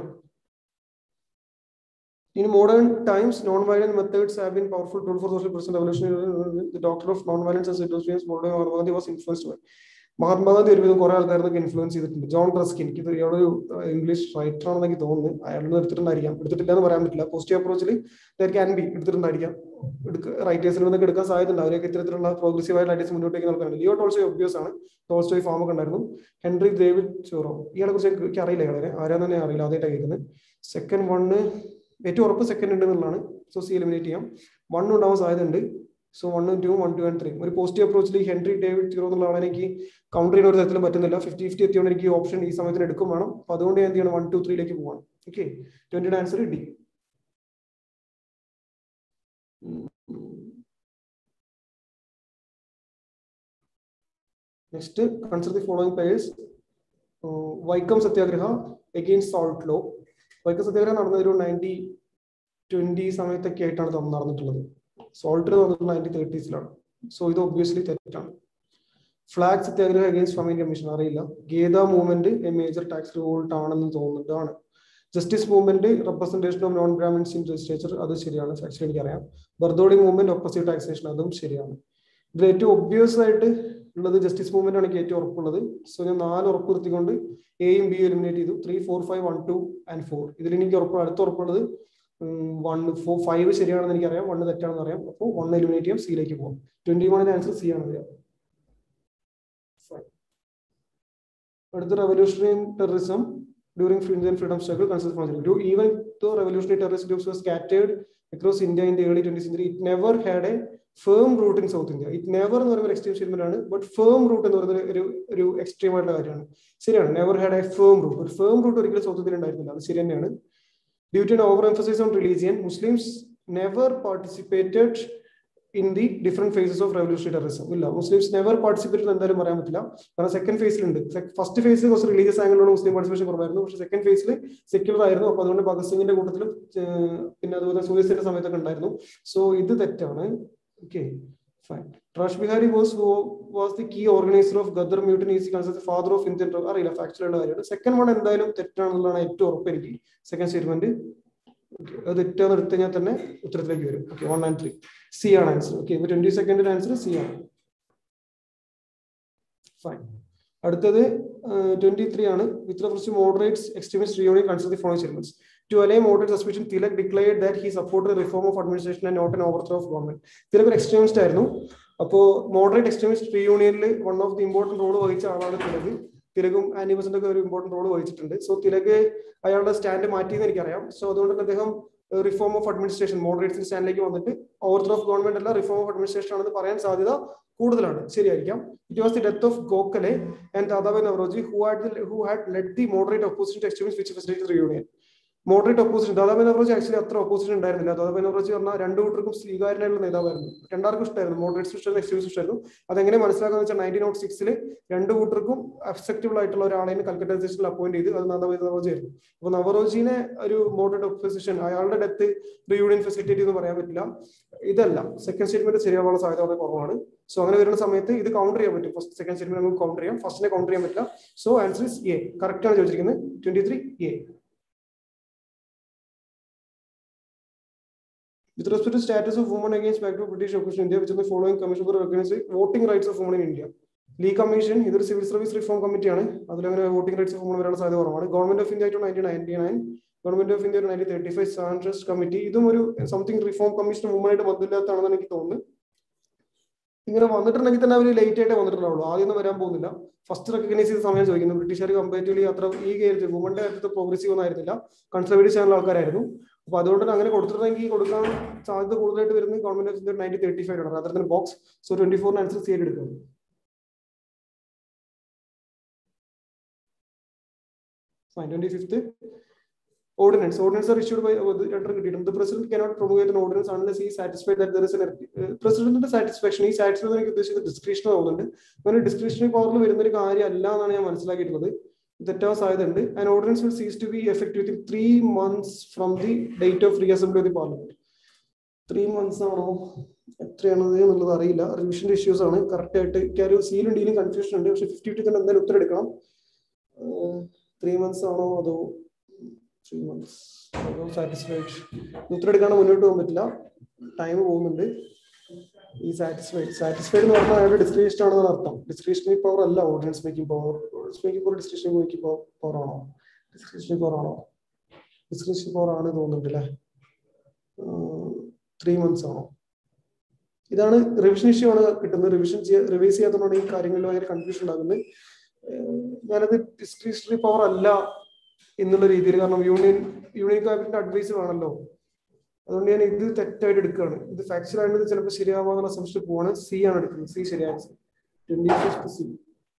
In modern times, non-violent methods have been powerful tool for social person revolution. The doctor of non-violence and civil Mahatma Gandhi was influenced by. Mahatma Gandhi ഒരുവിധം കുറെ ആൾക്കാരൊക്കെ influence ചെയ്തിട്ടുണ്ട്. John Ruskin, ഇത് ഇയാളൊരു English writer ആണെന്ന് എനിക്ക് തോന്നുന്നു. അയാളൊന്നും എടുത്തിട്ടുണ്ടായിരിക്കാം, എടുത്തിട്ടില്ല എന്ന് പറയാൻ പറ്റില്ല. പോസിറ്റീവ് അപ്രോച്ചിൽ ക്യാൻ ബി എടുത്തിട്ടുണ്ടായിരിക്കാം. റൈറ്റേഴ്സിൽ നിന്നൊക്കെ എടുക്കാൻ സാധ്യതയുണ്ട്. അവരൊക്കെ ഇത്തരത്തിലുള്ള പ്രോഗ്രസീവ് ആയിട്ട് റൈറ്റേഴ്സ് മുന്നോട്ടേക്ക് നടക്കാറുണ്ട്. ലിയോ ടോൾസ്റ്റോയ് ഒബ്വിയസ് ആണ്. ടോൾസ്റ്റോയ് ഫാം ഒക്കെ ഉണ്ടായിരുന്നു. ഹെൻറി ഡേവിഡ് ചോറോ, ഇയാളെ കുറിച്ച് എനിക്ക് അറിയില്ല. ഇയാളെ ആരാന്ന് തന്നെ അറിയില്ല, ആദ്യമായിട്ടാണ് കേൾക്കുന്നത്. സെക്കൻഡ് വണ്ണ് ഏറ്റവും ഉറപ്പ് സെക്കൻഡ് ഉണ്ട് എന്നുള്ളതാണ്. സോ സി എലിമിനേറ്റ് ചെയ്യാം. വൺ ഉണ്ടാവാൻ സാധ്യത ഉണ്ട്. സോ വണ്ണും two one two and three. ഒരു പോസിറ്റീവ് അപ്രോച്ചിൽ ഹെൻറി ഡേവിഡ് തിറോ എന്നുള്ള ആളെ എനിക്ക് കൗണ്ടർ ചെയ്യുന്ന ഒരു തരത്തിലും പറ്റുന്നില്ല. ഫിഫ്റ്റി ഫിഫ്റ്റി എത്തിയോണ്ട് എനിക്ക് ഓപ്ഷൻ ഈ സമയത്തിന് എടുക്കും വേണം. അപ്പൊ അതുകൊണ്ട് ഞാൻ എന്ത് ചെയ്യണം, വൺ ടു ത്രീയിലേക്ക് പോവാണ്. ഓക്കെ, ട്വന്റിയുടെ answer D. Next consider the following pairs. Vaikom Satyagraha against salt law. Vaikom സത്യാഗ്രഹം നടന്നത് ഒരു നയൻറ്റി ട്വന്റി സമയത്തൊക്കെ ആയിട്ടാണ് നടന്നിട്ടുള്ളത്. സോൾട്ട് നടന്നിട്ടുള്ളത് നയൻറ്റീൻ തേർട്ടീസിലാണ്. സോ ഇത് ഒബ്വിയസ്ലി തെറ്റാണ്. Flag Satyagraha against famine commission അറിയില്ല. Kheda movement a major tax revolt ആണെന്ന് തോന്നുന്നതാണ്. Justice movement representation of non Brahmins in legislature, അത് ശരിയാണ്. ആക്ച്വലി എനിക്കറിയാം. ബർദോളി മൂവ്മെന്റ് ഒപ്പസീവ് ടാക്സേഷൻ, അതും ശരിയാണ്. ഇതിൽ ഏറ്റവും ഒബ്വിയസ് ആയിട്ട് ഉള്ളത് ജസ്റ്റിസ് മൂവ്മെന്റ് ആണ് എനിക്ക് ഏറ്റവും ഉറപ്പുള്ളത്. സോ ഞാൻ നാല് ഉറപ്പ് നിർത്തിക്കൊണ്ട് എയും ബി എലിമിനേറ്റ് ചെയ്തു. Three four five one two and four. ഇതിൽ എനിക്ക് ഉറപ്പ് അടുത്ത ഉറപ്പുള്ളത് വൺ ഫോർ ഫൈവ് ശരിയാണെന്ന് എനിക്കറിയാം, വണ്ണ് തെറ്റാണെന്ന് അറിയാം. അപ്പോൾ വൺ എലിമിനേറ്റ് ചെയ്യാം, സിയിലേക്ക് പോകാം. ട്വന്റി വണ്ണിന്റെ ആൻസർ സി ആണ്. അടുത്ത revolutionary terrorism during Indian freedom struggle consists of even though revolutionary terrorist groups were scattered across India in the early twentieth century, it never had a firm root in South India. It never എന്ന് പറയുന്ന extreme statement ആണ്, but firm root എന്ന് പറയുന്ന ഒരു ഒരു extreme ആയിട്ടുള്ള കാര്യമാണ്. ശരിയാണ്, never had a firm root. ഒരു ഫേം റൂട്ട് ഒരിക്കലും സൗത്ത് ഇന്ത്യയിൽ ഉണ്ടായിരുന്നില്ല, അത് ശരി തന്നെയാണ്. Due to an over emphasis on religion, Muslims never participated in the different phases of revolutionary terrorism. ഇല്ല, മുസ്ലിംസ് നെവർ പാർട്ടിസിപ്പേറ്റ് എന്തായാലും പറയാൻ പറ്റില്ല. കാരണം സെക്കൻഡ് ഫേസിലുണ്ട്. ഫസ്റ്റ് ഫേസിൽ കുറച്ച് റിലീജിയസ് ആംഗിളിലുള്ള മുസ്ലിം പാർട്ടിസിപ്പേഷൻ കുറവായിരുന്നു. പക്ഷേ സെക്കൻഡ് ഫേസിൽ സെക്യുലർ ആയിരുന്നു. അപ്പൊ അതുകൊണ്ട് ഭഗത് സിംഗിന്റെ കൂട്ടത്തിലും പിന്നെ അതുപോലെ സൂര്യസിന്റെ സമയത്തൊക്കെ ഉണ്ടായിരുന്നു. സോ ഇത് തെറ്റാണ്. Okay, fine. Rash Behari Bose was the key organiser of Ghadar mutiny, is considered father of Indian. അറിയില്ല, ഫാക്ച്വൽ ആയിട്ടുള്ള കാര്യമാണ്. സെക്കൻഡ് വൺ എന്തായാലും തെറ്റാണെന്നുള്ളതാണ് ഏറ്റവും ഉറപ്പ് എനിക്ക്. സെക്കൻഡ് സ്റ്റേറ്റ്മെന്റ് അത് തെറ്റാന്ന് എടുത്തു കഴിഞ്ഞാൽ തന്നെ ഉത്തരത്തിലേക്ക് വരും. Okay, one and three C ആണ് ആൻസർ. ഓക്കെ, ഇപ്പൊ ട്വന്റി സെക്കൻഡിന്റെ ആൻസർ സി ആണ്. ഫൈൻ. അടുത്തത് ട്വന്റി ത്രീ ആണ്. With reference to moderates extremist reunion consider the following statements. To allay moderate suspicion, Tilak declared that he supported the reform of administration and not an overthrow of government. Tilak ഒരു extremist ആയിരുന്നു. അപ്പോൾ moderate extremist റിയൂണിയനിൽ one of the important role വഹിച്ച ആളാണ് തിലക്. തിലകും Annie ബസന്റും ഒക്കെ ഒരു ഇമ്പോർട്ടന്റ് റോൾ വഹിച്ചിട്ടുണ്ട്. സോ തിലക് അയാളുടെ സ്റ്റാൻഡ് മാറ്റിയെന്ന് എനിക്കറിയാം. സോ അതുകൊണ്ട് തന്നെ അദ്ദേഹം റിഫോം ഓഫ് അഡ്മിനിസ്ട്രേഷൻ മോഡറേറ്റ്സിന്റെ സ്റ്റാൻഡിലേക്ക് വന്നിട്ട് ഓവർത്രോ ഓഫ് ഗവൺമെന്റ് അല്ല, റിഫോം ഓഫ് അഡ്മിനിസ്ട്രേഷൻ ആണെന്ന് പറയാൻ സാധ്യത കൂടുതലാണ്. ശരിയായിരിക്കാം. It was the death of Gokhale and Dadabhai Naoroji who had who had led the moderate opposition to extremist which facilitated reunion. Moderate opposition Dadabhai Naoroji actually അത്ര ഒപ്പോസിഷൻ ഉണ്ടായിരുന്നില്ല. ദാദാഭായ് നവറോജി പറഞ്ഞാൽ രണ്ടു കൂട്ടർക്കും സ്വീകാര്യനായിട്ടുള്ള നേതാവായിരുന്നു. രണ്ടാർക്കും ഇഷ്ടമായിരുന്നു, മോഡറേറ്റ്സ് ഇഷ്ടമായിരുന്നു, എക്സ്ട്രീമിസ്റ്റ് ഇഷ്ടമായിരുന്നു. അതെങ്ങനെ മനസ്സിലാക്കാന്ന് വെച്ചാൽ നയൻറ്റീൻ നോട്ട് സിക്സിൽ രണ്ടു കൂട്ടർക്കും അക്സെപ്റ്റബിൾ ആയിട്ടുള്ള ഒരാളെയും കൽക്കട്ട സ്റ്റേഷനിൽ അപ്പോയിന്റ് ചെയ്ത് അത് ദാദാഭായ് നവറോജി ആയിരുന്നു. അപ്പൊ നവറോജിനെ ഒരു മോഡറേറ്റ് ഒപ്പോസിഷൻ അയാളുടെ ഡെത്ത് റിയൂണിയൻ ഫെസിലിറ്റേറ്റ് എന്ന് പറയാൻ പറ്റില്ല. ഇതല്ല, സെക്കൻഡ് സ്റ്റേറ്റ്മെന്റ് ശരിയാവാനുള്ള സാധ്യത വളരെ കുറവാണ്. സോ അങ്ങനെ വരുന്ന സമയത്ത് ഇത് കൗണ്ടർ ചെയ്യാൻ പറ്റും. ഫസ്റ്റ് സെക്കൻഡ് സ്റ്റേറ്റ്മെന്റ് നമുക്ക് കൗണ്ടർ ചെയ്യാം, ഫസ്റ്റിനെ കൗണ്ടർ ചെയ്യാൻ പറ്റില്ല. So answer is A. Correct ആണ് ചോദിച്ചിരിക്കുന്നത്. Twenty three A. With respect to status of women against back to British occupation in India, which is the following commission for recognizing voting rights of women in India. Lee Commission, ഇതൊരു civil service reform കമ്മിറ്റിയാണ്. അതിലങ്ങനെ voting rights of women വരാനുള്ള സാധ്യത കുറവാണ്. Government of India to nineteen ninety nine, government of India nineteen thirty five സാൻട്രസ്റ്റ് committee. ഇതും ഒരു something reform commission വുമണായിട്ട് ബന്ധമില്ലാത്തതാണെന്ന് എനിക്ക് തോന്നുന്നു. ഇങ്ങനെ വന്നിട്ടുണ്ടെങ്കിൽ തന്നെ അവർ ലേറ്റ് ആയിട്ടേ വന്നിട്ടുണ്ടാവുള്ളൂ, ആദ്യമൊന്നും വരാൻ പോകുന്നില്ല. ഫസ്റ്റ് റെക്കഗ്നൈസ് ചെയ്ത സമയം ചോദിക്കുന്നു. ബ്രിട്ടീഷുകാർ കമ്പാരിറ്റീവ്ലി അത്ര ഈ കേരളത്തിൽ വുമന്റെ കാര്യത്തിൽ പ്രോഗ്രസീവ് ഒന്നും ആയിരുന്നില്ല, കൺസർവേറ്റീവ് ചാനൽ ആൾക്കാരായിരുന്നു. അപ്പൊ അതുകൊണ്ട് തന്നെ അങ്ങനെ കൊടുത്തിട്ടുണ്ടെങ്കിൽ കൊടുക്കാൻ സാധ്യത കൂടുതലായിട്ട് വരുന്നത് government of India nineteen thirty five ആണ്, other than box. So twenty ഫോറിന് ആൻസർ സി ആയിട്ട് എടുക്കുന്നത്. Twenty fifth ordinance. Ordinance are issued by uh, the president cannot promulgate an ordinance unless he is satisfied that there is an uh, president satisfaction. He satisfied the discretionary ആവുന്നുണ്ട്. അങ്ങനെ discretionary പവറിൽ വരുന്ന ഒരു കാര്യം അല്ല എന്നാണ് ഞാൻ മനസ്സിലാക്കിയിട്ടുള്ളത്. തെറ്റാൻ സാധ്യതയുണ്ട്. An ordinance will cease to be effective within three months from the date of reassembly of the parliament. Three months ആണോ എത്രയാണത് എന്നുള്ളത് അറിയില്ല. റിവിഷന്റെ ഇഷ്യൂസ് ആണ്. കറക്റ്റ് ആയിട്ട് ഒരു സീലും ഡീലും കൺഫ്യൂഷൻ ഉണ്ട്. പക്ഷെ ഫിഫ്റ്റി ഫിഫ്റ്റി തന്നെ എന്തായാലും ഉത്തരം എടുക്കണം. ത്രീ മന്ത്സ് ആണോ അതോ ത്രീ മന്ത്സ് സാറ്റിസ്ഫൈഡ്? ഉത്തരം എടുക്കാണ്ട് മുന്നോട്ട് പോകാൻ പറ്റില്ല, ടൈം പോകുന്നുണ്ട്. ഈ സാറ്റിസ്ഫൈഡ് സാറ്റിസ്ഫൈഡ് എന്ന് പറഞ്ഞാൽ അയാളുടെ ഡിസ്ക്രിപ്ഷൻ ആണെന്നാണ് അർത്ഥം. ഡിസ്ക്രിപ്ഷണറി പവർ അല്ല ordinance making power. Ordinance making power discretionary making power ആണോ? ഡിസ്ക്രിപ്ഷണറി പവർ ആണോ? ഡിസ്ക്രിപ്ഷണറി പവർ ആണ് തോന്നുന്നുണ്ട് അല്ലേ. ത്രീ മന്ത്സ് ആണോ? ഇതാണ് റിവിഷൻ ഇഷ്യൂ ആണ് കിട്ടുന്നത്. റിവിഷൻ റിവൈസ് ചെയ്യാത്തതുകൊണ്ടാണ് ഈ കാര്യങ്ങളിൽ ഭയങ്കര കൺഫ്യൂഷൻ ഉണ്ടാകുന്നത്. ഞാനത് ഡിസ്ക്രിപ്ഷണറി പവർ അല്ല എന്നുള്ള രീതിയിൽ, കാരണം യൂണിയൻ യൂണിയൻ ക്യാബിനറ്റ് അഡ്വൈസ് വേണമല്ലോ, അതുകൊണ്ട് ഞാൻ ഇത് തെറ്റായിട്ട് എടുക്കുകയാണ്. ഇത് ഫാക്ച്വൽ ആയിട്ട് ചിലപ്പോൾ ശരിയാവാന്നുള്ള അസംഷൻ പോവാണ്. സി ആണ് എടുക്കുന്നത്. സി ശരിയാണ്. Twenty fifth C.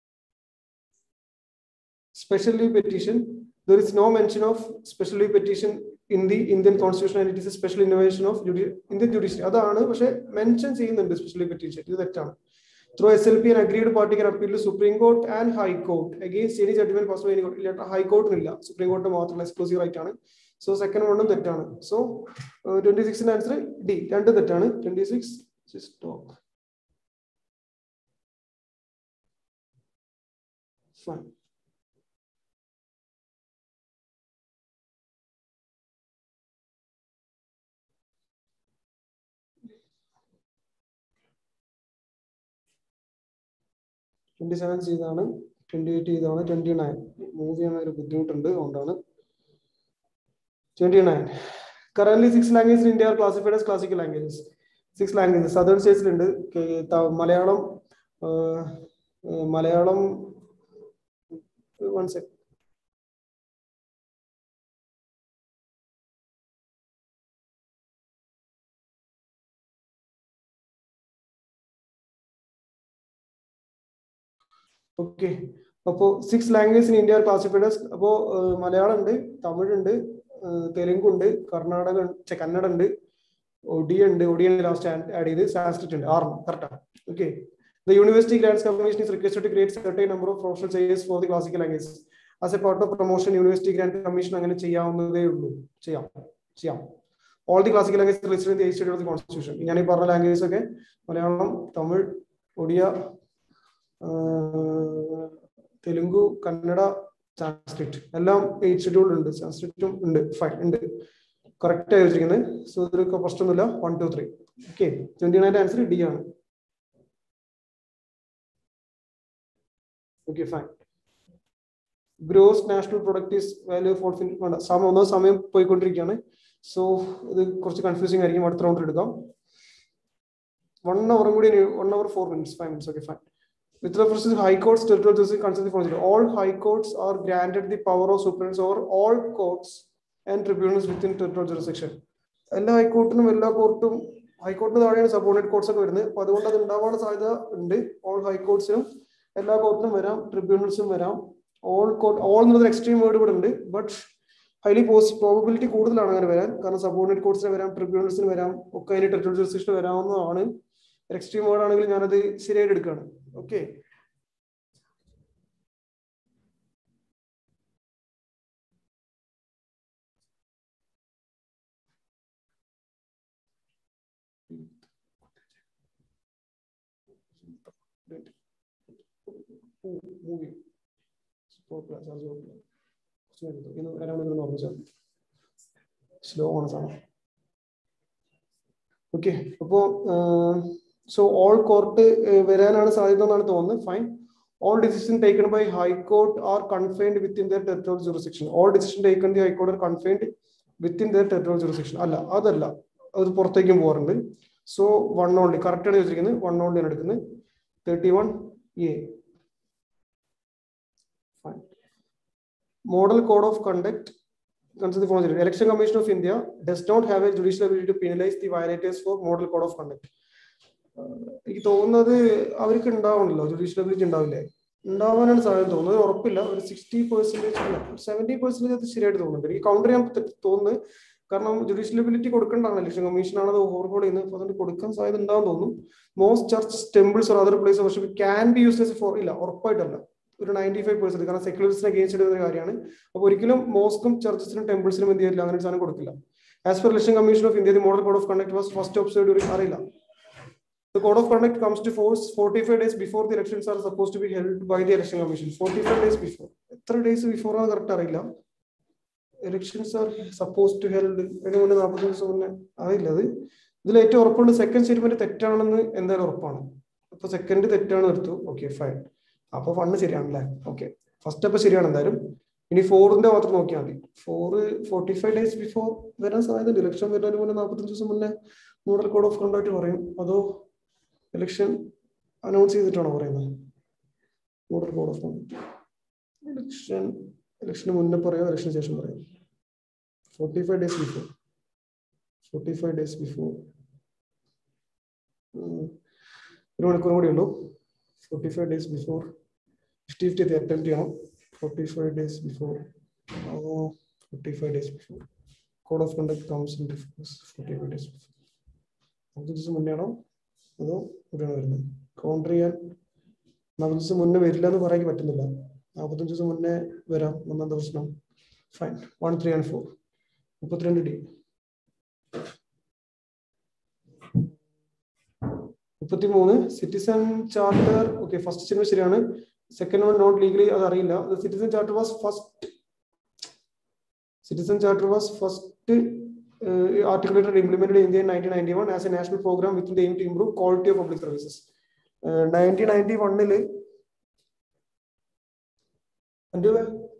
Special leave petition. There is no mention of special leave petition in the Indian constitution and it is a special innovation of Indian judiciary. അതാണ്, പക്ഷെ mention ചെയ്യുന്നുണ്ട് special leave petition. ഇത് തെറ്റാണ്. Through S L P, an agreed party can appeal to Supreme Court and High Court against any judgment passed by any court. ഇല്ല, high കോർട്ടിനില്ല, supreme court മാത്രമല്ല, exclusive right ആണ്. So second വണ്ണും തെറ്റാണ്. So twenty സിക്സിന്റെ answer D. രണ്ടും തെറ്റാണ്. Twenty six stop. Fine. Twenty seven ചെയ്താണ്, ട്വന്റി എയ്റ്റ് ചെയ്താണ്, ട്വന്റി നയൻ മൂവ് ചെയ്യാൻ ഒരു ബുദ്ധിമുട്ടുണ്ട്, അതുകൊണ്ടാണ്. Twenty nine. Current six language in India are classified as classical languages. Six languages southern സ്റ്റേറ്റ്സിലുണ്ട്. Malayalam Malayalam one second okay. അപ്പോ six language in India are classified as. അപ്പോ മലയാളം ഉണ്ട്, തമിഴ് ഉണ്ട്, തെലുങ്ക് ഉണ്ട്, കർണാടക കന്നഡ ഉണ്ട്, ഒഡിയ ഉണ്ട്, ഒഡിയ ലാസ്റ്റ് ആഡ് ചെയ്ത് സാൻസ്ക്രിറ്റ് ഉണ്ട്, ആറ് കറക്റ്റാണ്. Okay. The University Grants Commission is requested to create certain number of professional chains for the classical languages. As a part of promotion, University Grant Commission അങ്ങനെ ചെയ്യാവുന്നതേ ഉള്ളൂ. ചെയ്യാം ചെയ്യാം All the classical languages are listed in the eighth schedule of the Constitution. ഞാൻ ഈ പറഞ്ഞ languages ഒക്കെ മലയാളം, തമിഴ്, ഒഡിയ, തെലുങ്കു, കന്നഡ, സാൻസ്ക്രിറ്റ് എല്ലാം എയ്റ്റ് ഷെഡ്യൂൾ ഉണ്ട്. സാൻസ്ക്രിറ്റും ഉണ്ട്. ഫൈൻ ഉണ്ട്, കറക്റ്റ് ആയി വെച്ചിരിക്കുന്നത്. സോ ഇതിലൊക്കെ പ്രശ്നമൊന്നുമില്ല. One two three okay. Twenty നയൻ്റെ ആൻസർ ഡി ആണ്. Okay, fine. Gross national product is value for സമയം ഒന്നോ സമയം പോയിക്കൊണ്ടിരിക്കുകയാണ്. സോ ഇത് കുറച്ച് കൺഫ്യൂസിംഗ് ആയിരിക്കും. അടുത്ത റൗണ്ട് എടുക്കാം. വൺ അവറും കൂടി, one hour four minutes five minutes okay fine. With reference to high courts, territorial jurisdiction consists of all high courts are granted the power of superintendence over all courts and tribunals within territorial jurisdiction. എല്ലാ ഹൈക്കോർട്ടിനും എല്ലാ കോർട്ടും, ഹൈക്കോർട്ടിന് താഴെയാണ് subordinate courts ഒക്കെ വരുന്നത്. അപ്പൊ അതുകൊണ്ട് അത് ഉണ്ടാവാനുള്ള സാധ്യത ഉണ്ട്. ഓൾ ഹൈക്കോർട്സിനും എല്ലാ കോർട്ടിനും വരാം, ട്രിബ്യൂണൽസും വരാം. ഓൾ കോർട്ട്, ഓൾ എന്നുള്ളത് എക്സ്ട്രീം വേർഡ് ഇവിടെ ഉണ്ട്. ബട്ട് ഹൈലി പോസ്റ്റ് പ്രോബിലിറ്റി കൂടുതലാണ് അങ്ങനെ വരാൻ. കാരണം സബോർഡിനേറ്റ് കോർട്സിന് വരാം, ട്രിബ്യൂണൽസിന് വരാം, ഒക്കെ അതിന് ടെറിട്ടോറിയൽ ജുറിസ്ഡിക്ഷന് വരാവുന്നതാണ്. എക്സ്ട്രീം വേർഡ് ആണെങ്കിൽ ഞാനത് ശരിയായിട്ട് എടുക്കുകയാണ്. Okay. Moving. Slow on. Okay. So all court വരാനാണ് സാധ്യത എന്നാണ് തോന്നുന്നത്. Fine. All decisions taken by High Court are confined within their territorial jurisdiction. All decisions taken by High Court are confined within their territorial jurisdiction. അല്ല, അതല്ല, അത് പുറത്തേക്കും പോകാറുണ്ട്. So one only correct ആണ് ചോദിച്ചിരിക്കുന്നത്. വൺ ഓൺലി ആണ് എടുക്കുന്നത്. Thirty one A. Fine. Model Code of Conduct consists of the Election Commission of India does not have a judicial ability to penalize the violators for Model Code of Conduct. എനിക്ക് തോന്നുന്നത് അവർക്ക് ഉണ്ടാവണല്ലോ, judicial ability ഉണ്ടാവില്ലേ? ഉണ്ടാവാനാണ് സാധ്യത തോന്നുന്നത്. ഉറപ്പില്ല. ഒരു sixty percentage അല്ല, seventy percentage അത് ശരിയായിട്ട് തോന്നുന്നുണ്ട്. എനിക്ക് കൗണ്ടർ ചെയ്യാൻ തോന്നുന്നത്. കാരണം ജുഡീഷ്യൽ അബിലിറ്റി കൊടുക്കേണ്ടതാണ്, ഇലക്ഷൻ കമ്മീഷനാണ് അത് ഓവർഹോൾ ചെയ്യുന്നത്. അപ്പൊ അതുകൊണ്ട് കൊടുക്കാൻ സാധ്യത ഉണ്ടാവും തോന്നുന്നു. Most church, temples or other place worship can be used as for, ഇല്ല ഉറപ്പായിട്ടല്ല, ഒരു നയൻറ്റി ഫൈവ് പെർസെന്റ്. കാരണം സെക്യുലറിസ്റ്റിനെ അഗേൻസ്റ്റ് എടുക്കുന്ന കാര്യമാണ്. അപ്പൊ ഒരിക്കലും മോസ്കും ചർച്ചസിനും ടെമ്പിൾസിനും എന്ത് ചെയ്യില്ല, അങ്ങനെ സാധനം കൊടുക്കില്ല. As per election commission of India, the model code of conduct was first observed during, അറിയില്ല. The code of conduct comes to force forty-five days before the elections are supposed to be held by the election commission. forty-five days before. എത്ര days before ആണ് correct അറിയില്ല. Elections are supposed to held അതിന് മുന്നേ നാൽപ്പത് ദിവസം മുന്നേ, അറിയില്ല. അത് ഇതിൽ ഏറ്റവും ഉറപ്പുണ്ട് സെക്കൻഡ് സ്റ്റേറ്റ്മെന്റ് തെറ്റാണെന്ന് എന്തായാലും ഉറപ്പാണ്. അപ്പൊ സെക്കൻഡ് തെറ്റാണ് എടുത്തു. Okay fine. അപ്പൊ ഫണ്ട് ശരിയാണല്ലേ? ഓക്കെ. ഫസ്റ്റ് അപ്പൊ ശരിയാണ് എന്തായാലും. ഇനി ഫോറിന്റെ മാത്രം നോക്കിയാൽ മതി. Four forty five days before വരാൻ സാധ്യത. ഇലക്ഷൻ വരുന്നതിന് മുന്നേ നാൽപ്പത്തഞ്ച് ദിവസം മുന്നേ മോഡൽ കോഡ് ഓഫ് കണ്ടക്ട് പറയും. അതോ ഇലക്ഷൻ അനൗൺസ് ചെയ്തിട്ടാണോ പറയുന്നത്? Model code of conduct election ഇലക്ഷന് മുന്നേ പറയോ ഇലക്ഷന് ശേഷം പറയോ? Forty five days before forty five days before ഒരു മണിക്കൂർ കൂടി ഉള്ളൂ. Forty five days before fifty fifty attempt ചെയ്യണം. Forty five days before forty five days before code of conduct comes in force. Forty five days before അഞ്ച് ദിവസം മുന്നേ ആണോ അതോ ഇവിടെയാണ് വരുന്നത്? കൗണ്ടർ ചെയ്യാൻ നാൽപ്പത് ദിവസം മുന്നേ വരില്ല എന്ന് പറയാൻ പറ്റുന്നില്ല. നാൽപ്പത്തഞ്ച് ദിവസം മുന്നേ വരാം, ഒന്നാം ദിവസം. Fine. One three and four മുപ്പത്തിരണ്ട് ഡി. മുപ്പത്തി മൂന്ന് citizen charter. Okay, first statement ശരിയാണ്. സെക്കൻഡ് വൺ നോട്ട് ലീഗലി, അത് അറിയില്ല. Citizen charter was first citizen charter was first Uh, articulated and implemented in India in nineteen ninety-one as a national program with the aim to improve quality of public services. Uh, nineteen ninety-one il andu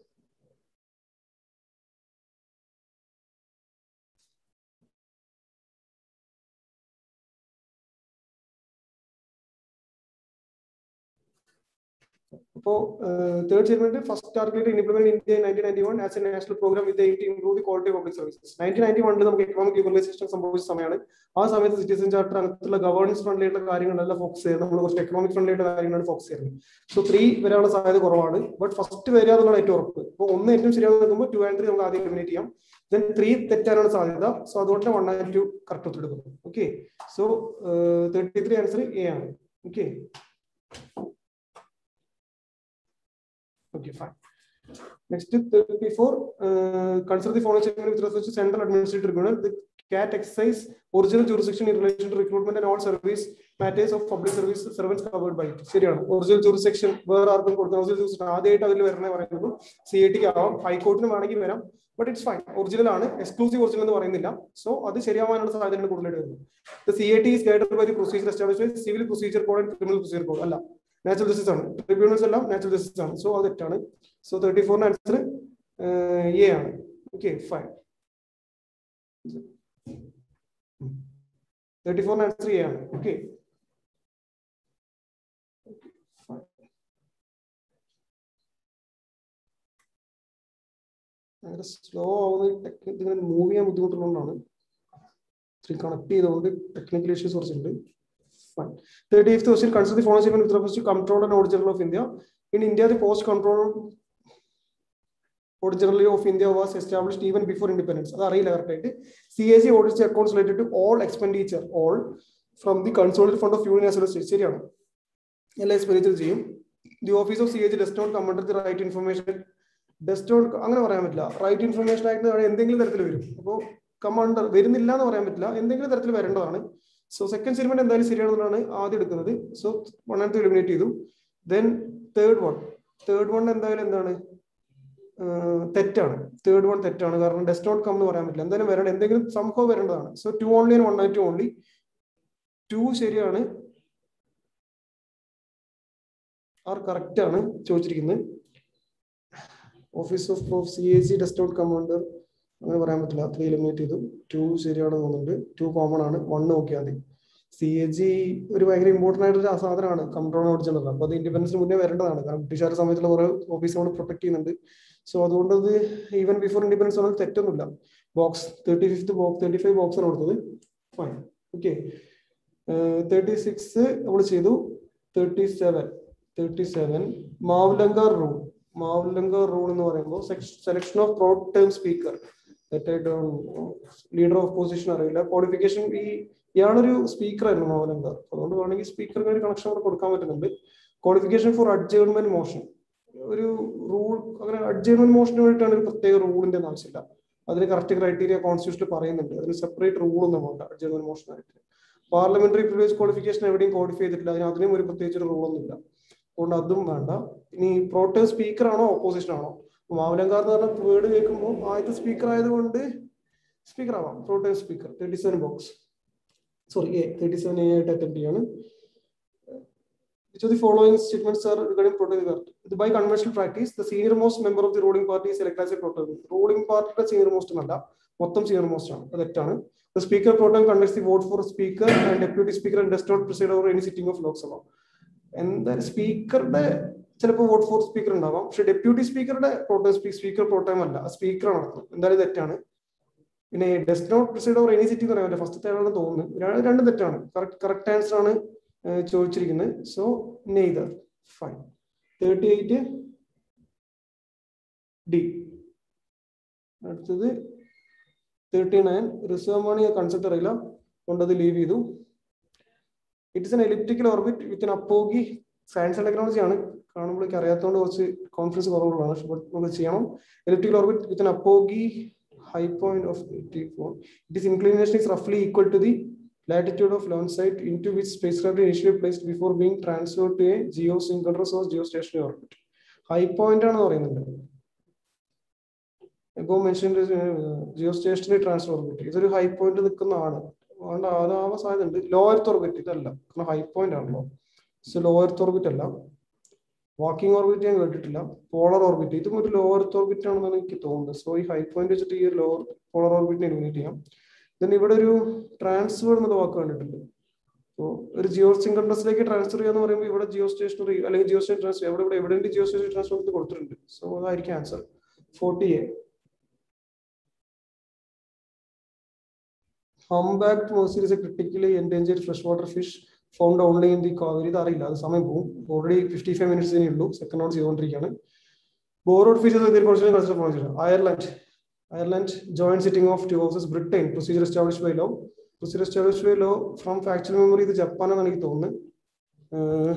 So, uh, third statement, first articulated and implemented in India in nineteen ninety-one as a national program with the aim to improve the quality of public services. nineteen ninety-one ൽ നമുക്ക് economic liberalization സംഭവിച്ച സമയമാണ്. ആ സമയത്ത് citizen charter അങ്ങനത്തുള്ള governance friendly ആയിട്ടുള്ള കാര്യങ്ങളെല്ലാം focus ചെയ്ത് നമ്മൾ കുറച്ച് എക്കണോമിക് ഫ്രണ്ട്ലി ആയിട്ടുള്ള കാര്യങ്ങളാണ് ഫോക്കസ് ചെയ്യുന്നത്. സോ ത്രീ വരാനുള്ള സാധ്യത കുറവാണ്. ബട്ട് ഫസ്റ്റ് വരിക എന്നുള്ളതാണ് ഏറ്റവും ഉറപ്പ്. അപ്പോൾ ഒന്ന് ഏറ്റവും ശരിയാണെന്ന് നോക്കുമ്പോൾ ടു ആൻഡ് ത്രീ നമുക്ക് ആദ്യം എലിമിനേറ്റ് ചെയ്യാം. ദെൻ ത്രീ തെറ്റാനുള്ള സാധ്യത. സോ അതുകൊണ്ട് വൺ ആൻഡ് ടു കറക്റ്റ് ഉത്തെടുക്കുന്നു. Okay, so thirty three answer A ആണ്. Okay okay fine. Next, thirty-four. Uh, consider the following statement with respect to Central Administrative Tribunal. The C A T exercise original jurisdiction in relation to recruitment and all service matters of public service servants covered by it. ശരിയാണ്. Original jurisdiction വേറെ ആർക്കും കൊടുക്കുന്ന original jurisdiction ആദ്യമായിട്ട് അതിൽ വരണേ പറയുന്നത് C I tick ആവാം, ഹൈക്കോർട്ടിന് വേണമെങ്കിൽ വരാം. But it's fine. ഒറിജിനൽ ആണ്, എക്സ്ക്ലൂസീവ് ഒറിജിനൽ എന്ന് പറയുന്നില്ല. സോ അത് ശരിയാവാനുള്ള സാധ്യതയാണ് കൂടുതലായിട്ട് വരുന്നത്. The C A T is guided by the procedure established by Civil Procedure Code and Criminal Procedure Code. അല്ല, നാച്ചുറൽ ജസ്റ്റിസ് ആണ്. ട്രിബ്യൂണൽസ് എല്ലാം നാച്ചുറൽ ജസ്റ്റിസ് ആണ്. സോ അത് തെറ്റാണ്. സോ തേർട്ടി ഫോറിന് ആൻസർ എ ആണ്. Okay fine. തേർട്ടി ഫോറിന് answer A ആണ്. ഓക്കെ ഭയങ്കര സ്ലോ ആവുന്ന ടെക്നിക് ഇങ്ങനെ മൂവ് ചെയ്യാൻ ബുദ്ധിമുട്ടുള്ളതുകൊണ്ടാണ്. കണക്ട് ചെയ്തുകൊണ്ട് ടെക്നിക്കൽ ഇഷ്യൂസ് കുറച്ചുണ്ട്. thirty-fifth question, consider the following statement with reference to Comptroller and Auditor General of India. In India, the post Comptroller Auditor General of India was established even before independence. That is right. C A G audits the accounts related to all expenditure, all from the consolidated fund of union as well as state. Serious. All expenditure ചെയ്യും. The office of C A G does not come under the right information. Does not അങ്ങനെ പറയാൻ പറ്റില്ല. Right information ആയിട്ട് എന്തെങ്കിലും തരത്തിൽ വരും. അപ്പോൾ commander വരുന്നില്ല എന്ന് പറയാൻ പറ്റില്ല, എന്തെങ്കിലും തരത്തിൽ വരേണ്ടതാണ്. സോ സെക്കൻഡ് സ്റ്റേറ്റ്മെന്റ് എന്തായാലും ശരിയാണെന്നാണ് ആദ്യം എടുക്കുന്നത്. So one and two eliminate ചെയ്തു. Then third one third one എന്തായാലും എന്താണ് തെറ്റാണ്. തേർഡ് വൺ തെറ്റാണ്, കാരണം ഡസ് നോട്ട് കം എന്ന് പറയാൻ പറ്റില്ല. എന്തായാലും വരേണ്ട എന്തെങ്കിലും സംഭവം വരേണ്ടതാണ്. So two only and one and two only. Two ശരിയാണ്, ആർ കറക്റ്റ് ആണ് ചോദിച്ചിരിക്കുന്നത്. Office of proof C A G does not come under അങ്ങനെ പറയാൻ പറ്റില്ല. ത്രീ എലിമിനേറ്റ് ചെയ്തു. ടു ശരിയാണെന്ന് തോന്നുന്നുണ്ട്. ടു കോമൺ ആണ്. വൺ നോക്കിയാൽ മതി. സി എ ജി ഒരു ഭയങ്കര ഇമ്പോർട്ടന്റ് ആയിട്ടൊരു സാധനമാണ് കൺട്രോൾ ഓഡിജനൽ. അപ്പൊ അത് ഇൻഡിപെൻഡൻസിന് മുന്നേ വരേണ്ടതാണ്, കാരണം ബ്രിട്ടീഷുകാരുടെ സമയത്തുള്ള കുറെ ഓഫീസ് നമ്മൾ പ്രൊട്ടക്ട് ചെയ്യുന്നുണ്ട്. സോ അതുകൊണ്ട് അത് ഈവൻ ബിഫോർ ഇൻഡിപെൻഡൻസ് വന്നാൽ തെറ്റൊന്നുമില്ല. Box thirty fifth box thirty five box ആണ് കൊടുത്തത്. ഫൈൻ. ഓക്കെ തേർട്ടി സിക്സ് നമ്മൾ ചെയ്തു. Thirty seven thirty seven Mavalankar rule. Mavalankar rule എന്ന് പറയുമ്പോൾ selection of pro tem speaker. Leader of position അറിയില്ല. ക്വാളിഫിക്കേഷൻ ഈ ഇയാളൊരു സ്പീക്കർ ആയിരുന്നു മാവലങ്കർ. അതുകൊണ്ട് വേണമെങ്കിൽ സ്പീക്കറിന് ഒരു കണക്ഷൻ കൂടെ കൊടുക്കാൻ പറ്റുന്നുണ്ട്. Qualification for adjournment motion. ഒരു റൂൾ അങ്ങനെ അഡ്ജേൺമെന്റ് മോഷന് വേണ്ടിയിട്ടാണ് ഒരു പ്രത്യേക റൂളിന്റെ ആവശ്യമില്ല. അതിന് കറക്റ്റ് ക്രൈറ്റീരിയ കോൺസ്റ്റിറ്റ്യൂഷനിൽ പറയുന്നുണ്ട്. അതിന് സെപ്പറേറ്റ് റൂൾ ഒന്നും വേണ്ട അഡ്ജേൺമെന്റ് മോഷനായിട്ട്. പാർലമെന്ററി പ്രിവിലേജ് ക്വാളിഫിക്കേഷൻ എവിടെയും കോഡിഫൈ ചെയ്തിട്ടില്ല. അതിന് അതിനും ഒരു പ്രത്യേകിച്ച് റൂൾ ഒന്നുമില്ല. അതുകൊണ്ട് അതും വേണ്ട. ഇനി പ്രോട്ടേം സ്പീക്കർ ആണോ ഓപ്പോസിഷൻ ആണോ? മാവലങ്കാർ എന്ന് പറഞ്ഞ വേർഡ് കേൾക്കുമ്പോൾ ആദ്യത്തെ സ്പീക്കർ ആയതുകൊണ്ട് സ്പീക്കർ ആവാം. Pro tem speaker thirty seven box sorry A thirty seven A ആയിട്ട് അറ്റംപ്റ്റ് ചെയ്യാണ്. Which of the following statements are regarding protocol? By conventional practice, the senior most member of the ruling party is elected as a protocol. Ruling party senior most അല്ല, മൊത്തം senior most ആണ്. അത് തെറ്റാണ്. The speaker protocol conducts the vote for speaker and deputy speaker and does not preside over any sitting of Lok Sabha. എന്തായാലും സ്പീക്കറുടെ ചിലപ്പോൾ vote four speaker ഉണ്ടാവാം, പക്ഷെ ഡെപ്യൂട്ടി സ്പീക്കറുടെ പ്രോട്ടോം സ്പീക്കർ പ്രോട്ടോം അല്ല, സ്പീക്കറാണ് നടക്കുന്നത്. എന്തായാലും തെറ്റാണ്. പിന്നെ does not preside over any city എന്ന് പറയാൻ പറ്റില്ല. ഫസ്റ്റത്തെ ആണെന്ന് തോന്നുന്നു. രണ്ടും തെറ്റാണ്. കറക്റ്റ് കറക്റ്റ് ആൻസർ ആണ് ചോദിച്ചിരിക്കുന്നത്. So neither. Fine. Thirty eight D. അടുത്തത് thirty nine reserve money concept അറിയില്ല, കൊണ്ടത് ലീവ് ചെയ്തു. It is an elliptical orbit with an apogee. Science and technology ആണ്, കാണുമ്പോഴേക്ക് അറിയാത്തതുകൊണ്ട് കുറച്ച് കോൺഫിഡൻസ് കുറവുള്ളതാണ്. നമുക്ക് ചെയ്യണം. Elliptical orbit with an apogee high point of eighty-four. Its inclination is roughly equal to the latitude of launch site into which spacecraft initially placed before being transferred to a geosynchronous or geostationary orbit. High point ആണ് പറയുന്നത്. ഇപ്പോൾ mentioned geostationary transfer orbit. ഇതൊരു high point നിൽക്കുന്നതാണ്. അതുകൊണ്ട് അതാവാൻ സാധ്യതയുണ്ട്. Low earth orbit ഇതല്ല, കാരണം ഹൈ പോയിന്റ് ആണല്ലോ. സോ ലോ എർത്ത് ഓർബിറ്റ് അല്ല. വാക്കിംഗ് ഓർബിറ്റ് ഞാൻ കേട്ടിട്ടില്ല. പോളർ ഓർബിറ്റ് ഇതും ഒരു ലോ എർത്ത് ഓർബിറ്റ് ആണെന്നാണ് എനിക്ക് തോന്നുന്നത്. സോ ഈ ഹൈ പോയിന്റ് വെച്ചിട്ട് ഈ ഒരു ലോ പോളർ ഓർബിറ്റിനെ എലിമിനേറ്റ് ചെയ്യാം. ദെൻ ഇവിടെ ഒരു ട്രാൻസ്ഫർ എന്നുള്ള വാക്ക് കണ്ടിട്ടുണ്ട്. അപ്പോൾ ഒരു ജിയോ സിൻക്രണസിലേക്ക് ട്രാൻസ്ഫർ ചെയ്യാന്ന് പറയുമ്പോൾ ഇവിടെ ജിയോ സ്റ്റേഷനറി അല്ലെങ്കിൽ ജിയോ സ്റ്റേഷൻ ട്രാൻസ്ഫർ എവിടെ ഇവിടെ എവിടെയെങ്കിലും ജിയോ സ്റ്റേഷൻ ട്രാൻസ്ഫർ കൊടുത്തിട്ടുണ്ട്. സോ അതായിരിക്കും answer. Forty A. Humpbacked mussel is a critically endangered freshwater fish found only in the Kaveri. ഇത് അറിയില്ല, അത് സമയം പോകും. ഓൾറെഡി ഫിഫ്റ്റി ഫൈവ് മിനിറ്റ്സിനേ ഉള്ളൂ. സെക്കൻഡ് നോട്ട് ചെയ്തുകൊണ്ടിരിക്കുകയാണ്. Borrowed features of the constitutional constitution. Ireland. Ireland joint sitting of two houses. Britain. Procedure established by law. Procedure established by law from factual memory. The Japan and Aniki uh,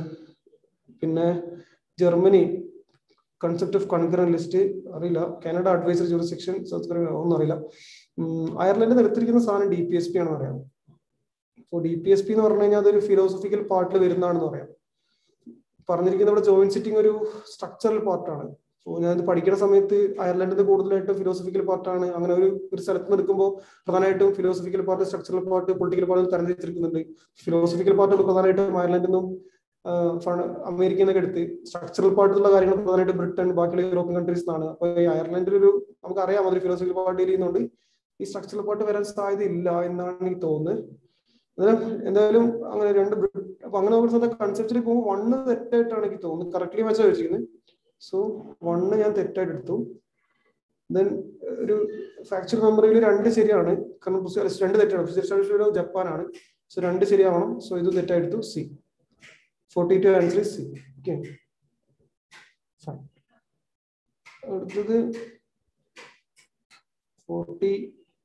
Germany. Concept of concurrent list. Arila. Canada advisory jurisdiction. South Korea. Um, Ireland is the D P S P. So D P S P is a philosophical part of the joint sitting a structural part. So ഞാൻ പഠിക്കുന്ന സമയത്ത് അയർലൻഡിന്റെ കൂടുതലായിട്ട് philosophical പാർട്ടാണ്. അങ്ങനെ ഒരു ഒരു സ്ഥലത്ത് നിൽക്കുമ്പോൾ പ്രധാനമായിട്ടും philosophical part, structural part, political part തരംതിരിച്ചിരിക്കുന്നുണ്ട്. ഫിലോസഫിക്കൽ പാർട്ട് പ്രധാനമായിട്ടും അയർലൻഡിൽ നിന്നും അമേരിക്കയിൽ നിന്നൊക്കെ എടുത്ത്, സ്ട്രക്ചറൽ പാർട്ടിലുള്ള കാര്യങ്ങൾ പ്രധാനമായിട്ട് ബ്രിട്ടൻ, ബാക്കിയുള്ള യൂറോപ്യൻ കൺട്രീസ് ആണ്. അപ്പൊ ഈ അയർലൻഡിൽ ഒരു നമുക്കറിയാം അതൊരു ഫിലോസഫിക്കൽ പാർട്ട് ചെയ്യുന്നുണ്ട്. ഈ സ്ട്രക്ചറൽ പാർട്ട് വരാൻ സാധ്യത ഇല്ല എന്നാണ് എനിക്ക് തോന്നുന്നത്. എന്തായാലും അങ്ങനെ രണ്ട് അപ്പൊ അങ്ങനെ നോക്കുന്ന കൺസെപ്റ്റിൽ പോകുമ്പോൾ വണ്ണ് തെറ്റായിട്ടാണ് എനിക്ക് തോന്നുന്നത്. കറക്റ്റ്ലി വെച്ചാൽ വെച്ചിരിക്കുന്നത്. സോ വണ്ണ് ഞാൻ തെറ്റായിട്ട് എടുത്തു. ദെൻ ഒരു ഫാക്ച്വൽ മെമ്മറിയിൽ രണ്ട് ശരിയാണ്, കാരണം രണ്ട് തെറ്റാണ്. ജപ്പാനാണ്. സോ രണ്ട് ശരിയാവണം. സോ ഇത് തെറ്റായെടുത്തു. C forty two answer C. Okay, അടുത്തത് forty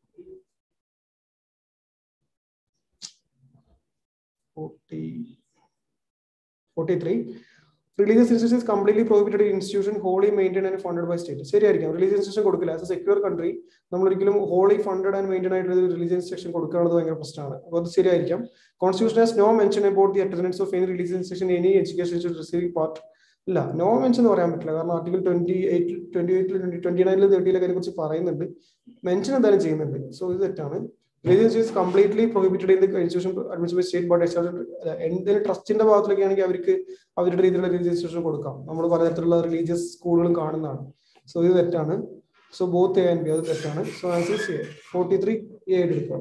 forty, forty-three. Religious institution is completely prohibited institution, wholly maintained and funded by state. ശരിയായിരിക്കും. റിലീജിയസ് ഇൻസ്റ്റിറ്റ്യൂഷൻ കൊടുക്കില്ല. ആസ് എ സെക്യൂർ കൺട്രി നമ്മൾ ഒരിക്കലും ഹോളി ഫണ്ടഡ് ആൻഡ് മെയിൻറ്റൈൻ ആയിട്ടുള്ള religious institution കൊടുക്കാനുള്ളത് ഭയങ്കര പ്രശ്നമാണ്. അപ്പോൾ അത് ശരിയായിരിക്കും. Constitution has no mention about the attendance of any religious institution any education receiving part. ഇല്ല, നോ മെൻഷൻ എന്ന് പറയാൻ പറ്റില്ല. കാരണം ആർട്ടിക്കൽ ട്വന്റി എയ്റ്റ് ട്വന്റി എയ്റ്റിൽ ട്വന്റി നയനിലും തേർട്ടിയിലൊക്കെ അതിനെ കുറിച്ച് പറയുന്നുണ്ട്. മെൻഷൻ എന്തായാലും ചെയ്യുന്നുണ്ട്. സോ ഇത് തെറ്റാണ്. Religion is completely prohibited in the institution administered by state, but എന്തെങ്കിലും ട്രസ്റ്റിന്റെ ഭാഗത്തിലൊക്കെയാണെങ്കിൽ അവർക്ക് അവരുടെ രീതിയിലുള്ള റിലീജിയസ് ഇൻസ്റ്റിറ്റ്യൂഷൻ കൊടുക്കാം. നമ്മൾ പലതരത്തിലുള്ള റിലീജിയസ് സ്കൂളുകളും കാണുന്നതാണ്. സോ ഇത് തെറ്റാണ്. So both A and B അത് തെറ്റാണ്. So answer C. Forty three A എടുക്കാം.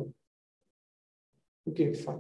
Okay, fine.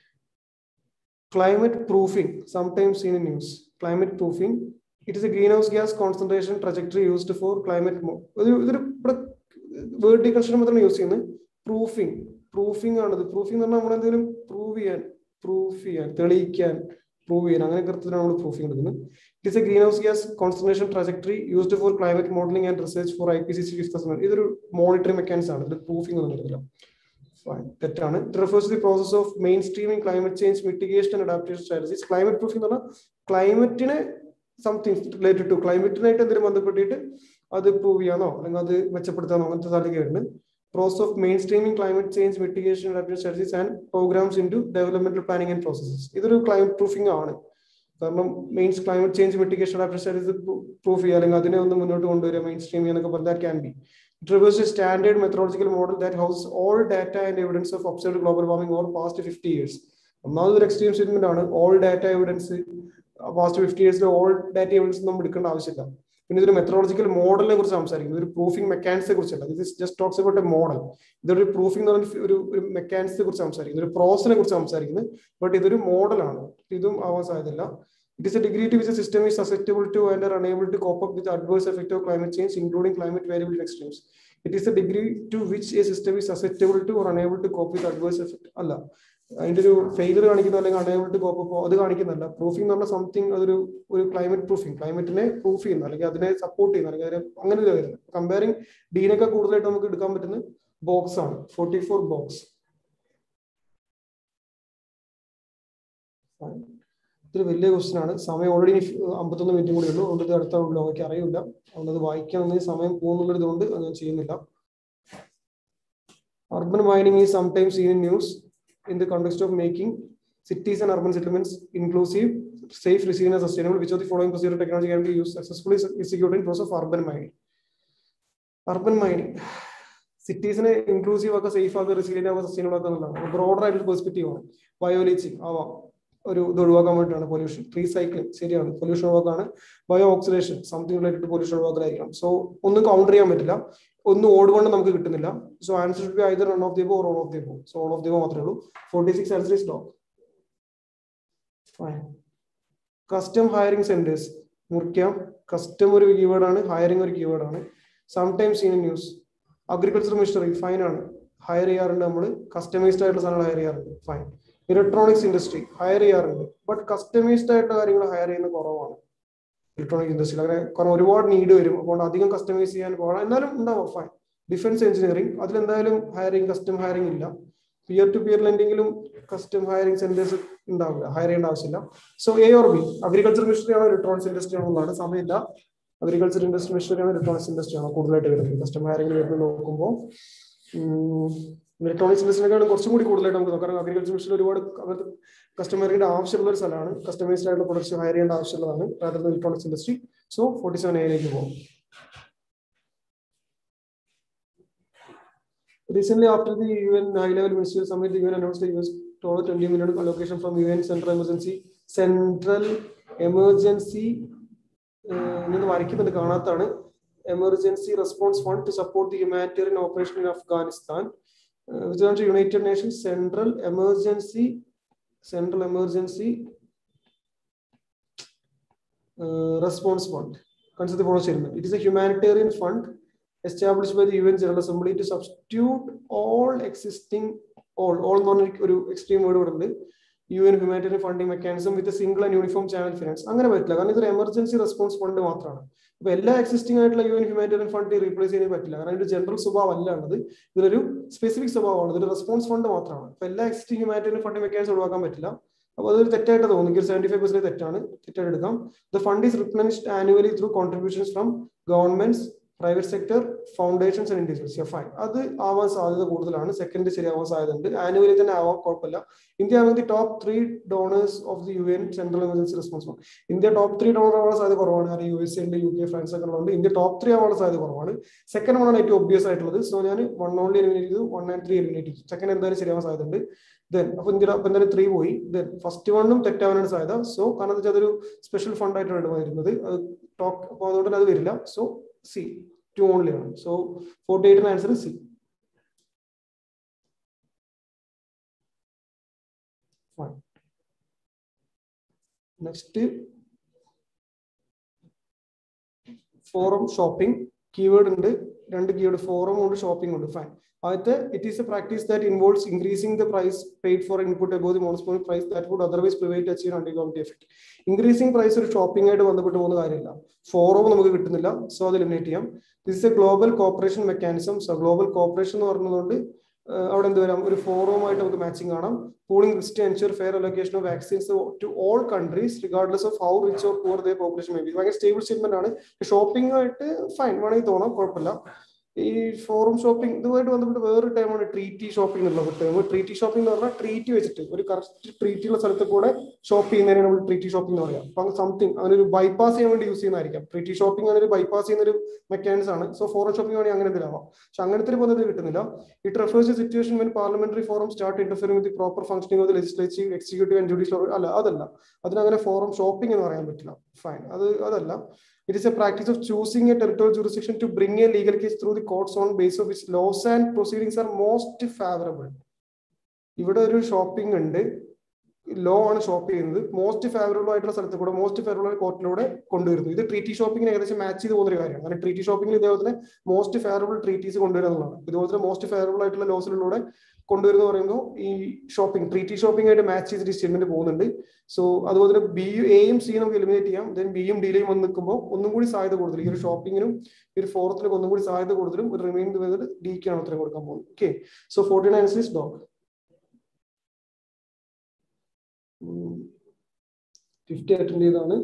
Climate proofing, sometimes seen in news. Climate proofing, it is a greenhouse gas concentration trajectory used for climate. ഇതൊരു word deconstruction മാത്രമാണ് use ചെയ്യുന്നത്. Proofing proofing ആണത്. Proofing എന്ന് പറഞ്ഞാൽ നമ്മൾ എന്തെങ്കിലും prove ചെയ്യാൻ, പ്രൂഫ് ചെയ്യാൻ, തെളിയിക്കാൻ, പ്രൂവ് ചെയ്യാൻ, അങ്ങനെ കൃത്യത്തിലാണ് നമ്മൾ പ്രൂഫിംഗ് എടുക്കുന്നത്. It is a greenhouse gas concentration trajectory used for climate modelling and research for I P C C fifth assignment. ഇതൊരു മോണിറ്ററിംഗ് മെക്കാനിസം ആണ്. ഇത് പ്രൂഫിംഗ് ഒന്നും എടുക്കില്ല. തെറ്റാണ്. It refers to the process of mainstreaming climate change mitigation and adaptation strategies. Climate proofing എന്ന് പറഞ്ഞാൽ ക്ലൈമറ്റിനെ something related to ക്ലൈമറ്റിനായിട്ട് എന്തെങ്കിലും ബന്ധപ്പെട്ടിട്ട് അത് പ്രൂവ് ചെയ്യാനോ അല്ലെങ്കിൽ അത് മെച്ചപ്പെടുത്താനോ അങ്ങനത്തെ സാധ്യത വരുന്നുണ്ട്. Process of mainstreaming climate change mitigation adaptation strategies and programs into developmental planning and processes. ഇതൊരു ക്ലൈമറ്റ് പ്രൂഫിംഗ് ആണ്. കാരണം mains climate change mitigation adaptation strategies proof ചെയ്യുക അല്ലെങ്കിൽ അതിനെ ഒന്ന് മുന്നോട്ട് കൊണ്ടുവരിക, മെയിൻ സ്ട്രീമിംഗ് എന്നൊക്കെ പറഞ്ഞാൽ that can be. It reverses a standard methodological model that houses all data and evidence of observed global warming over past fifty years. ഒന്നാമത് ഒരു എക്സ്ട്രീം സ്റ്റേറ്റ്മെന്റ് ആണ്. All data evidence past fifty ഇയേഴ്സിലെ all data evidence നമ്മൾ എടുക്കേണ്ട ആവശ്യമില്ല. പിന്നെ ഇതൊരു methodological മോഡലിനെ കുറിച്ച് സംസാരിക്കുന്നത്, ഒരു പ്രൂഫിംഗ് മെക്കാനിക്സിനെ കുറിച്ചല്ല. This just talks about a model. ഇതൊരു പ്രൂഫിംഗ് എന്ന് പറഞ്ഞ ഒരു ഒരു മെക്കാനിക്സിനെ കുറിച്ച് സംസാരിക്കുന്നത്, ഒരു പ്രോസസിനെ കുറിച്ച് സംസാരിക്കുന്നത്. ബട്ട് ഇതൊരു മോഡലാണ്. ഇതും ആവാൻ സാധ്യതയില്ല. It is a degree to which the system is susceptible to and are unable to cope up with the adverse effect of climate change, including climate variability extremes. It is a degree to which a system is susceptible to or unable to cope with adverse effect. അല്ല, അതിന്റെ ഒരു failure കാണിക്കുന്ന അല്ലെങ്കിൽ unable to cope up അത് കാണിക്കുന്നില്ല. Proofing എന്ന് പറഞ്ഞാൽ something അതൊരു ഒരു ക്ലൈമറ്റ് പ്രൂഫിംഗ്, ക്ലൈമറ്റിനെ പ്രൂഫ് ചെയ്യുന്ന അല്ലെങ്കിൽ അതിനെ സപ്പോർട്ട് ചെയ്യുന്ന അല്ലെങ്കിൽ അതിനെ അങ്ങനെ ഒരു വരുന്നത്. കമ്പയറിംഗ് ഡീനൊക്കെ കൂടുതലായിട്ട് നമുക്ക് എടുക്കാൻ പറ്റുന്ന ബോക്സ് ആണ്. Forty four box. ഇതൊരു വലിയ ക്വസ്റ്റ്യൻ ആണ്. സമയം ഓൾറെഡി അമ്പത്തൊന്ന് മിനിറ്റും കൂടി ഉള്ളൂ. അതുകൊണ്ട് ഇത് അടുത്ത ലോകയ്ക്ക് അറിയില്ല. അതുകൊണ്ട് അത് വായിക്കാൻ സമയം പോകുന്നുള്ളത് കൊണ്ട് അത് ഞാൻ ചെയ്യുന്നില്ല. Urban mining is sometimes seen in news in the context of making cities and urban settlements inclusive, safe, resilient, and sustainable. Which of the following procedural technology can be used successfully executed in process of urban mining? Urban mining, cities ne inclusive ആക്കുക, safe ആക്കുക, resilient ആക്കുക, sustainable ആക്കുക എന്നുള്ളതാണ്. Broader ആയിട്ടുള്ള perspective ആണ്. ബയോലീച്ചിങ് ആവാം, ഒരു ഇത് ഒഴിവാക്കാൻ വേണ്ടിയിട്ടാണ്. പൊല്യൂഷൻ റീസൈക്ലിംഗ് ശരിയാണ്, പൊല്യൂഷൻ ഒഴിവാക്കാണ്. Bio oxidation something related to pollution ഒഴിവാക്കലായിരിക്കണം. സോ ഒന്നും കൗണ്ടർ ചെയ്യാൻ പറ്റില്ല, ഒന്നും ഓടുകൊണ്ട് നമുക്ക് കിട്ടുന്നില്ല. So answer should be either none of the above or all of the above. So all of the above മാത്രമേ ഉള്ളൂ. Forty six answer is dog. Fine. Custom hiring centres മുറിക്കാം. കസ്റ്റം ഒരു കീവേഡ് ആണ്, ഹയറിംഗ് ഒരു keyword ആണ്. Sometimes seen in news. Agriculture missionary fine ആണ്, hire ചെയ്യാറുണ്ട്. നമ്മൾ കസ്റ്റമൈസ്ഡ് ആയിട്ടുള്ള സാധനങ്ങൾ ഹയർ ചെയ്യാറുണ്ട്. ഫൈൻ. ഇലക്ട്രോണിക്സ് ഇൻഡസ്ട്രി ഹയർ ചെയ്യാറുണ്ട്. ബട്ട് കസ്റ്റമൈസ്ഡ് ആയിട്ടുള്ള കാര്യങ്ങൾ ഹയർ ചെയ്യുന്ന കുറവാണ്. ഇലക്ട്രോണിക് ഇൻഡസ്ട്രിയിൽ. അങ്ങനെ കാരണം ഒരുപാട് നീഡ് വരും, അപ്പോൾ അധികം കസ്റ്റമൈസ് ചെയ്യാൻ പോകണം. എന്നാലും ഉണ്ടാവും ഫൈൻ. ഡിഫൻസ് എഞ്ചിനീയറിംഗ് അതിലെന്തായാലും ഹയറിംഗ് കസ്റ്റം ഹയറിംഗ് ഇല്ല. പിയർ ടു പിയർ ലെൻഡിങ്ങിലും കസ്റ്റം ഹയറിംഗ് സെന്റേഴ്സ് ഉണ്ടാവില്ല, ഹയർ ചെയ്യേണ്ട ആവശ്യമില്ല. So A or B, agriculture machinery ആണോ ഇലക്ട്രോണിക്സ് ഇൻഡസ്ട്രി ആണോ എന്നാണ് സമയമില്ല. അഗ്രികൾച്ചർ ഇൻഡസ്ട്രി മിഷനറി ആണോ ഇലക്ട്രോണിക്സ് ഇൻഡസ്ട്രി ആണോ കൂടുതലായിട്ട് വരുന്നത്? കസ്റ്റം ഹയറിംഗ് വരുന്നത് നോക്കുമ്പോൾ ഇലക്ട്രോണിക്സ് ഇൻഡസ്ട്രിയേക്കാളും കുറച്ചും കൂടി കൂടുതലായിട്ട് നമുക്ക് നോക്കാം. കാരണം അഗ്രികൾച്ചർ മിഷനിൽ ഒരുപാട് അവർക്ക് കസ്റ്റമറിന്റെ ആവശ്യമുള്ള ഒരു സ്ഥലമാണ്, കസ്റ്റമൈസ്ഡ് ആയിട്ടുള്ള പ്രൊഡക്ട്സ് ഹയർ ചെയ്യേണ്ട ആവശ്യമുള്ളതാണ് rather than electronics industry. So forty seven എയിലേക്ക് പോകും. Recently, after the U N high-level ministerial summit, the U N announced the U S twenty million allocation from U N Central Emergency Central Emergency ഇന്ന് വരയ്ക്കുന്നുണ്ട്, കാണാത്താണ്. Emergency Response Fund to support the humanitarian operation in Afghanistan, uh, which is the United Nations Central Emergency Central Emergency uh, Response Fund. It is a humanitarian fund established by the U N General Assembly to substitute all existing all all non ഒരു extreme word ഉണ്ട് U N humanitarian funding mechanism with a single and uniform channel finance. അങ്ങനെ പറ്റില്ല, കാരണം ഇതൊരു emergency response fund മാത്രമാണ്. അപ്പൊ എല്ലാ existing ആയിട്ടുള്ള U N humanitarian fund replace ചെയ്യാൻ പറ്റില്ല, കാരണം ഇതിന്റെ ജനറൽ സ്വഭാവം അല്ല ഉള്ളത്, ഇതൊരു സ്പെസിഫിക് സ്വഭാവമാണ്, ഇതൊരു റെസ്പോൺസ് ഫണ്ട് മാത്രമാണ്. അപ്പൊ എല്ലാ എക്സിസ്റ്റിംഗ് ഹ്യൂമാനിറ്റേറിയൻ ഫണ്ട് മെക്കാനിസം ഒഴിവാക്കാൻ പറ്റില്ല. അപ്പോൾ അതൊരു തെറ്റായിട്ട് തോന്നുന്നു, സെവന്റി ഫൈവ് പെർസെന്റ് തെറ്റാണ്, തെറ്റായിട്ട് എടുക്കാം. The fund is replenished annually through contributions from governments, private sector, foundations and individuals. Fine, അത് ആവാൻ സാധ്യത കൂടുതലാണ്. സെക്കൻഡ് ശരിയാവാൻ സാധ്യതയുണ്ട്, ആനുവലി തന്നെ ആവാൻ കുഴപ്പമില്ല. ഇന്ത്യ ആണെങ്കിൽ the top three donors of the U N central emergency response fund. India top three donor ആവാൻ സാധ്യത കുറവാണ്, കാരണം യു എസ് ഉണ്ട്, യു കെ, ഫ്രാൻസ് ഒക്കെ ഉള്ളതുകൊണ്ട് ഇന്ത്യ ടോപ്പ് ത്രീ ആവാനുള്ള സാധ്യത കുറവാണ്. സെക്കൻഡ് വൺ ആണ് ഏറ്റവും ഒബ്വിയസ് ആയിട്ടുള്ളത്. സോ ഞാൻ വൺ ഓൺലി എലിമിനേറ്റ് ചെയ്തു, വൺ ആൻഡ് ത്രീ എലിമിനേറ്റ് ചെയ്തു. സെക്കൻഡ് എന്തായാലും ശരിയാവാൻ സാധ്യതയുണ്ട്. ദെൻ അപ്പൊ ഇന്ത്യ അപ്പൊ എന്തായാലും ത്രീ പോയി. ദെൻ ഫസ്റ്റ് വണ്ണും തെറ്റാവാനാണ് സാധ്യത. സോ കാരണം എന്താ വെച്ചാൽ അതൊരു സ്പെഷ്യൽ ഫണ്ട് ആയിട്ടാണ് വരുന്നത്, അത് ടോക്ക്, അപ്പോൾ അതുകൊണ്ട് തന്നെ അത് വരില്ല. So C two only on. So forty-eight answer is C. Fine. Next, forum shopping keyword ഉണ്ട്, രണ്ട് keyword forum ഉണ്ട്, shopping ഉണ്ട്. Fine. Either it is a practice that involves increasing the price paid for input above the monopoly price that would otherwise prevent achieve anti-competitive effect. Increasing price ഒരു shopping ആയിട്ട് ബന്ധപ്പെട്ട് പോകുന്ന കാര്യമില്ല. Forum നമുക്ക് കിട്ടുന്നില്ല, so അത് eliminate ചെയ്യാം. This is a global cooperation mechanism. So global cooperation എന്ന് പറഞ്ഞതുകൊണ്ട് അവിടെ എന്ത് വരാം, ഒരു ഫോറവുമായിട്ട് നമുക്ക് മാച്ചിങ് കാണാം. Pooling risk to ensure fair allocation of vaccines to all countries regardless of how rich or poor the population may be. ഭയങ്കര stable statement ആണ്. ഷോപ്പിംഗ് ആയിട്ട് ഫൈൻ വേണമെങ്കിൽ തോന്നാം, കുഴപ്പമില്ല. ഈ ഫോറം ഷോപ്പിംഗ് ഇതുമായിട്ട് ബന്ധപ്പെട്ട് വേറൊരു ടൈമാണ് ട്രീറ്റി ഷോപ്പിംഗ് എന്നുള്ള ടൈം. ട്രീറ്റി ഷോപ്പിംഗ് എന്ന് പറഞ്ഞാൽ ട്രീറ്റി വെച്ചിട്ട് ഒരു കറക്റ്റ് ട്രീറ്റി ഉള്ള സ്ഥലത്ത് കൂടെ ഷോപ്പ് ചെയ്യുന്നതിന് നമ്മൾ ട്രീറ്റി ഷോപ്പിംഗ് എന്ന് പറയാം. അപ്പൊ സംതിങ് അങ്ങനെ ഒരു ബൈപ്പാസ് ചെയ്യാൻ വേണ്ടി യൂസ് ചെയ്യുന്നതായിരിക്കാം. ട്രീറ്റി ഷോപ്പിംഗ് അങ്ങനെ ഒരു ബൈപ്പാസ് ചെയ്യുന്ന ഒരു മെക്കാനിസം ആണ്. സോ ഫോറം ഷോപ്പിംഗ് വേണമെങ്കിൽ അങ്ങനെ എന്തെങ്കിലും ആവാം, പക്ഷെ അങ്ങനത്തെ പോകുന്നത് കിട്ടുന്നില്ല. It refers to situation when parliamentary forum start interfering with the proper functioning of the legislative, executive and judicial. അല്ല, അതല്ല, അതിനങ്ങനെ ഫോറം ഷോപ്പിംഗ് എന്ന് പറയാൻ പറ്റില്ല. ഫൈൻ, അത് അതല്ല. It is a practice of choosing a territorial jurisdiction to bring a legal case through the courts on basis of which laws and proceedings are most favorable. ഇവിടെ ഒരു ഷോപ്പിംഗ് ഉണ്ട്, law ആണ് shop ചെയ്യുന്നത്, most favourable ആയിട്ടുള്ള സ്ഥലത്ത് കൂടെ most favourable ആയ കോർട്ടിലൂടെ കൊണ്ടുവരുന്നു. ഇത് ട്രീറ്റി ഷോപ്പിംഗിന് ഏകദേശം മാച്ച് ചെയ്ത് പോകുന്ന ഒരു കാര്യമാണ്. കാരണം ട്രീറ്റി ഷോപ്പിംഗിൽ ഇതേപോലെ മോസ്റ്റ് ഫേവറബിൾ ട്രീറ്റീസ് കൊണ്ടുവരിക എന്നുള്ളതാണ്. ഇതുപോലെ മോസ്റ്റ് ഫേവറബിൾ ആയിട്ടുള്ള ലോസിലൂടെ കൊണ്ടുവരുന്ന പറയുമ്പോൾ ഈ ഷോപ്പിംഗ് ട്രീറ്റി ഷോപ്പിംഗ് ആയിട്ട് മാച്ച് ചെയ്തിട്ട് സ്റ്റേറ്റ്മെന്റ് പോകുന്നുണ്ട്. സോ അതുപോലെ തന്നെ ബി എയും സിയും നമുക്ക് എലിമിനേറ്റ് ചെയ്യാം. ദെൻ ബിയും ഡിയിലും വന്ന് നിൽക്കുമ്പോൾ ഒന്നും കൂടി സാധ്യത കൂടുതൽ ഈ ഒരു ഷോപ്പിങ്ങിനും ഈ ഒരു ഫോറത്തിനും ഒന്നും കൂടി സാധ്യത കൂടുതലും ഒരു റിമൈൻഡ് വന്നിട്ട് ഡിക്കാണ് ഉത്തരം കൊടുക്കാൻ പോകുന്നത്. Okay, so forty nine is dog. Fifty attend ചെയ്താണ്.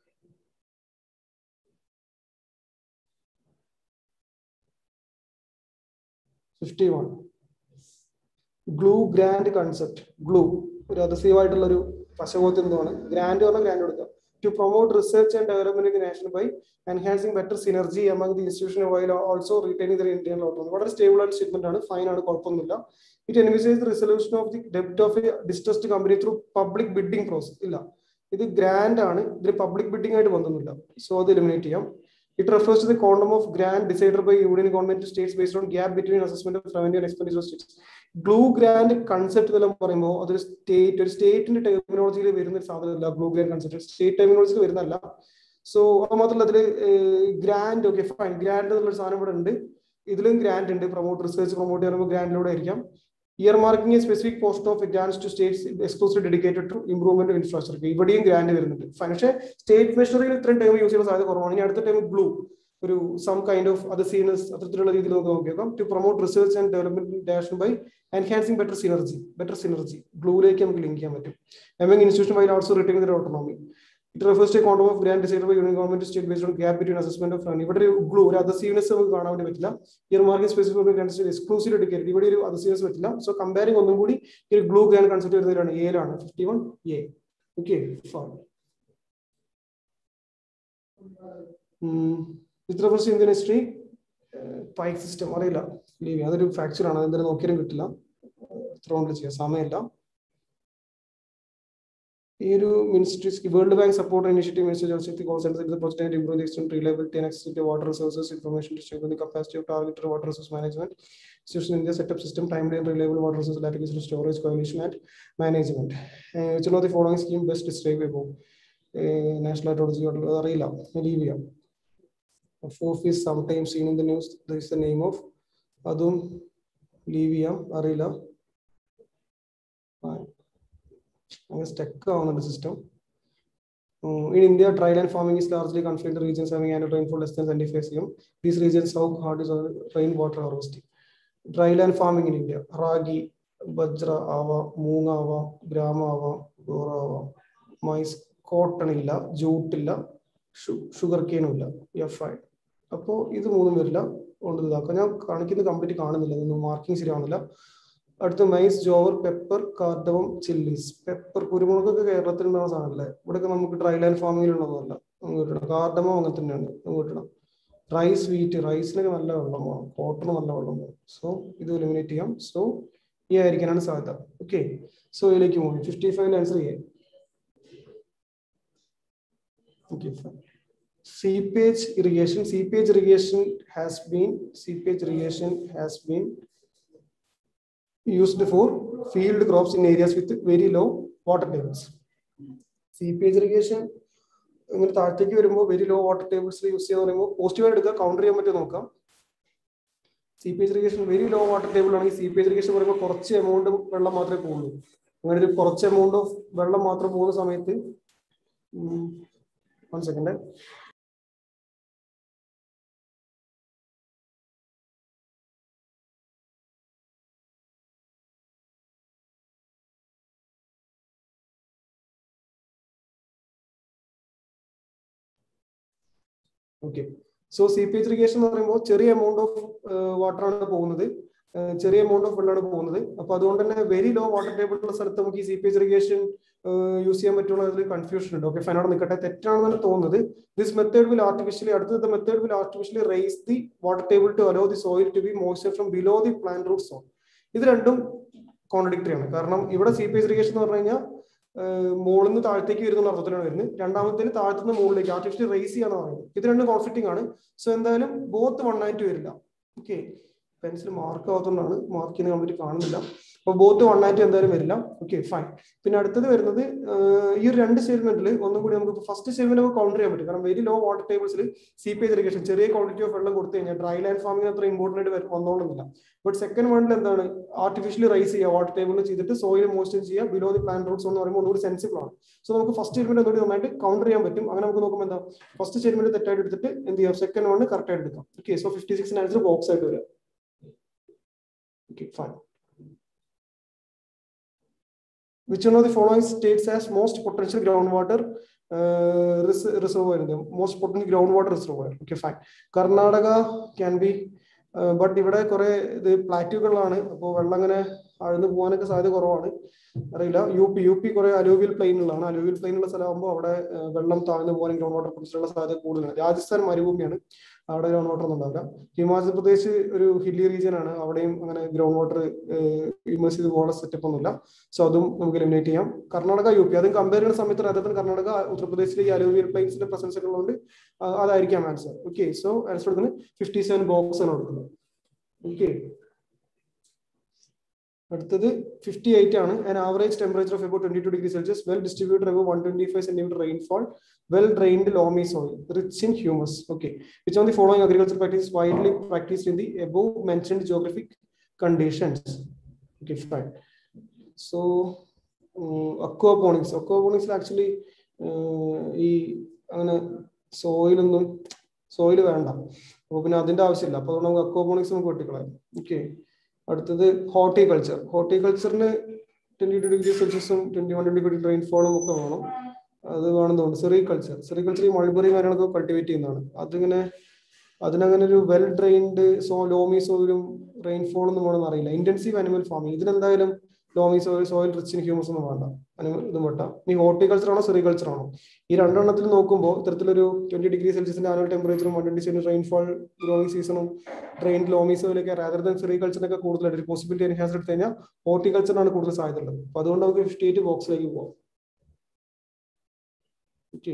Fifty one glue grant concept. Glue ഒരു അദസീവ് ആയിട്ടുള്ള ഒരു പശകോത്തിന്താണ്. ഗ്രാൻഡ് പറഞ്ഞാൽ ഗ്രാൻഡ് കൊടുക്കുക. To promote research and development in the nation by enhancing better synergy among the institution while also retaining the Indian autonomy. വളരെ stable ആയിട്ട് statement ആണ്, fine ആണ്, കുഴപ്പമൊന്നുമില്ല. It envisage the resolution of the ഡെപ്റ്റ് of a distressed company through public bidding process. ഇല്ല, ഇത് grant ആണ്, ഇതിന് പബ്ലിക് ബിഡിംഗ് ആയിട്ട് ബന്ധമൊന്നുമില്ല. സോ അത് എലിമിനേറ്റ് ചെയ്യാം. It refers to the quantum of grant decided by union government to states based on gap between assessment of revenue and expenditure of states. Glue grant concept എല്ലാം പറയുമ്പോൾ അതൊരു state ഒരു സ്റ്റേറ്റിന്റെ ടെർമിനോളജിയിൽ വരുന്ന ഒരു സാധനമല്ല. ഗ്ലൂ ഗ്രാൻഡ് കൺസെപ്റ്റ് സ്റ്റേറ്റ് ടെർമിനോളജിയിൽ വരുന്നതല്ല. സോ അത് മാത്രമല്ല അതിൽ ഗ്രാൻഡ് ഓക്കെ ഫൈൻ ഗ്രാൻഡ് എന്നുള്ള സാധനം ഇവിടെ ഉണ്ട്. ഇതിലും ഗ്രാൻഡ് ഉണ്ട്. പ്രൊമോട്ട് റിസർച്ച് പ്രൊമോട്ട് ചെയ്യുമ്പോൾ ഗ്രാൻഡിലൂടെ ആയിരിക്കാം. Earmarking a specific post of grants to states exclusively dedicated to improvement of infrastructure. ഇവിടെയും ഗ്രാൻഡ് വരുന്നുണ്ട്. പക്ഷേ സ്റ്റേറ്റ് മെഷറിൽ ഇത്രയും ടൈം യൂസ് ചെയ്യുന്ന സാധ്യത കുറവാണ്. ഇനി അടുത്ത ടൈം ബ്ലൂ ഒരു സം കൈൻഡ് ഓഫ് അത് സീനസ് അത്തരത്തിലുള്ള രീതിയിൽ നമുക്ക് നോക്കിയേക്കാം. To promote research and development the nation by enhancing better synergy better synergy ബ്ലൂയിലേക്ക് നമുക്ക് ലിങ്ക് ചെയ്യാൻ പറ്റും. Among institution while also returning their autonomy. It refers to a quantum of grant decided by union government to state based on gap between assessment of funding. ഇവിടെ ഒരു glue ഒരു അതസീവ്നെസ് നമുക്ക് കാണാൻ വേണ്ടി പറ്റില്ല. Earmarking specific grant exclusive dedicated ഇവിടെ ഒരു adhesiveness പറ്റില്ല. സോ കമ്പയറിംഗ് ഒന്നും കൂടി ഈ ഗ്ലൂ ഗ്രാൻഡ് കൺസെപ്റ്റ് വരുന്നതിലാണ് എയിലാണ് fifty one A. Okay fine. With reference to Indian history Paik system അറിയില്ല, ലീവ് അതൊരു ഫ്രാക്ചർ ആണ്, അതെന്തായാലും നോക്കിയാലും കിട്ടില്ല, ത്രൗണ്ടിൽ ചെയ്യാം, സമയമില്ല. ഈ ഒരു ministry world bank support initiative minister Jal Shakti concentrate the project and improve the extend reliability and access to water resources information to strengthen the capacity of targeted water resource management institution India setup system timely and reliable water resource database storage coordination and management. Which of the following scheme best describe above national hydrology അറിയില്ല, leave ചെയ്യാം. Fourth is sometimes seen in the news. This is the name of അതും leave ചെയ്യാം, അറിയില്ല. Stuck on the system. Uh, in India, dry land farming is largely confined to regions having annual rainfall less than seventy-five centimeters. These regions have hard is rainwater harvesting. Dry land farming in India: ragi, bajra, ava, moonga, ava, grama, ava, gora, ava, mais, cotton illa, jute illa, sugar cane illa. Yeah, fine. Appo idu moonu verilla ondu idaakka ഞാൻ കാണിക്കുന്ന complete കാണുന്നില്ല, ഇതൊന്നും marking ശരിയാവുന്നില്ല. അടുത്ത maize, jowar, pepper, cardamom, chillies. Pepper കുരുമുളകൊക്കെ കേരളത്തിൽ ഉണ്ടാകുന്ന സാധനമല്ലേ, ഇവിടെയൊക്കെ നമുക്ക് ഡ്രൈ ലാൻഡ് ഫാമിംഗിൽ ഉള്ളതല്ല, നമുക്ക് കിട്ടണം. കാർഡമം അങ്ങനെ തന്നെയാണ് നമുക്ക് കിട്ടണം. റൈസ്, വീറ്റ്, റൈസിനൊക്കെ നല്ല വെള്ളം വേണം, കോട്ടൺ നല്ല വെള്ളം വേണം. സോ ഇത് എലിമിനേറ്റ് ചെയ്യാം. സോ ഈ ആയിരിക്കാനാണ് സാധ്യത. ഓക്കെ, സോ ഇതിലേക്ക് പോകും. ഫിഫ്റ്റി ഫൈവ് ആൻസർ ചെയ്യാം. Okay fine. Seepage irrigation. Seepage irrigation has been seepage irrigation has been used for field crops in areas with very low water tables. Seepage irrigation ഇങ്ങനെ താഴത്തേക്ക് വരുമ്പോൾ very low water tables use ചെയ്യാന്ന് പറയുമ്പോൾ പോസിറ്റീവായി എടുക്കുക, counter ചെയ്യാൻ പറ്റുമോ നോക്കാം. Seepage irrigation very low water table ആണെങ്കിൽ സീപ്പേജ് ഇറിഗേഷൻ പറയുമ്പോൾ കുറച്ച് എമൗണ്ട് വെള്ളം മാത്രമേ പോകുള്ളൂ. അങ്ങനെ ഒരു കുറച്ച് എമൗണ്ട് ഓഫ് വെള്ളം മാത്രം പോകുന്ന സമയത്ത് one second okay. So seepage irrigation എന്ന് പറയുമ്പോൾ ചെറിയ എമൗണ്ട് ഓഫ് വാട്ടർ ആണ് പോകുന്നത്, ചെറിയ എമൗണ്ട് ഓഫ് വെള്ളമാണ് പോകുന്നത്. അപ്പൊ അതുകൊണ്ട് തന്നെ വെരി ലോ വാട്ടർ ടേബിൾ ഉള്ള സ്ഥലത്ത് നമുക്ക് ഈ സീപ്പേജ് ഇറിഗേഷൻ യൂസ് ചെയ്യാൻ പറ്റുള്ള അതിൽ കൺഫ്യൂഷൻ ഉണ്ട്. ഓക്കെ ഫൈൻ, അവിടെ നിൽക്കട്ടെ. തെറ്റാണെന്നാണ് തോന്നുന്നത്. ദിസ് മെത്തേഡ് വിൽ ആർട്ടിഫിഷ്യലി അടുത്ത method will artificially raise the water table to allow the soil to be moisture from below the plant root zone. ഇത് രണ്ടും കോൺട്രഡിക്ടറി ആണ്. കാരണം ഇവിടെ സീപ്പേജ് ഇറിഗേഷൻ എന്ന് പറഞ്ഞു കഴിഞ്ഞാൽ മുകളിൽ നിന്ന് താഴത്തേക്ക് വരുന്ന അർത്ഥത്തിലാണ് വരുന്നത്. രണ്ടാമത്തേന് താഴത്തുനിന്ന് മുകളിലേക്ക് ആർട്ടിഫിഷ്യലി റേസ് ചെയ്യാന്ന് പറയുന്നത്. ഇത് രണ്ടും കോൺഫ്ലിക്റ്റിംഗ് ആണ്. സോ എന്തായാലും ബോത്ത് വൺ ആയിട്ട് വരില്ല. ഓക്കെ, പെൻസിൽ മാർക്ക് ആവുന്നതുകൊണ്ടാണ് മാർക്ക് ചെയ്യുന്ന കംപ്ലീറ്റ് കാണുന്നില്ല. അപ്പൊ ബോത്ത് വൺ ആയിട്ട് എന്തായാലും വരില്ല. Okay fine. പിന്നെ അടുത്തത് വരുന്നത് ഈ ഒരു രണ്ട് സ്റ്റേറ്റ്മെന്റിൽ ഒന്നും കൂടി നമുക്ക് ഫസ്റ്റ് സ്റ്റേറ്റ്മെന്റ് നമുക്ക് കൗണ്ടർ ചെയ്യാൻ പറ്റും. കാരണം വെരി ലോ വാട്ടർ ടേബിൾസിൽ സീപ്പേജ് ഇറിഗേഷൻ ചെറിയ ക്വാണ്ടിറ്റി ഓഫ് വെള്ളം കൊടുത്തു കഴിഞ്ഞാൽ ഡ്രൈ ലാൻഡ് ഫാമിംഗ് അത്ര ഇമ്പോർട്ടന്റ് ആയിട്ട് വന്നോളുന്നില്ല. ബട്ട് സെക്കൻഡ് വണ്ണിൽ എന്താണ് ആർട്ടിഫിഷ്യലി റൈസ് ചെയ്യുക, വാട്ടർ ടേബിളിൽ ചെയ്തിട്ട് സോയിൽ മോയ്സ്ചർ ചെയ്യുക ബിലോ ദി പ്ലാന്റ് റൂട്ട്സ് എന്ന് പറയുമ്പോൾ ഒന്നുകൂടി സെൻസിബിൾ ആണ്. സോ നമുക്ക് ഫസ്റ്റ് സ്റ്റേറ്റ്മെന്റ് ഒന്നുകൂടി നന്നായിട്ട് കൗണ്ടർ ചെയ്യാൻ പറ്റും. അങ്ങനെ നമുക്ക് നോക്കുമ്പോൾ എന്താ ഫസ്റ്റ് സ്റ്റേറ്റ്മെന്റ് തെറ്റായിട്ട് എടുത്തിട്ട് എന്ത് ചെയ്യാം, സെക്കൻഡ് വണ്ണ് കറക്റ്റ് ആയിട്ട് എടുക്കാം. ഓക്കെ, സോ ഫിഫ്റ്റി സിക്സിന് ആൻസർ ബോക്സ് ആയിട്ട് വരാം. Okay, fine. Which one of the following states has most potential groundwater uh, res reservoir? In the most potential groundwater reservoir. Okay, fine. Karnataka can be, uh, but ഇവിടെ കുറെ ഇത് പ്ലാറ്റ്യൂകളാണ്, അപ്പോൾ വെള്ളം അങ്ങനെ അഴുന്ന് പോകാനൊക്കെ സാധ്യത കുറവാണ്. അറിയില്ല. യു പി യു പി കുറെ അലൂവിയൽ പ്ലെയിനുകളാണ്. അലൂവിയൽ പ്ലെയിനുള്ള സ്ഥലമാകുമ്പോൾ അവിടെ വെള്ളം താഴ്ന്നു പോകാൻ ഗ്രൗണ്ട് വാട്ടർ പൊട്ടൻഷ്യലുള്ള സാധ്യത കൂടുതലാണ്. രാജസ്ഥാൻ മരുഭൂമിയാണ്, അവിടെ ഗ്രൗണ്ട് വാട്ടർ ഒന്നും ഉണ്ടാവില്ല. ഹിമാചൽ പ്രദേശ് ഒരു ഹില്ലി റീജിയൻ ആണ്, അവിടെയും അങ്ങനെ ഗ്രൗണ്ട് വാട്ടർ ഇമേഴ്സ് ചെയ്ത് പോകാനുള്ള സെറ്റപ്പ് ഒന്നുമില്ല. സോ അതും നമുക്ക് എലിമിനേറ്റ് ചെയ്യാം. കർണാടക, യു പി അതും കമ്പയർ ചെയ്യുന്ന സമയത്ത് രാജസ്ഥാൻ, കർണാടക, ഉത്തർപ്രദേശിലെ ഈ അലൂവിയൽ പ്ലെയിൻസിന്റെ പ്രസൻസ് ഒക്കെ ഉള്ളതുകൊണ്ട് അതായിരിക്കാം ആൻസർ. ഓക്കെ, സോ ആൻസർ കൊടുക്കുന്നത് ഫിഫ്റ്റി സെവൻ ബോക്സ് ആണ് കൊടുക്കുന്നത്. ഓക്കെ, അടുത്തത് ഫിഫ്റ്റി എയ്റ്റ് ആണ്. An average temperature of about twenty two degree Celsius, well distributed about one twenty five centimetre rainfall, well drained loamy soil rich in humus. Okay, which of the following agricultural practices widely practiced in the above mentioned geographic conditions? Okay, fine. So, uh, aquaponics. Aquaponics actually ഈ അങ്ങനെ സോയിലൊന്നും soil വേണ്ട, അപ്പോൾ പിന്നെ അതിന്റെ ആവശ്യമില്ല. അപ്പോൾ അതുകൊണ്ട് നമുക്ക് അക്വാപോണിക്സ് നമുക്ക് വെട്ടിക്കളയാം. ഓക്കെ, അടുത്തത് ഹോർട്ടിക്കൾച്ചർ. ഹോർട്ടിക്കൾച്ചറിന് ട്വന്റി ടു ഡിഗ്രി സെൽഷ്യസും ട്വന്റി വൺ ഡിഗ്രി റെയിൻഫോളും ഒക്കെ വേണം. അത് വേണമെന്നുണ്ട്. സെറികൾച്ചർ സെറികൾച്ചർ ഈ മൾബറി കാര്യങ്ങളൊക്കെ കൾട്ടിവേറ്റ് ചെയ്യുന്നതാണ്. അതിങ്ങനെ അതിനങ്ങനെ ഒരു വെൽ ഡ്രെയിൻഡ് സോ ലോമി സോയിലും റെയിൻഫോൾ ഒന്നും വേണമെന്ന് അറിയില്ല. ഇന്റൻസീവ് അനിമൽ ഫാമിംഗ്, ഇതിനെന്തായാലും loamy soil soil rich in humus ഒന്നും വേണ്ട, ഇതും വെട്ടാം. ഇനി ഹോർട്ടിക്കൾച്ചർ ആണോ സെറികൾച്ചർ ആണോ? ഈ രണ്ടെണ്ണത്തിൽ നോക്കുമ്പോൾ ഇത്തരത്തിലൊരു ട്വന്റി ഡിഗ്രി സെൽഷ്യസിന്റെ ആനുവൽ ടെമ്പറേച്ചറും one twenty seven rainfall growing സീസണും ട്രെയിൻ ലോമി സോയിലൊക്കെ റാദർ ദാൻ സെറികൾച്ചറിനൊക്കെ കൂടുതലായിട്ട് ഒരു പോസിബിലിറ്റി എൻഹാൻസ് എടുത്തു കഴിഞ്ഞാൽ ഹോർട്ടിക്കൾച്ചറിനാണ് കൂടുതൽ സാധ്യത ഉള്ളത്. അപ്പൊ അതുകൊണ്ട് നമുക്ക് ഫിഫ്റ്റി എയ്റ്റ് ബോക്സിലേക്ക് പോവാം. ഓക്കെ,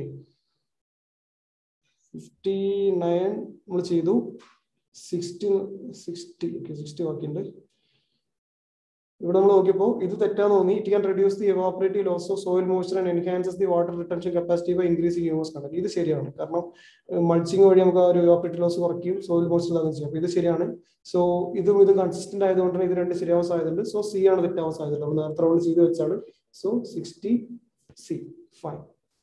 ഫിഫ്റ്റി നയൻ നമ്മൾ ചെയ്തു. സിക്സ്റ്റി സിക്സ്റ്റി ഓക്കെ സിക്സ്റ്റി ബാക്കിയുണ്ട്. ഇവിടെ നമ്മൾ നോക്കിയപ്പോൾ ഇത് തെറ്റാന്ന് തോന്നി. It can reduce the evaporative loss of soil moisture and enhances the water retention capacity by increasing humus content. ഇത് ശരിയാണ്, കാരണം മൾച്ചിങ് വഴി നമുക്ക് ആ ഒരു എവാപറേറ്റീവ് ലോസ് കുറയ്ക്കും, സോയിൽ മോയ്സ്ചർ ആകുകയും ചെയ്യും. അപ്പൊ ഇത് ശരിയാണ്. സോ ഇതും ഇതും കൺസിസ്റ്റന്റ് ആയതുകൊണ്ട് തന്നെ ഇത് രണ്ട് ശരിയാവാൻ സാധ്യതയുണ്ട്. സോ സി ആണ് തെറ്റാവാൻ സാധ്യത. നമ്മൾ നേരത്തെ റൗണ്ട് ചെയ്ത് വെച്ചാണ്. So sixty C fine.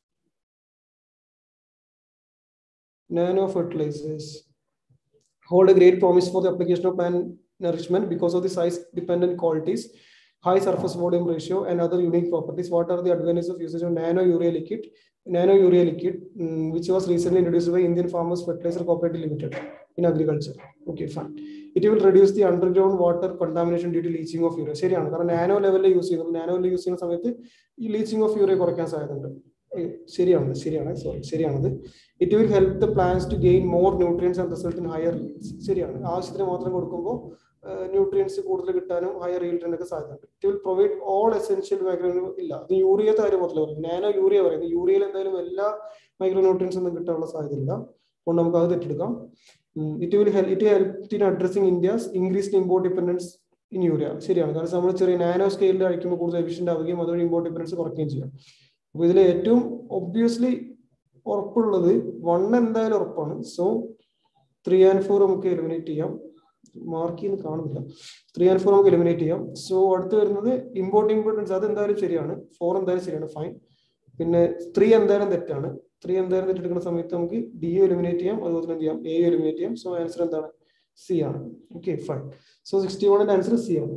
Nano fertilizers hold a great promise for the application of plant nourishment because of the size dependent qualities, high surface volume ratio, and other unique properties. What are the advantages of usage of nano urea liquid? Nano urea liquid, um, which was recently introduced by Indian Farmers Fertilizer Cooperative Limited in agriculture. Okay, fine. It will reduce the underground water contamination due to leaching of urea. ശരിയാണ്, കാരണം nano ലെവലിൽ use ചെയ്യുന്നത്, nano ലെവലിൽ use ചെയ്യുന്ന സമയത്ത് ഈ leaching of urea കുറയ്ക്കാൻ സാധ്യതയുണ്ട്. ശരിയാണ് ശരിയാണ് സോറി ശരിയാണത്. It will help the plants to gain more nutrients and result in higher yields. ശരിയാണ്, ആവശ്യത്തിന് മാത്രം കൊടുക്കുമ്പോൾ ന്യൂട്രിയൻസ് കൂടുതൽ കിട്ടാനും ഹയർ ഈൽഡിനൊക്കെ സാധ്യതയുണ്ട്. It will provide all essential micro ഇല്ല അത് യൂറിയത്തെ കാര്യം മാത്രമല്ല പറയുന്നത്, നാനോ യൂറിയ പറയുന്നത്. യൂറിയയിൽ എന്തായാലും എല്ലാ മൈക്രോ ന്യൂട്രിയൻസ് ഒന്നും കിട്ടാനുള്ള സാധ്യതയില്ല, അതുകൊണ്ട് നമുക്ക് അത് തെറ്റെടുക്കാം. It will help it help in addressing India's increased import dependence in urea. ശരിയാണ്, കാരണം നമ്മൾ ചെറിയ നാനോ സ്കെയിലിൽ അഴിക്കുമ്പോൾ കൂടുതൽ എഫിഷ്യന്റ് ആവുകയും അതുവഴി ഇമ്പോർട്ട് ഡിപെൻഡൻസ് കുറയ്ക്കുകയും ചെയ്യാം. അപ്പൊ ഇതിൽ ഏറ്റവും ഒബ്വിയസ്ലി ഉറപ്പുള്ളത് വൺ എന്തായാലും ഉറപ്പാണ്. സോ ത്രീ ആൻഡ് ഫോർ നമുക്ക് എലിമിനേറ്റ് ചെയ്യാം. മാർക്ക് ചെയ്യുന്ന കാണുന്നില്ല. ത്രീ ആൻഡ് ഫോർ നമുക്ക് എലിമിനേറ്റ് ചെയ്യാം. സോ അടുത്ത് വരുന്നത് ഇമ്പോർട്ട് ഇമ്പോർട്ടൻസ്, അത് എന്തായാലും ശരിയാണ്. ഫോർ എന്തായാലും ശരിയാണ്, ഫൈൻ. പിന്നെ ത്രീ എന്തായാലും തെറ്റാണ്. ത്രീ എന്തായാലും തെറ്റെടുക്കുന്ന സമയത്ത് നമുക്ക് ഡി എലിമിനേറ്റ് ചെയ്യാം, അതുപോലെ തന്നെ എന്ത് ചെയ്യാം, എ എലിമിനേറ്റ് ചെയ്യാം. സോ ആൻസർ എന്താണ്? സി ആണ്. Okay fine. സോ സിക്സ്റ്റി വണ്ണിന്റെ ആൻസർ സി ആണ്.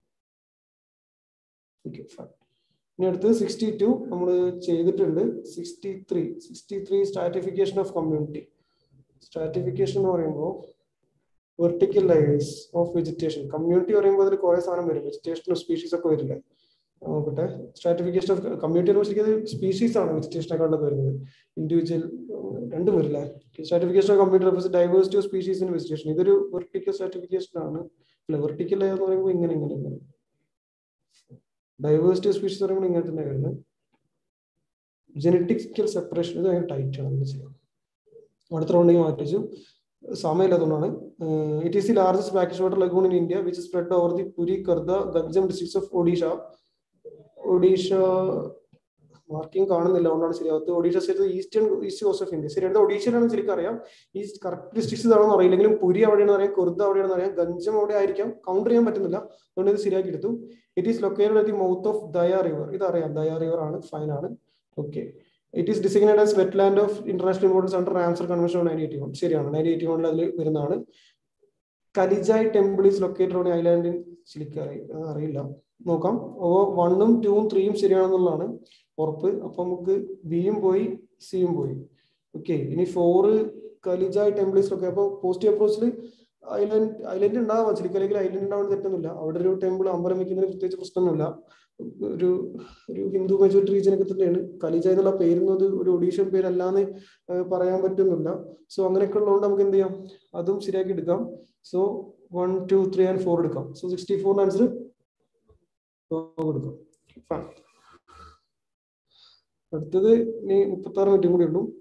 Okay fine. ഇനി അടുത്തത് സിക്സ്റ്റി ടു നമ്മൾ ചെയ്തിട്ടുണ്ട്. Sixty three sixty three stratification of community. Stratification എന്ന് പറയുമ്പോൾ vertical layers of vegetation. Community പറയുമ്പോൾ അതിൽ കുറെ സാധനം വരും, വെജിറ്റേഷനും സ്പീഷീസ് ഒക്കെ വരില്ലേ. നോക്കട്ടെ, സ്ട്രാറ്റിഫിക്കേഷൻ ഓഫ് കമ്മ്യൂണിറ്റി എന്ന് സ്പീഷീസ് ആണ് വെജിറ്റേഷനെക്കാളൊക്കെ വരുന്നത്. ഇൻഡിവിജ്വൽ രണ്ടും വരില്ലേ. Stratification of community represent diversity of species in vegetation. ഇതൊരു വെർട്ടിക്കൽ സ്ട്രാറ്റിഫിക്കേഷൻ ആണ്. അല്ല, വെർട്ടിക്കൽ ലെയർ എന്ന് പറയുമ്പോൾ ഇങ്ങനെ ഇങ്ങനെ ഇങ്ങനെ ഡൈവേഴ്സിറ്റി ഓഫ് സ്പീഷീസ് പറയുമ്പോൾ ഇങ്ങനെ തന്നെ വരുന്നത്. ജനറ്റിക്കൽ സെപ്പറേഷൻ ഇത് ഭയങ്കര ടൈറ്റ് ആണ് ചെയ്യാം. അടുത്ത റൗണ്ടിങ് മാറ്റിച്ചു, സമയമില്ലാത്തതുകൊണ്ടാണ്. It is the largest brackish water lagoon in India which spread over the Puri, Khurda, Ganjam districts of Odisha. Odisha marking കാണുന്നില്ല, അതുകൊണ്ടാണ് ശരിയാവത്ത്. Odisha state eastern east coast of India. ശരിയാണ്, ഒഡീഷയിലാണ് ശരിക്കും അറിയാം. ഈ കറക്റ്റ് ഡിസ്ട്രിക്ട്സ് ഇതാണെന്ന് അറിയില്ലെങ്കിലും പുരി അവിടെയാണെന്ന് അറിയാം, കുർദ അവിടെയാണെന്ന് അറിയാം, ഗംജം അവിടെ ആയിരിക്കാം. കൗണ്ടർ ചെയ്യാൻ പറ്റുന്നില്ല, അതുകൊണ്ട് ഇത് ശരിയാക്കി എടുത്തു. It is located at the mouth of Daya river. ഇത് അറിയാം, ദയ റിവർ ആണ്, ഫൈൻ ആണ്. Okay. It is designated as wetland of international importance under Ramsar convention of nineteen eighty one. ശരിയാണ്, നയൻറ്റീൻ എയ്റ്റി വണ്ണിൽ അതിൽ വരുന്നതാണ്. Kalijai temple is located on island in ചിലിക്കറി. അറിയില്ല, നോക്കാം. അപ്പോൾ വണ്ണും ടൂവും ത്രീയും ശരിയാണെന്നുള്ളതാണ് ഉറപ്പ്. അപ്പൊ നമുക്ക് ബിയും പോയി സിയും പോയി. ഓക്കെ, ഇനി four Kalijai temple is located. അപ്പോൾ പോസിറ്റീവ് അപ്രോച്ചിൽ ഐലൻഡ് ഐലൻഡ് ഉണ്ടാവാം, ചിലിക്കലേക്ക് ഐലൻഡ് ഉണ്ടാവാൻ തെറ്റൊന്നുമില്ല. അവിടെ ഒരു ടെമ്പിൾ അമ്പലം വെക്കുന്നതിന് പ്രത്യേകിച്ച് പ്രശ്നമൊന്നുമില്ല. ഒരു ഒരു ഹിന്ദു മെജോറിറ്റി റീജിയൻ ഒക്കെ തന്നെയാണ്. കലിജ എന്നുള്ള പേരുന്നത് ഒരു ഒഡീഷ്യൻ പേരല്ലാന്ന് പറയാൻ പറ്റുന്നില്ല. സോ അങ്ങനെയൊക്കെ ഉള്ളതുകൊണ്ട് നമുക്ക് എന്ത് ചെയ്യാം, അതും ശരിയാക്കി എടുക്കാം. So one two three and four എടുക്കാം. സോ സിക്സ്റ്റി ഫോറിന് ആൻസർ എടുക്കാം. അടുത്തത് ഇനി മുപ്പത്തി ആറ് മിനിറ്റും കൂടി ഉള്ളൂ.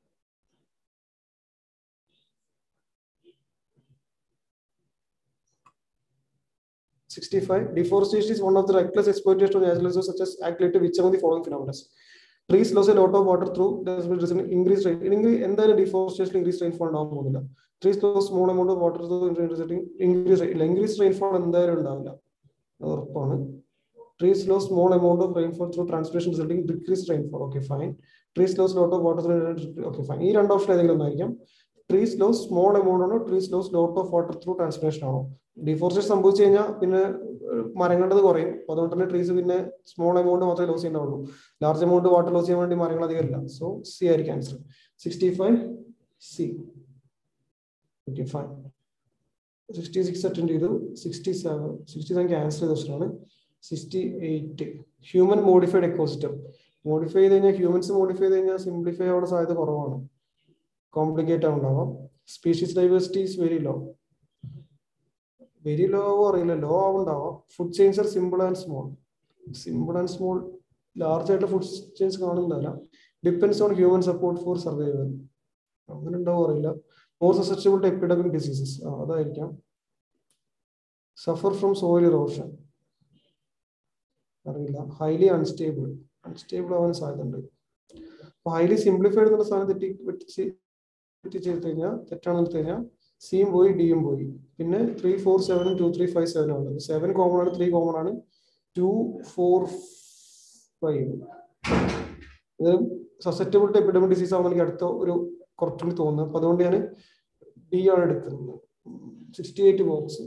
sixty-five. Deforestation is one of the reckless exploitation of natural resources such as act related to which among the following phenomena? Trees lose a lot of water through increased rain. എന്തായാലും deforestation increased rainfall ഉണ്ടാവാൻ പോകുന്നില്ല. Trees lose small amount of water through increased rain. Increased rainfall എന്തായാലും ഉണ്ടാവില്ല. ഉറപ്പാണ്. Trees lose small amount of rainfall through transpiration resulting in decreased rainfall. Okay, fine. Trees lose lot of water through. Okay, fine. ഈ രണ്ട് option ഏതെങ്കിലും ഒന്നായിരിക്കാം. Trees lose small amount ആണോ, trees lose lot of water through transpiration ആണോ? Deforestation സംഭവിച്ചു കഴിഞ്ഞാൽ പിന്നെ മരങ്ങളുടെ കുറയും. അതുകൊണ്ട് തന്നെ ട്രീസ് പിന്നെ സ്മോൾ എമൗണ്ട് മാത്രമേ ലോസ് ചെയ്യുന്നുള്ളൂ. ലാർജ് എമൗണ്ട് വാട്ടർ ലോസ് ചെയ്യാൻ വേണ്ടി മരങ്ങൾ അധികം ഇല്ല. സോ സി ആയിരിക്കും answer. Sixty five C. Okay, fine. Sixty six attend ചെയ്തു. Sixty seven sixty seven cancel ചെയ്ത ക്വസ്റ്റനാണ്. Sixty eight human modified ecosystem. Modify ചെയ്ത് കഴിഞ്ഞാൽ ഹ്യൂമൻസ് മോഡിഫൈ ചെയ്ത് കഴിഞ്ഞാൽ സിംപ്ലിഫൈ ആവാനുള്ള സാധ്യത കുറവാണ്, കോംപ്ലിക്കേറ്റ് ആവുണ്ടാവാം. Species diversity is very low. Very low അറിയില്ല, ലോ ആവുണ്ടാവാം. Food chains are simple and small. Simple and small large ആയിട്ട് ഫുഡ് ചെയിൻസ് കാണുന്നില്ല. Depends on human support for survival. അങ്ങനെ ഉണ്ടാവും അറിയില്ല. More susceptible to epidemic diseases, അതായിരിക്കാം. Suffer from soil erosion അറിയില്ല. Highly unstable, unstable ആവാൻ സാധ്യതയുണ്ട്. അപ്പൊ ഹൈലി സിംപ്ലിഫൈഡ് എന്നുള്ള സാധനം തെറ്റി തെറ്റി ചെയ്ത് കഴിഞ്ഞാൽ തെറ്റാണെന്ന് എടുത്തു കഴിഞ്ഞാൽ സിയും പോയി ഡിയും പോയി. പിന്നെ ത്രീ ഫോർ സെവനും ടു ത്രീ ഫൈവ് സെവൻ ആണ്. സെവൻ കോമൺ ആണ്, ത്രീ കോമൺ ആണ്, ടു ഫോർ ഫൈവ്. ഇത് സസെപ്റ്റബിൾ ടു എപ്പിഡമിക് ഡിസീസ് ആവുന്ന എനിക്ക് അടുത്ത ഒരു കുറച്ചുകൂടി തോന്നുന്നു. അപ്പൊ അതുകൊണ്ട് ഞാൻ ഡി ആണ് എടുക്കുന്നത്. Sixty eight box.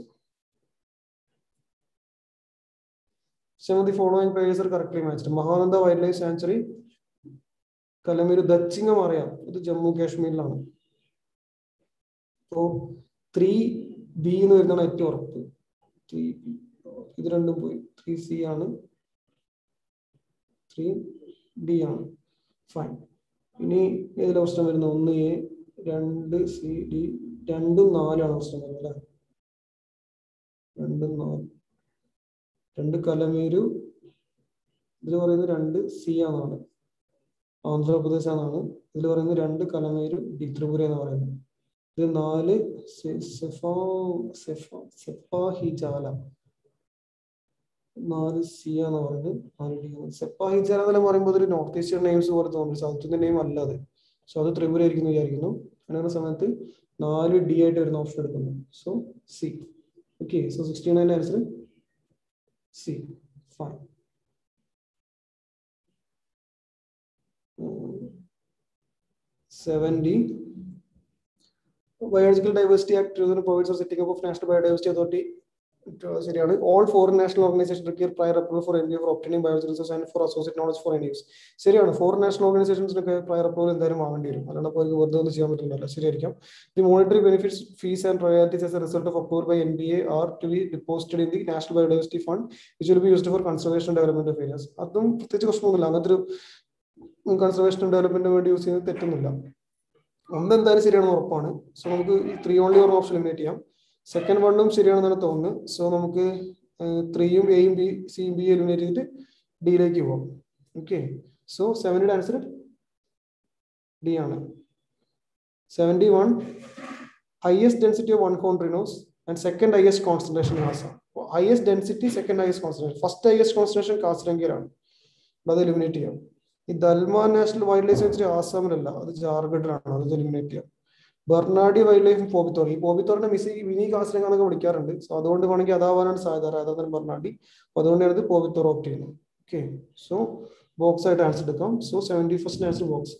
Some of the following players are correctly matched. Mahananda Wildlife Sanctuary, Kalamuru, Dachingam area, ഇത് ജമ്മു കാശ്മീരിലാണ്. അപ്പോൾ ത്രീ ബി എന്ന് വരുന്നതാണ് ഏറ്റവും ഉറപ്പ്. ത്രീ ബി ഇത് രണ്ടും പോയി. ത്രീ സി ആണ്, ത്രീ ഡി ആണ്. ഫൈൻ. ഇനി ഏതിലെ പ്രശ്നം വരുന്നത്? ഒന്ന് എ, രണ്ട് സി, ഡി. രണ്ടും നാലാണ് പ്രശ്നം വരുന്നത് അല്ലേ? രണ്ടും നാല്. രണ്ട് കലമേരു, ഇതിൽ പറയുന്നത് രണ്ട് സി ആണെന്നാണ്, ആന്ധ്രാപ്രദേശ് ആണെന്നാണ്. ഇതിൽ പറയുന്നത് രണ്ട് കലമേരു ഡി ത്രിപുര എന്ന് പറയുന്നത്. ഇത് നാല് സെഫാഹിജാല, നാല് സി എന്ന് പറയുന്നത്. നാല് ഡി. സെഫാഹിജാല എന്നെല്ലാം പറയുമ്പോൾ ഒരു നോർത്ത് ഈസ്റ്റേൺ നെയിംസ് പോലെ തോന്നുന്നു, സൗത്ത് ഇന്ത്യൻ നെയിം അല്ല അത്. സോ അത് ത്രിപുര ആയിരിക്കുന്നു വിചാരിക്കുന്നു. അങ്ങനെ സമയത്ത് നാല് ഡി ആയിട്ട് വരുന്ന ഓപ്ഷൻ എടുക്കുന്നു. So C. Okay, so sixty nine answer C. Fine. seventy. Biological Diversity Act provides for setting up of National Biodiversity Authority. ശരിയാണ്. All foreign national organizations require prior approval for N D A for obtaining biological resources and for associate knowledge for any use. ശരിയാണ്. Foreign national ഓർഗനൈസേഷൻസിനൊക്കെ prior approval എന്തായാലും വാങ്ങേണ്ടി വരും. അല്ലാണ്ട് അപ്പോൾ അവർക്ക് വെറുതെ ഒന്നും ചെയ്യാൻ പറ്റുന്നില്ല. ശരിയായിരിക്കാം. The monetary benefits, fees and royalties as a result of approval by N D A are to be deposited in the National Biodiversity Fund, which will be used for conservation and development of areas. അതും പ്രത്യേകിച്ച് പ്രശ്നമൊന്നുമില്ല. അങ്ങനത്തെ ഒരു conservation ഡെവലപ്മെന്റിന് വേണ്ടി use ചെയ്യുന്നത് തെറ്റൊന്നുമില്ല. ഒന്ന് എന്തായാലും ശരിയാണെന്ന് ഉറപ്പാണ്. സോ നമുക്ക് ഈ ത്രീ ഓൺലി ഒരു ഓപ്ഷൻ എലിമിനേറ്റ് ചെയ്യാം. സെക്കൻഡ് വണ്ണും ശരിയാണെന്നാണ് തോന്നുന്നത്. സോ നമുക്ക് ത്രീയും എയും ബി സിയും ബി എലിമിനേറ്റ് ചെയ്തിട്ട് ഡിയിലേക്ക് പോകാം. ഓക്കെ, സോ സെവൻറ്റിയുടെ ആൻസർ ഡി ആണ്. Seventy one highest density of one horn rhinos and second highest concentration in Assam. Highest density, second highest concentration, first highest concentration കാസിരംഗയിലാണ്. അത് എലിമിനേറ്റ് ചെയ്യാം. ഈ Dalma national wildlife sanctuary ആസാമിലല്ല, അത് ജാർഖണ്ഡിലാണ്. അത് എലിമിനേറ്റ് ചെയ്യാം. ബർണാഡി വൈൽഡ് ലൈഫ് പോബിത്തോർ, ഈ പോബിത്തോറിനെ മിസ് മിനി കാസിരംഗ എന്നൊക്കെ വിളിക്കാറുണ്ട്. സോ അതുകൊണ്ട് വേണമെങ്കിൽ അതാവാനാണ് സാധ്യത, അതാണ് ബർണാഡി. അപ്പൊ അതുകൊണ്ടാണ് ഇത് പോബിത്തോർ ഓപ്റ്റ് ചെയ്യുന്നത്. ഓക്കെ, സോ ബോക്സ് ആയിട്ട് ആൻസർ എടുക്കാം. So seventy first answer box.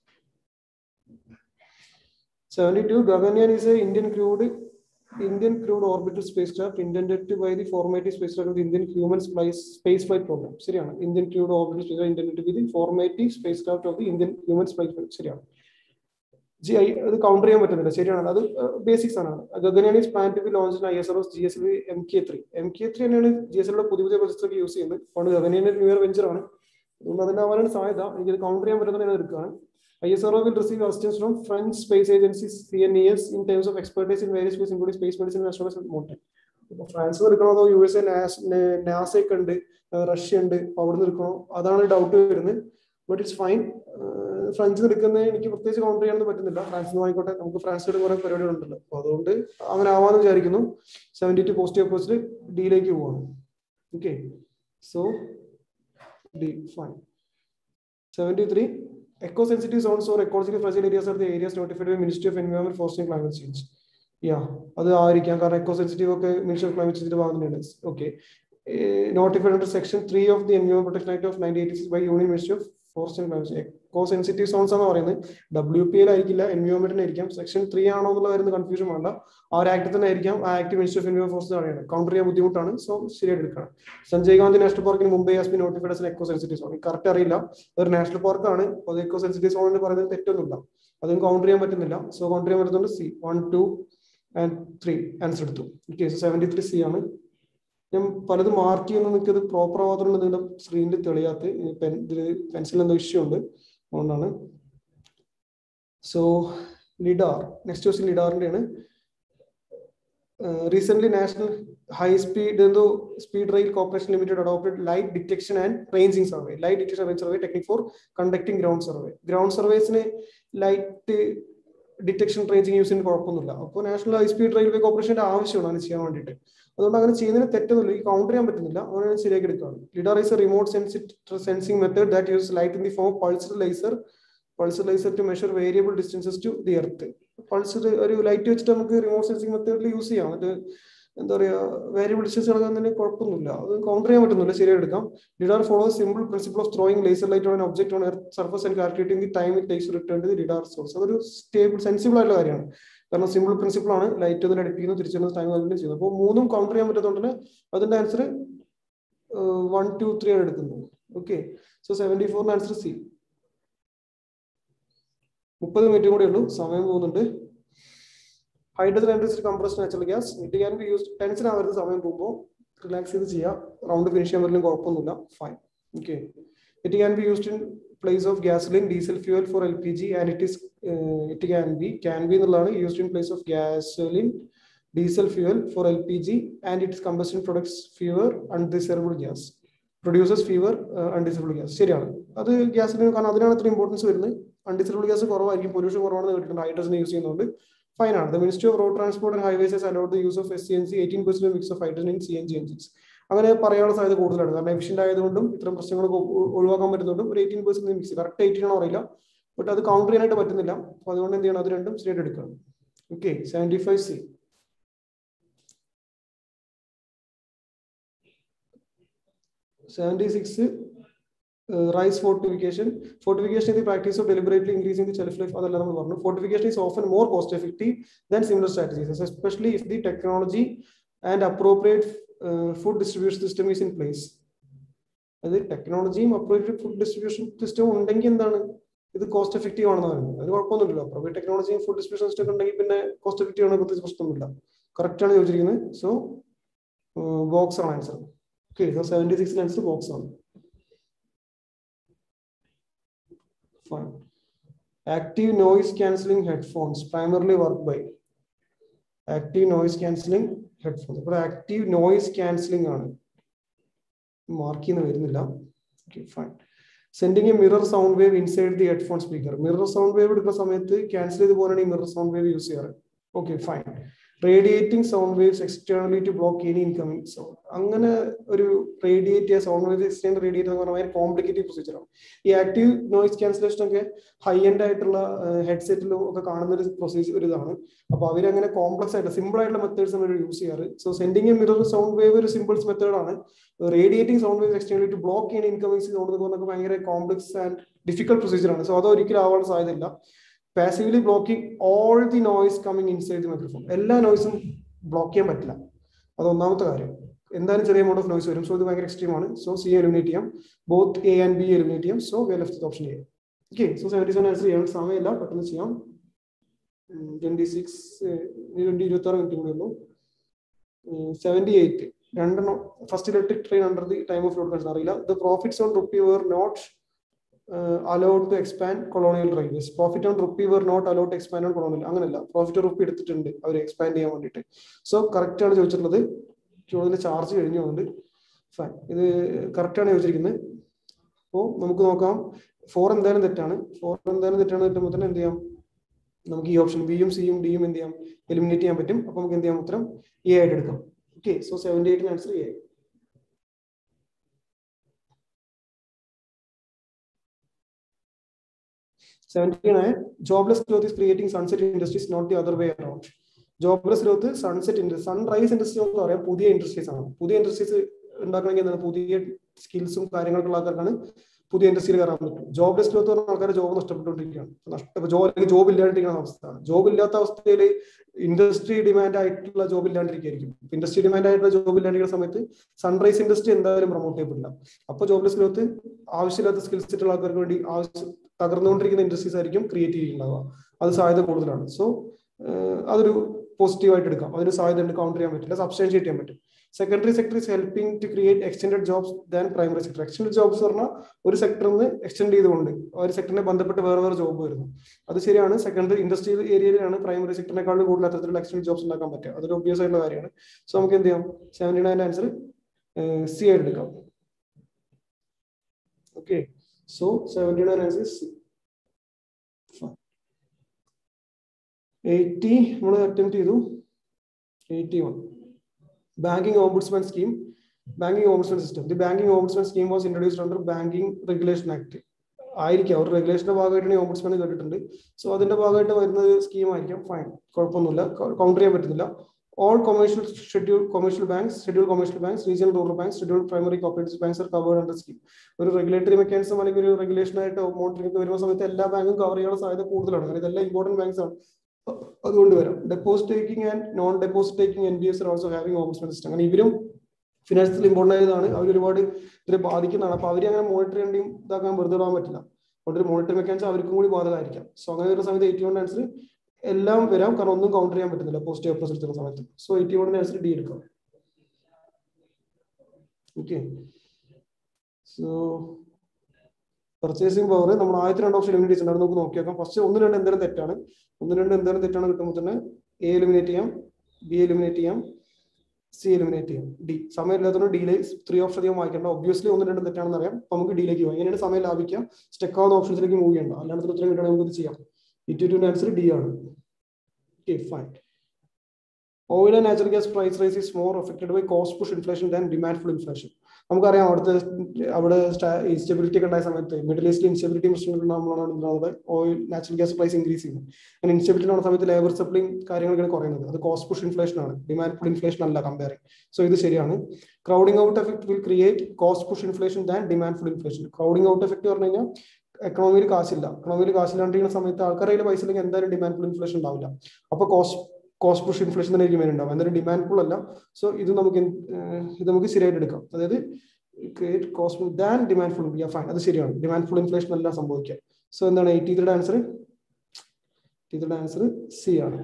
Seventy two Gaganyaan is a Indian crewed Indian crewed orbital spacecraft intended by the formative spacecraft of the Indian human space flight program. ശരിയാണ്. Indian crewed orbital spacecraft intended to be the formative spacecraft of the Indian human space flight. ശരിയാണ്. G I അത് counter ചെയ്യാൻ പറ്റുന്നില്ല. ശരിയാണ്, അത് basics ആണ്. Gaganyaan is plan to be launch I S R G S L V M K three. M K three തന്നെയാണ് G S എല്ലിന്റെ പുതിയ പുതിയ പ്രൊജക്ട്സ് ഒക്കെ യൂസ് ചെയ്യുന്നത്. അതുകൊണ്ട് ഗഗൻയാൻ ന്യൂ ഇയർ വെഞ്ചർ ആണ്. അതുകൊണ്ട് അതിനാവാനാണ് സാധ്യത. എനിക്കത് കൗണ്ടർ ചെയ്യാൻ പറ്റുന്ന എടുക്കുകയാണ്. I S R O will receive assistance from French space agency C N E S in terms of expertise in various fields including space medicine and astronomy and mountain. France എടുക്കണോ U S A NASA ഒക്കെ ഉണ്ട്, Russia ഉണ്ട്, അവിടെ നിന്ന് എടുക്കണോ അതാണ് doubt വരുന്നത്. But it's fine. ഫ്രഞ്ചിൽ എടുക്കുന്നത് എനിക്ക് പ്രത്യേകിച്ച് കൗണ്ടർ ചെയ്യാനൊന്നും പറ്റുന്നില്ല. ഫ്രാൻസിൽ ആയിക്കോട്ടെ, നമുക്ക് ഫ്രാൻസിൽ കുറെ പരിപാടികളുണ്ടല്ലോ. അപ്പൊ അതുകൊണ്ട് അങ്ങനെ ആവാന്ന് വിചാരിക്കുന്നു. സെവൻറ്റി ടു പോസിറ്റീവ് അപ്രോച്ചിൽ ഡിയിലേക്ക് പോവാണ്. Okay, so D fine. Seventy three eco-sensitive zones or ecologically fragile areas are the areas notified by Ministry of Environment, Forestry and Climate Change. Yeah, അത് ആയിരിക്കാം. കാരണം എക്കോ സെൻസിറ്റീവ് ഒക്കെ മിനിസ്റ്റർ ഓഫ് ക്ലൈമറ്റ് ചേഞ്ചിന്റെ ഭാഗത്തുണ്ട്. Okay, notified under section three of the Environmental Protection Act of nineteen eighty-six by Union Ministry of Forest and Climate Change. Eco-sensitive zones എന്ന് പറയുന്നത് W P L ആയിരിക്കില്ല, എൻവയോൺമെന്റിന് ആയിരിക്കാം. Section three ആണോ എന്നുള്ള വരുന്ന confusion വേണ്ട. ആ ഒരു ആക്ട് തന്നെ ആയിരിക്കാം. ആ act minister of environment force ആണ്. കൗണ്ടർ ചെയ്യാൻ ബുദ്ധിമുട്ടാണ്. സോ ശരിയായിട്ട് എടുക്കണം. സഞ്ജയ് ഗാന്ധി നാഷണൽ പാർക്കിന് Mumbai has been notified as eco sensitive zone. Correct അറിയില്ല. ഒരു നാഷണൽ പാർക്കാണ്. അത് എക്കോ സെൻസിറ്റീവ് സോൺ എന്ന് പറയുന്നത് തെറ്റൊന്നുമില്ല. അതും കൗണ്ടർ ചെയ്യാൻ പറ്റുന്നില്ല. സോ കൗണ്ടർ ചെയ്യാൻ പറ്റുന്നുണ്ട് C one two and three answer എടുത്തു. Okay, so seventy three C ആണ്. ഞാൻ പലത് മാർക്ക് ചെയ്യുന്ന നിൽക്കുന്നത് പ്രോപ്പർ ആവാത്തതുകൊണ്ട് നിങ്ങളുടെ സ്ക്രീനിൽ തെളിയാത്ത പെൻസിൽ എന്തോ ഇഷ്യൂ ഉണ്ട്, അതുകൊണ്ടാണ്. സോ ലിഡാർ, നെക്സ്റ്റ് ക്വസ്റ്റ്യൻ ലിഡാറിന്റെ ആണ്. റീസെന്റ് നാഷണൽ ഹൈ സ്പീഡ് എന്തോ speed rail corporation limited adopted light detection and ranging survey. Light detection range survey technique for conducting ground survey. Ground സർവേസിന് light detection ranging use ചെയ്യുന്ന കുഴപ്പമൊന്നുമില്ല. അപ്പോൾ national high speed railway കോർപ്പറേഷന്റെ ആവശ്യമാണ് അങ്ങനെ ചെയ്യാൻ വേണ്ടിയിട്ട്. അതുകൊണ്ട് അങ്ങനെ ചെയ്യുന്നതിന് തെറ്റൊന്നുമില്ല. ഈ കൗണ്ടർ ചെയ്യാൻ പറ്റുന്നില്ല, അങ്ങനെ ശരിയാക്കി എടുക്കുകയാണ്. LiDAR is a remote sensing method that use light in the form of pulsed laser pulsed laser to measure variable distances to the earth. Pulsed ഒരു ലൈറ്റ് വെച്ചിട്ട് നമുക്ക് റിമോട്ട് സെൻസിംഗ് മെത്തേഡിൽ യൂസ് ചെയ്യാം. എന്നിട്ട് എന്താ പറയുക, വേരിയബിൾ ഡിസ്റ്റൻസ് നടക്കുന്നതിന് കുഴപ്പമൊന്നുമില്ല. അത് കൗണ്ടർ ചെയ്യാൻ പറ്റുന്നില്ല, ശരിയായി എടുക്കാം. LiDAR follows simple principle of throwing laser light on object on earth surface and calculating the time it takes to return to the LiDAR source. അതൊരു സ്റ്റേബിൾ സെൻസിബിൾ ആയിട്ടുള്ള കാര്യമാണ്. കാരണം സിമ്പിൾ പ്രിൻസിപ്പിൾ ആണ്. ലൈറ്റ് ഒന്നും അടുപ്പിക്കുന്നു, തിരിച്ചു ടൈം കാൽക്കുലേറ്റ് ചെയ്യുന്നത്. അപ്പോൾ മൂന്നും കൗണ്ടർ ചെയ്യാൻ പറ്റാത്തതുകൊണ്ട് തന്നെ അതിന്റെ ആൻസർ വൺ ടു ത്രീ ആണ് എടുക്കുന്നത്. ഓക്കെ, സോ സെവന്റി ഫോറിന് ആൻസർ സി. മുപ്പത് മിനിറ്റ് കൂടെ ഉള്ളൂ, സമയം പോകുന്നുണ്ട്. Hydrogen enriched compressed natural gas it can be used. Tension ആവരുത്, സമയം പോകുമ്പോൾ റിലാക്സ് ചെയ്ത് ചെയ്യാം. റൗണ്ട് ഫിനിഷ് ചെയ്യാൻ പറ്റില്ല, കുഴപ്പമൊന്നുമില്ല, fine. Okay, it can be used in place of gasoline, diesel fuel for L P G, and it is uh, it can be can be എന്നുള്ളതാണ് used in place of gasoline, diesel fuel for L P G, and its combustion products fewer undesirable gas produces fewer uh, undesirable gas. ശരിയാണ്, അത് ഗ്യാസിന്, കാരണം അതിനാണ് അത്ര importance വരുന്നത്. അൺഡിസറബിൾ gas കുറവായിരിക്കും, pollution കുറവാണെന്ന് കേട്ടിട്ടുണ്ട്. ഹൈഡ്രജൻ യൂസ് ചെയ്യുന്നതുകൊണ്ട് ഫൈൻ ആണ്. The ministry of road transport and highways has allowed the use of S C N C eighteen percent mix of hydrogen in C N G engines. അങ്ങനെ പറയാനുള്ള സാധ്യത കൂടുതലാണ്. കാരണം എഫിഷ്യന്റ് ആയതുകൊണ്ടും ഇത്തരം പ്രശ്നങ്ങളൊക്കെ ഒഴിവാക്കാൻ പറ്റുന്നതുകൊണ്ടും ഒരു eighteen percent mix, correct eighteen ആണോ അറിയില്ല, ബട്ട് അത് കൗണ്ടർ ചെയ്യാനായിട്ട് പറ്റുന്നില്ല. അപ്പൊ അതുകൊണ്ട് എന്ത് ചെയ്യണം, അത് രണ്ടും ശരിയായിട്ട് എടുക്കണം. Okay, seventy five C. Seventy six rice fortification. Fortification is the practice of deliberately increasing the shelf life. അതല്ല നമ്മൾ പറഞ്ഞു. Fortification is often more cost effective than similar strategies, especially if the technology and appropriate uh, food distribution system is in place. അത് ടെക്നോളജിയും appropriate food distribution system ഉണ്ടെങ്കിൽ എന്താണ്, ഇത് cost effective ആണെന്ന് പറയുന്നത്. അത് കുഴപ്പമൊന്നുമില്ല. അപ്രോപ്രിയേറ്റ് ടെക്നോളജിയും ഫുഡ് ഡിസ്ട്രിബ്യൂഷൻ സിസ്റ്റം ഉണ്ടെങ്കിൽ പിന്നെ കോസ്റ്റ് എഫക്റ്റീവ് ആണ്, പ്രത്യേകിച്ച് പ്രശ്നമൊന്നുമില്ല. കറക്റ്റ് ആണ് ചോദിച്ചിരിക്കുന്നത്. സോ ബോക്സ് ആണ് ആൻസർ. ഓക്കെ, സോ സെവന്റി സിക്സിൽ ആൻസർ ബോക്സ് ആണ്. Fine. Active noise cancelling headphones primarily work by active noise cancelling headphones. അപ്പോൾ active noise cancelling ആണ്, മാർക്ക് ചെയ്യുന്ന വരുന്നില്ല. Okay, fine. Sending a mirror sound wave inside the headphone speaker. Mirror sound wave എടുക്കുന്ന സമയത്ത് cancel ചെയ്ത് പോകാനാണ് ഈ mirror sound wave use ചെയ്യാറ്. Okay, fine. Radiating sound waves externally to block any incoming sound. അങ്ങനെ ഒരു റേഡിയേറ്റ് ചെയ്യുക, sound wave external radiate എന്ന് പറഞ്ഞാൽ കോംപ്ലിക്കേറ്റഡ് പ്രൊസീജിയറാണ്. ഈ ആക്റ്റീവ് നോയിസ് ക്യാൻസലേഷൻ ഒക്കെ ഹൈ എൻഡ് ആയിട്ടുള്ള ഹെഡ്സെറ്റിലും ഒക്കെ കാണുന്ന ഒരു പ്രൊസീജിയർ ഒരു ഇതാണ്. അപ്പൊ അവരങ്ങനെ കോംപ്ലക്സ് ആയിട്ട് സിമ്പിൾ ആയിട്ടുള്ള മെത്തേഡ്സ് ആണ് യൂസ് ചെയ്യാറ്. So sending a mirror sound wave ഒരു സിമ്പിൾസ് മെത്തേഡാണ്. Radiating sound wave externally to block any incoming sound എന്ന് പറഞ്ഞാൽ ഭയങ്കര കോംപ്ലക്സ് ആൻഡ് ഡിഫിക്കൽട്ട് പ്രൊസീജിയറാണ്. സോ അത് ഒരിക്കലും ആവാൻ സാധ്യതയില്ല. Passively blocking all the noise coming inside the microphone. എല്ലാ നോയ്സും ബ്ലോക്ക് ചെയ്യാൻ പറ്റില്ല, അത് ഒന്നാമത്തെ കാര്യം. എന്തായാലും ചെറിയ എമൗണ്ട് ഓഫ് നോയ്സ് വരും. സോ ഇത് ഭയങ്കര എക്സ്ട്രീം ആണ്. സോ സി എലിമിനേറ്റ് ചെയ്യാം, both A and B eliminate ചെയ്യാം. So we left option A. Okay, so seventy seven answer ചെയ്യാൻ സമയമില്ല, പെട്ടെന്ന് ചെയ്യാം. ട്വന്റി സിക്സ് ട്വന്റി ഇരുപത്തി ആറ് മിനിറ്റ് കൂടെ ഉള്ളൂ. സെവന്റി എയ്റ്റ് രണ്ടെണ്ണം. First electric train under the time of lord Curzon അറിയില്ല. The profits on rupee were not uh, allowed to expand colonial railways. Profit on rupee were not allowed to expand on colonial. അങ്ങനെയല്ല, profit rupee എടുത്തിട്ടുണ്ട് അവർ expand ചെയ്യാൻ വേണ്ടിയിട്ട്. So correct ആണ് ചോദിച്ചിട്ടുള്ളത്. ചോദ്യത്തിന്റെ charge കഴിഞ്ഞു അതുകൊണ്ട് ഫൈൻ. ഇത് കറക്റ്റ് ആണ് ചോദിച്ചിരിക്കുന്നത്. അപ്പോൾ നമുക്ക് നോക്കാം. ഫോർ എന്തായാലും തെറ്റാണ്. ഫോർ എന്തായാലും തെറ്റാണ് കിട്ടുമ്പോൾ തന്നെ എന്ത് ചെയ്യാം, നമുക്ക് ഈ ഓപ്ഷൻ ബിയും സിയും ഡിയും എന്ത് ചെയ്യാം, എലിമിനേറ്റ് ചെയ്യാൻ പറ്റും. അപ്പൊ നമുക്ക് എന്ത് ചെയ്യാം, ഉത്തരം എ ആയിട്ട് എടുക്കാം. ഓക്കെ, സോ സെവന്റി എയ്റ്റിന് answer A. seventy-nine, jobless growth is creating sunset industries, not the other way around. Jobless growth, sunset industry, sunrise industry എന്ന് പറയാം പുതിയ ഇൻഡസ്ട്രീസ് ആണ്. പുതിയ ഇൻഡസ്ട്രീസ് ഉണ്ടാക്കണമെങ്കിൽ എന്താണ് പുതിയ സ്കിൽസും കാര്യങ്ങളൊക്കെ ആൾക്കാർക്കാണ് പുതിയ ഇൻഡസ്ട്രിയിൽ കയറാൻ പറ്റും. ജോബ്ലെസ് ഗ്രോത്ത് പറഞ്ഞ ആൾക്കാർ ജോബ് നഷ്ടപ്പെട്ടുകൊണ്ടിരിക്കുകയാണ്. നഷ്ട ജോബ് അല്ലെങ്കിൽ ജോബ് ഇല്ലാണ്ടിരിക്കുന്ന അവസ്ഥ. ജോബ് ഇല്ലാത്ത അവസ്ഥയിൽ ഇൻഡസ്ട്രി ഡിമാൻഡ് ആയിട്ടുള്ള ജോബ് ഇല്ലാണ്ടിരിക്കുകയായിരിക്കും. ഇൻഡസ്ട്രി ഡിമാൻഡ് ആയിട്ടുള്ള ജോബ് ഇല്ലാണ്ടിരിക്കുന്ന സമയത്ത് സൺറൈസ് ഇൻഡസ്ട്രി എന്തായാലും പ്രൊമോട്ട് ചെയ്യപ്പെടില്ല. അപ്പോൾ ജോബ്ലെസ് ഗ്രോത്ത് ആവശ്യമില്ലാത്ത സ്കിൽസ് ഇട്ടുള്ള ആൾക്കാർക്ക് വേണ്ടി ആവശ്യം തകർന്നുകൊണ്ടിരിക്കുന്ന ഇൻഡസ്ട്രീസ് ആയിരിക്കും ക്രിയേറ്റ് ചെയ്തിട്ടുണ്ടാവുക. അത് സാധ്യത കൂടുതലാണ്. സോ അതൊരു പോസിറ്റീവായിട്ട് എടുക്കാം. അതിന് സാധ്യത ഉണ്ട്, കൗണ്ടർ ചെയ്യാൻ പറ്റില്ല, സബ്സ്റ്റാൻഷിയേറ്റ് ചെയ്യാൻ പറ്റും. Secondary sector is helping to create extended jobs than primary sector. Extended jobs പറഞ്ഞാൽ ഒരു സെക്ടറിൽ നിന്ന് എക്സ്റ്റെൻഡ് ചെയ്തുകൊണ്ട് ഒരു സെക്ടറിനെ ബന്ധപ്പെട്ട് വേറെ വേറെ ജോബ് വരുന്നു. അത് ശരിയാണ്. സെക്കൻഡറി ഇൻഡസ്ട്രിയൽ ഏരിയയിലാണ് പ്രൈമറി സെക്ടറിനെക്കാളും കൂടുതൽ അത്തരത്തിലുള്ള എക്സ്റ്റെൻഡ് ജോബ്സ് ഉണ്ടാക്കാൻ പറ്റുക. അതൊരു ഒബ്വിയസ് ആയിട്ടുള്ള കാര്യമാണ്. സോ നമുക്ക് എന്ത് ചെയ്യാം, സെവൻറ്റി നയൻ ആൻസർ സി ആയിട്ട് എടുക്കാം. Okay, so seventy nine answer C. Eighty നമ്മൾ അറ്റംപ്റ്റ് ചെയ്തു. Eighty one Banking Ombudsman Scheme, Banking Ombudsman System. The Banking Ombudsman Scheme was introduced under Banking Regulation Act. ആയിരിക്കാം ഒരു റെഗുലേഷന്റെ ഭാഗമായിട്ടാണ് ഓംബുഡ്സ്മാൻ കേട്ടിട്ടുണ്ട്. So അതിന്റെ ഭാഗമായിട്ട് വരുന്ന സ്കീം ആയിരിക്കാം. ഫൈൻ, കുഴപ്പമൊന്നുമില്ല, കൗണ്ടർ ചെയ്യാൻ പറ്റുന്നില്ല. All commercial scheduled commercial banks, scheduled commercial banks, regional rural banks, scheduled primary cooperative banks are covered under scheme. ഒരു റെഗുലേറ്ററി മെക്കാനിസം അല്ലെങ്കിൽ ഒരു റെഗുലേഷൻ ആയിട്ട് മോണിറ്ററിംഗ് വരുന്ന സമയത്ത് എല്ലാ ബാങ്കും കവർ ചെയ്യാനുള്ള സാധ്യത കൂടുതലാണ്. കാരണം ഇതെല്ലാം ഇമ്പോർട്ടന്റ് ബാങ്ക്സ് ആണ്. അതുകൊണ്ട് വരാം. Deposit taking and non deposit taking N B S are also having ombudsman system. അങ്ങനെ ഇവരും ഫിനാൻഷ്യൽ ഇമ്പോർട്ടൻ്റ് ആയതാണ്. അവർ ഒരുപാട് ഇതിനെ ബാധിക്കുന്നതാണ്. അപ്പൊ അവരെ അങ്ങനെ മോണിറ്റർ ചെയ്യേണ്ടിയും ഇതാക്കാൻ വെറുതെ ഇടാൻ പറ്റില്ല. അതുകൊണ്ട് ഒരു മോണിറ്ററി മെക്കാനിസം അവർക്കും കൂടി ബാധകമായിരിക്കാം. സോ അങ്ങനെ വരുന്ന സമയത്ത് എയ്റ്റി വൺ ആൻസർ എല്ലാം വരാം. കാരണം ഒന്നും കൗണ്ടർ ചെയ്യാൻ പറ്റുന്നില്ല പോസിറ്റീവ് ഓപ്പോസിറ്റ് ചെയ്യുന്ന സമയത്ത്. So eighty one answer D എടുക്കാം. ഓക്കെ, സോ പർച്ചേസിംഗ് പവർ നമ്മൾ ആദ്യത്തെ രണ്ട് ഓപ്ഷൻ എലിമിനേറ്റ് ചെയ്തിട്ടുണ്ട്. നമുക്ക് നോക്കിയേക്കാം. ഫസ്റ്റ് ഒന്ന് രണ്ട് എന്തായാലും തെറ്റാണ്. ഒന്ന് രണ്ട് എന്തായാലും തെറ്റാണ് കിട്ടുമ്പോൾ തന്നെ എ എലിമിനേറ്റ് ചെയ്യാം, ബി എലിമിനേറ്റ് ചെയ്യാം, സി എലിമിനേറ്റ് ചെയ്യാം. ഡി സമയമില്ലാത്തതുകൊണ്ട് ഡിയിലെ ത്രീ ഓപ്ഷൻ അധികം വായിക്കേണ്ട. ഒബ്വിയസ്ലി ഒന്ന് രണ്ട് തെറ്റാണെന്ന് അറിയാം. അപ്പൊ നമുക്ക് ഡിയിലേക്ക് പോകാം. എങ്ങനെയാണ് സമയം ലാഭിക്കാം? സ്റ്റെക്ക് ആവുന്ന ഓപ്ഷൻസിലേക്ക് മൂവ് ചെയ്യണ്ട. അല്ലാണ്ട് ഉത്തരം കിട്ടണമെങ്കിൽ നമുക്ക് ഇത് ചെയ്യാം. ഇറ്റുവിന്റെ ആൻസർ ഡി ആണ്. Okay, fine. Oil and natural gas price rise is more affected by cost push inflation than demand pull inflation. നമുക്കറിയാം അവിടുത്തെ അവിടെ ഇൻസ്റ്റബിലിറ്റി ഒക്കെ ഉണ്ടായ സമയത്ത് മിഡിൽ ഈസ്റ്റിൽ ഇൻസ്റ്റബിലിറ്റി പ്രശ്നങ്ങൾ oil natural gas price increase ചെയ്യുന്നത്. അങ്ങനെ ഇൻസ്റ്റബിലിറ്റി ഉള്ള സമയത്ത് ലേബർ സപ്ലൈയും കാര്യങ്ങളൊക്കെ കുറയുന്നത്. അത് കോസ്റ്റ് പുഷ് ഇൻഫ്ലേഷൻ ആണ്, ഡിമാൻഡ് പുൾ ഇൻഫ്ലേഷൻ അല്ല കമ്പയറിംഗ്. സോ ഇത് ശരിയാണ്. Crowding out effect will create cost push inflation than demand pull inflation. Crowding out effect പറഞ്ഞു കഴിഞ്ഞാൽ എക്കണോമിയിൽ കാശില്ല. എക്കണോമിയിൽ കാശില്ലാണ്ടിരിക്കുന്ന സമയത്ത് ആൾക്കാരുടെ പൈസ ഇല്ലെങ്കിൽ എന്തായാലും ഡിമാൻഡ് പുൾ ഇൻഫ്ലേഷൻ ഉണ്ടാവില്ല. അപ്പൊ കോസ്റ്റ് കോസ്റ്റ് പുഷ് ഇൻഫ്ലേഷൻ തന്നെ ആയിരിക്കും ഉണ്ടാവും. എന്തായാലും ഡിമാൻഡ് പുൾ അല്ല. സോ ഇത് നമുക്ക് ഇത് നമുക്ക് ശരിയായിട്ട് എടുക്കാം. അതായത് create cost than demand pull. Fine, അത് ശരിയാണ്. ഡിമാൻഡ് പുൾ ഇൻഫ്ലേഷൻ അല്ല സംഭവിക്കുക. സോ എന്താണ് എയ്റ്റി ത്രീയുടെ ആൻസർ? എയ്റ്റി ത്രീയുടെ ആൻസർ സി ആണ്.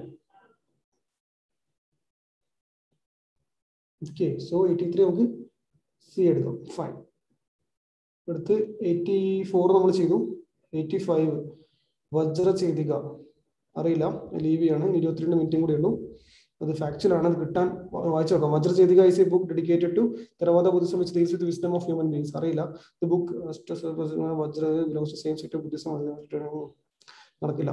ഓക്കെ, സോ എയ്റ്റി ത്രീ നമുക്ക് സി എടുക്കാം. ഫൈൻ. എടുത്ത് എയ്റ്റി ഫോർ നമ്മൾ ചെയ്തു. എയ്റ്റി ഫൈവ് വജ്ര ചെയ്തിക അറിയില്ല, ലീവ് ചെയ്യാണ്. ഇരുപത്തിരണ്ട് മിനിറ്റും കൂടെ ഉള്ളൂ. അത് ഫാക്ച്വൽ ആണ്. അത് കിട്ടാൻ വായിച്ചു നോക്കാം. Vajracchedika is a book dedicated to Theravada Buddhism which deals with wisdom of human beings. അറിയില്ല. The book Vajra belongs to same sector Buddhism. നടക്കില്ല.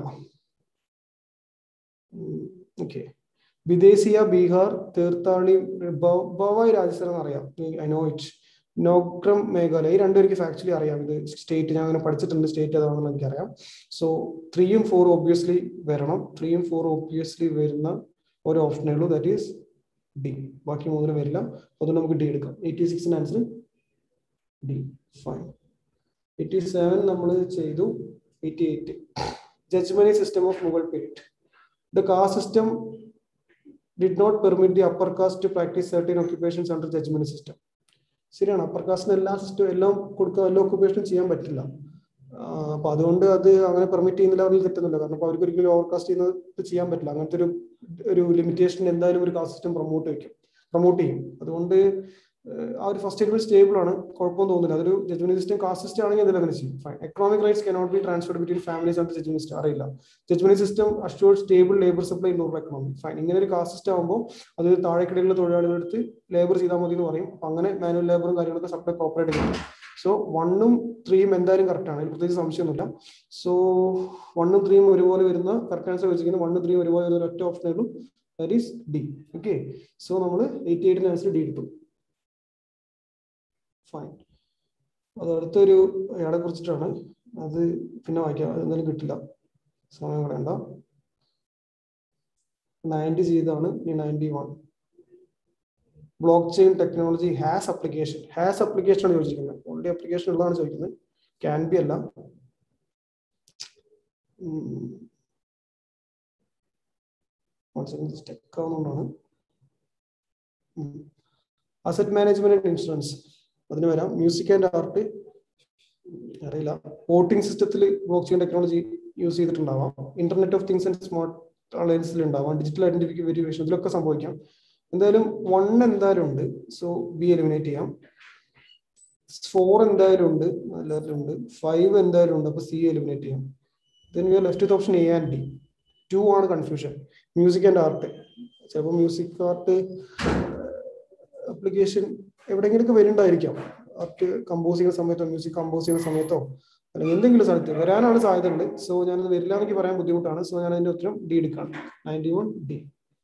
ഓക്കെ, വിദേശിയ ബീഹാർ തീർത്ഥാളി ഭവായ് രാജസ്ഥാൻ അറിയാം. I know it. Nongkrem Meghalaya, ഈ രണ്ടും എനിക്ക് ഫാക്ച്വലി അറിയാം. ഇത് സ്റ്റേറ്റ് ഞാൻ അങ്ങനെ പഠിച്ചിട്ടുണ്ട്. സ്റ്റേറ്റ് ഏതാണെന്ന് എനിക്കറിയാം. സോ ത്രീയും ഫോറും ഒബ്വിയസ്ലി വരണം. ത്രീയും ഫോറും ഒബ്വിയസ്ലി വരുന്ന ഒരു ഓപ്ഷനേ ഉള്ളൂ, ദാറ്റ് ഈസ് ഡി. ബാക്കി മൂന്നിനും വരില്ല. അതുകൊണ്ട് നമുക്ക് ഡി എടുക്കാം. എയ്റ്റി സിക്സിന് answer D. Fine. Eighty seven നമ്മൾ ചെയ്തു. Eighty eight judgment system of Mughal period. The caste system did not permit the upper caste to practice certain occupations under judgment system. ശരിയാണ്. അപ്പർ കാസ്റ്റിന് എല്ലാ സിസ്റ്റം എല്ലാം കൊടുക്കുക, എല്ലാ ഓക്യുപ്പേഷനും ചെയ്യാൻ പറ്റില്ല. അപ്പൊ അതുകൊണ്ട് അത് അങ്ങനെ പെർമിറ്റ് ചെയ്യുന്നില്ല, അതിൽ തെറ്റുന്നില്ല. കാരണം അപ്പൊ അവർക്ക് ഒരിക്കലും ഓവർ കാസ്റ്റ് ചെയ്യുന്നത് ചെയ്യാൻ പറ്റില്ല. അങ്ങനത്തെ ഒരു ഒരു ലിമിറ്റേഷൻ എന്തായാലും ഒരു കാസ്റ്റ് സിസ്റ്റം പ്രൊമോട്ട് വയ്ക്കും പ്രൊമോട്ട് ചെയ്യും. അതുകൊണ്ട് ആ ഒരു ഫസ്റ്റ് സ്റ്റേറ്റ്മെന്റ് സ്റ്റേബിൾ ആണ്, കുഴപ്പമൊന്നും തോന്നുന്നില്ല. അതൊരു ജഡ്ജ്മെന്റ് സിസ്റ്റം കാസ്റ്റ് സിസ്റ്റം ആണെങ്കിൽ അതിൽ അങ്ങനെ ചെയ്യും. Fine. Economic rights cannot be transferred between families and judgment system. അറിയില്ല. Judgment system assured stable labour supply in rural economy. Fine. ഇങ്ങനെ ഒരു കാസ്റ്റ് സിസ്റ്റം ആകുമ്പോൾ അത് താഴെക്കിടയിലുള്ള തൊഴിലാളികളെടുത്ത് ലേബർ ചെയ്താൽ മതി എന്ന് പറയും. അങ്ങനെ മാനുവൽ ലേബറും കാര്യങ്ങളൊക്കെ സപ്ലൈ കോപ്പറേറ്റ് ചെയ്യും. സോ വണ്ണും ത്രീയും എന്തായാലും കറക്റ്റ് ആണ്, അതിൽ പ്രത്യേകിച്ച് സംശയമൊന്നുമില്ല. സോ വണ്ണും ത്രീയും ഒരുപോലെ വരുന്ന കറക്റ്റ് ആൻസർ വെച്ചിരിക്കുന്നത് വണ്ണും ത്രീയും ഒരുപോലെ വരുന്ന ഒറ്റ ഓപ്ഷൻ ഉള്ളൂ, that is D. Okay, so നമ്മൾ എയ്റ്റി എയ്റ്റിന് ആൻസർ ഡി എടുത്തു. ഫൈൻ. അത് അടുത്തൊരു അയാളെ കുറിച്ചിട്ടാണ്. അത് പിന്നെ വായിക്കാം, അതെന്തായാലും കിട്ടില്ല, സമയം കളയണ്ട. നയൻറ്റി ചെയ്താണ്. ഇനി ninety one block chain technology has application. Has application ആണ് ചോദിച്ചിരിക്കുന്നത്. ഓൾറെഡി അപ്ലിക്കേഷൻ ഉള്ളതാണ് ചോദിക്കുന്നത്. ക്യാൻ ബി അല്ല. ആവുന്നതാണ്. അസറ്റ് മാനേജ്മെന്റ് ആൻഡ് ഇൻഷുറൻസ് അതിന് വരാം. മ്യൂസിക് ആൻഡ് ആർട്ട് അറിയില്ല. വോട്ടിംഗ് സിസ്റ്റത്തിൽ ബ്ലോക്ക് ചെയിൻ ടെക്നോളജി യൂസ് ചെയ്തിട്ടുണ്ടാവാം. Internet of things and smart അലയൻസിൽ ഉണ്ടാവാം. ഡിജിറ്റൽ ഐഡന്റിഫിക്കേഷൻ വെരിഫിക്കേഷൻ ഇതിലൊക്കെ സംഭവിക്കാം. എന്തായാലും വൺ എന്തായാലും ഉണ്ട്. സോ ബി എലിമിനേറ്റ് ചെയ്യാം. ഫോർ എന്തായാലും ഉണ്ട്, എല്ലാവരും ഉണ്ട്. ഫൈവ് എന്തായാലും ഉണ്ട്, അപ്പൊ സി എലിമിനേറ്റ് ചെയ്യാം. Then we are left with option A and D. Two ആണ് കൺഫ്യൂഷൻ. മ്യൂസിക് ആൻഡ് ആർട്ട് ചിലപ്പോൾ മ്യൂസിക് ആർട്ട് അപ്ലിക്കേഷൻ എവിടെയെങ്കിലൊക്കെ വരുന്നുണ്ടായിരിക്കാം. ആർട്ട് കമ്പോസ് ചെയ്യുന്ന സമയത്തോ മ്യൂസിക് കമ്പോസ് ചെയ്യുന്ന സമയത്തോ അല്ലെങ്കിൽ എന്തെങ്കിലും സ്ഥലത്ത് വരാനാണ് സാധ്യത ഉണ്ട്. സോ ഞാനത് വരില്ല എനിക്ക് പറയാൻ ബുദ്ധിമുട്ടാണ്. സോ ഞാൻ അതിന്റെ ഉത്തരം ഡി എടുക്കാണ്. Ninety one D.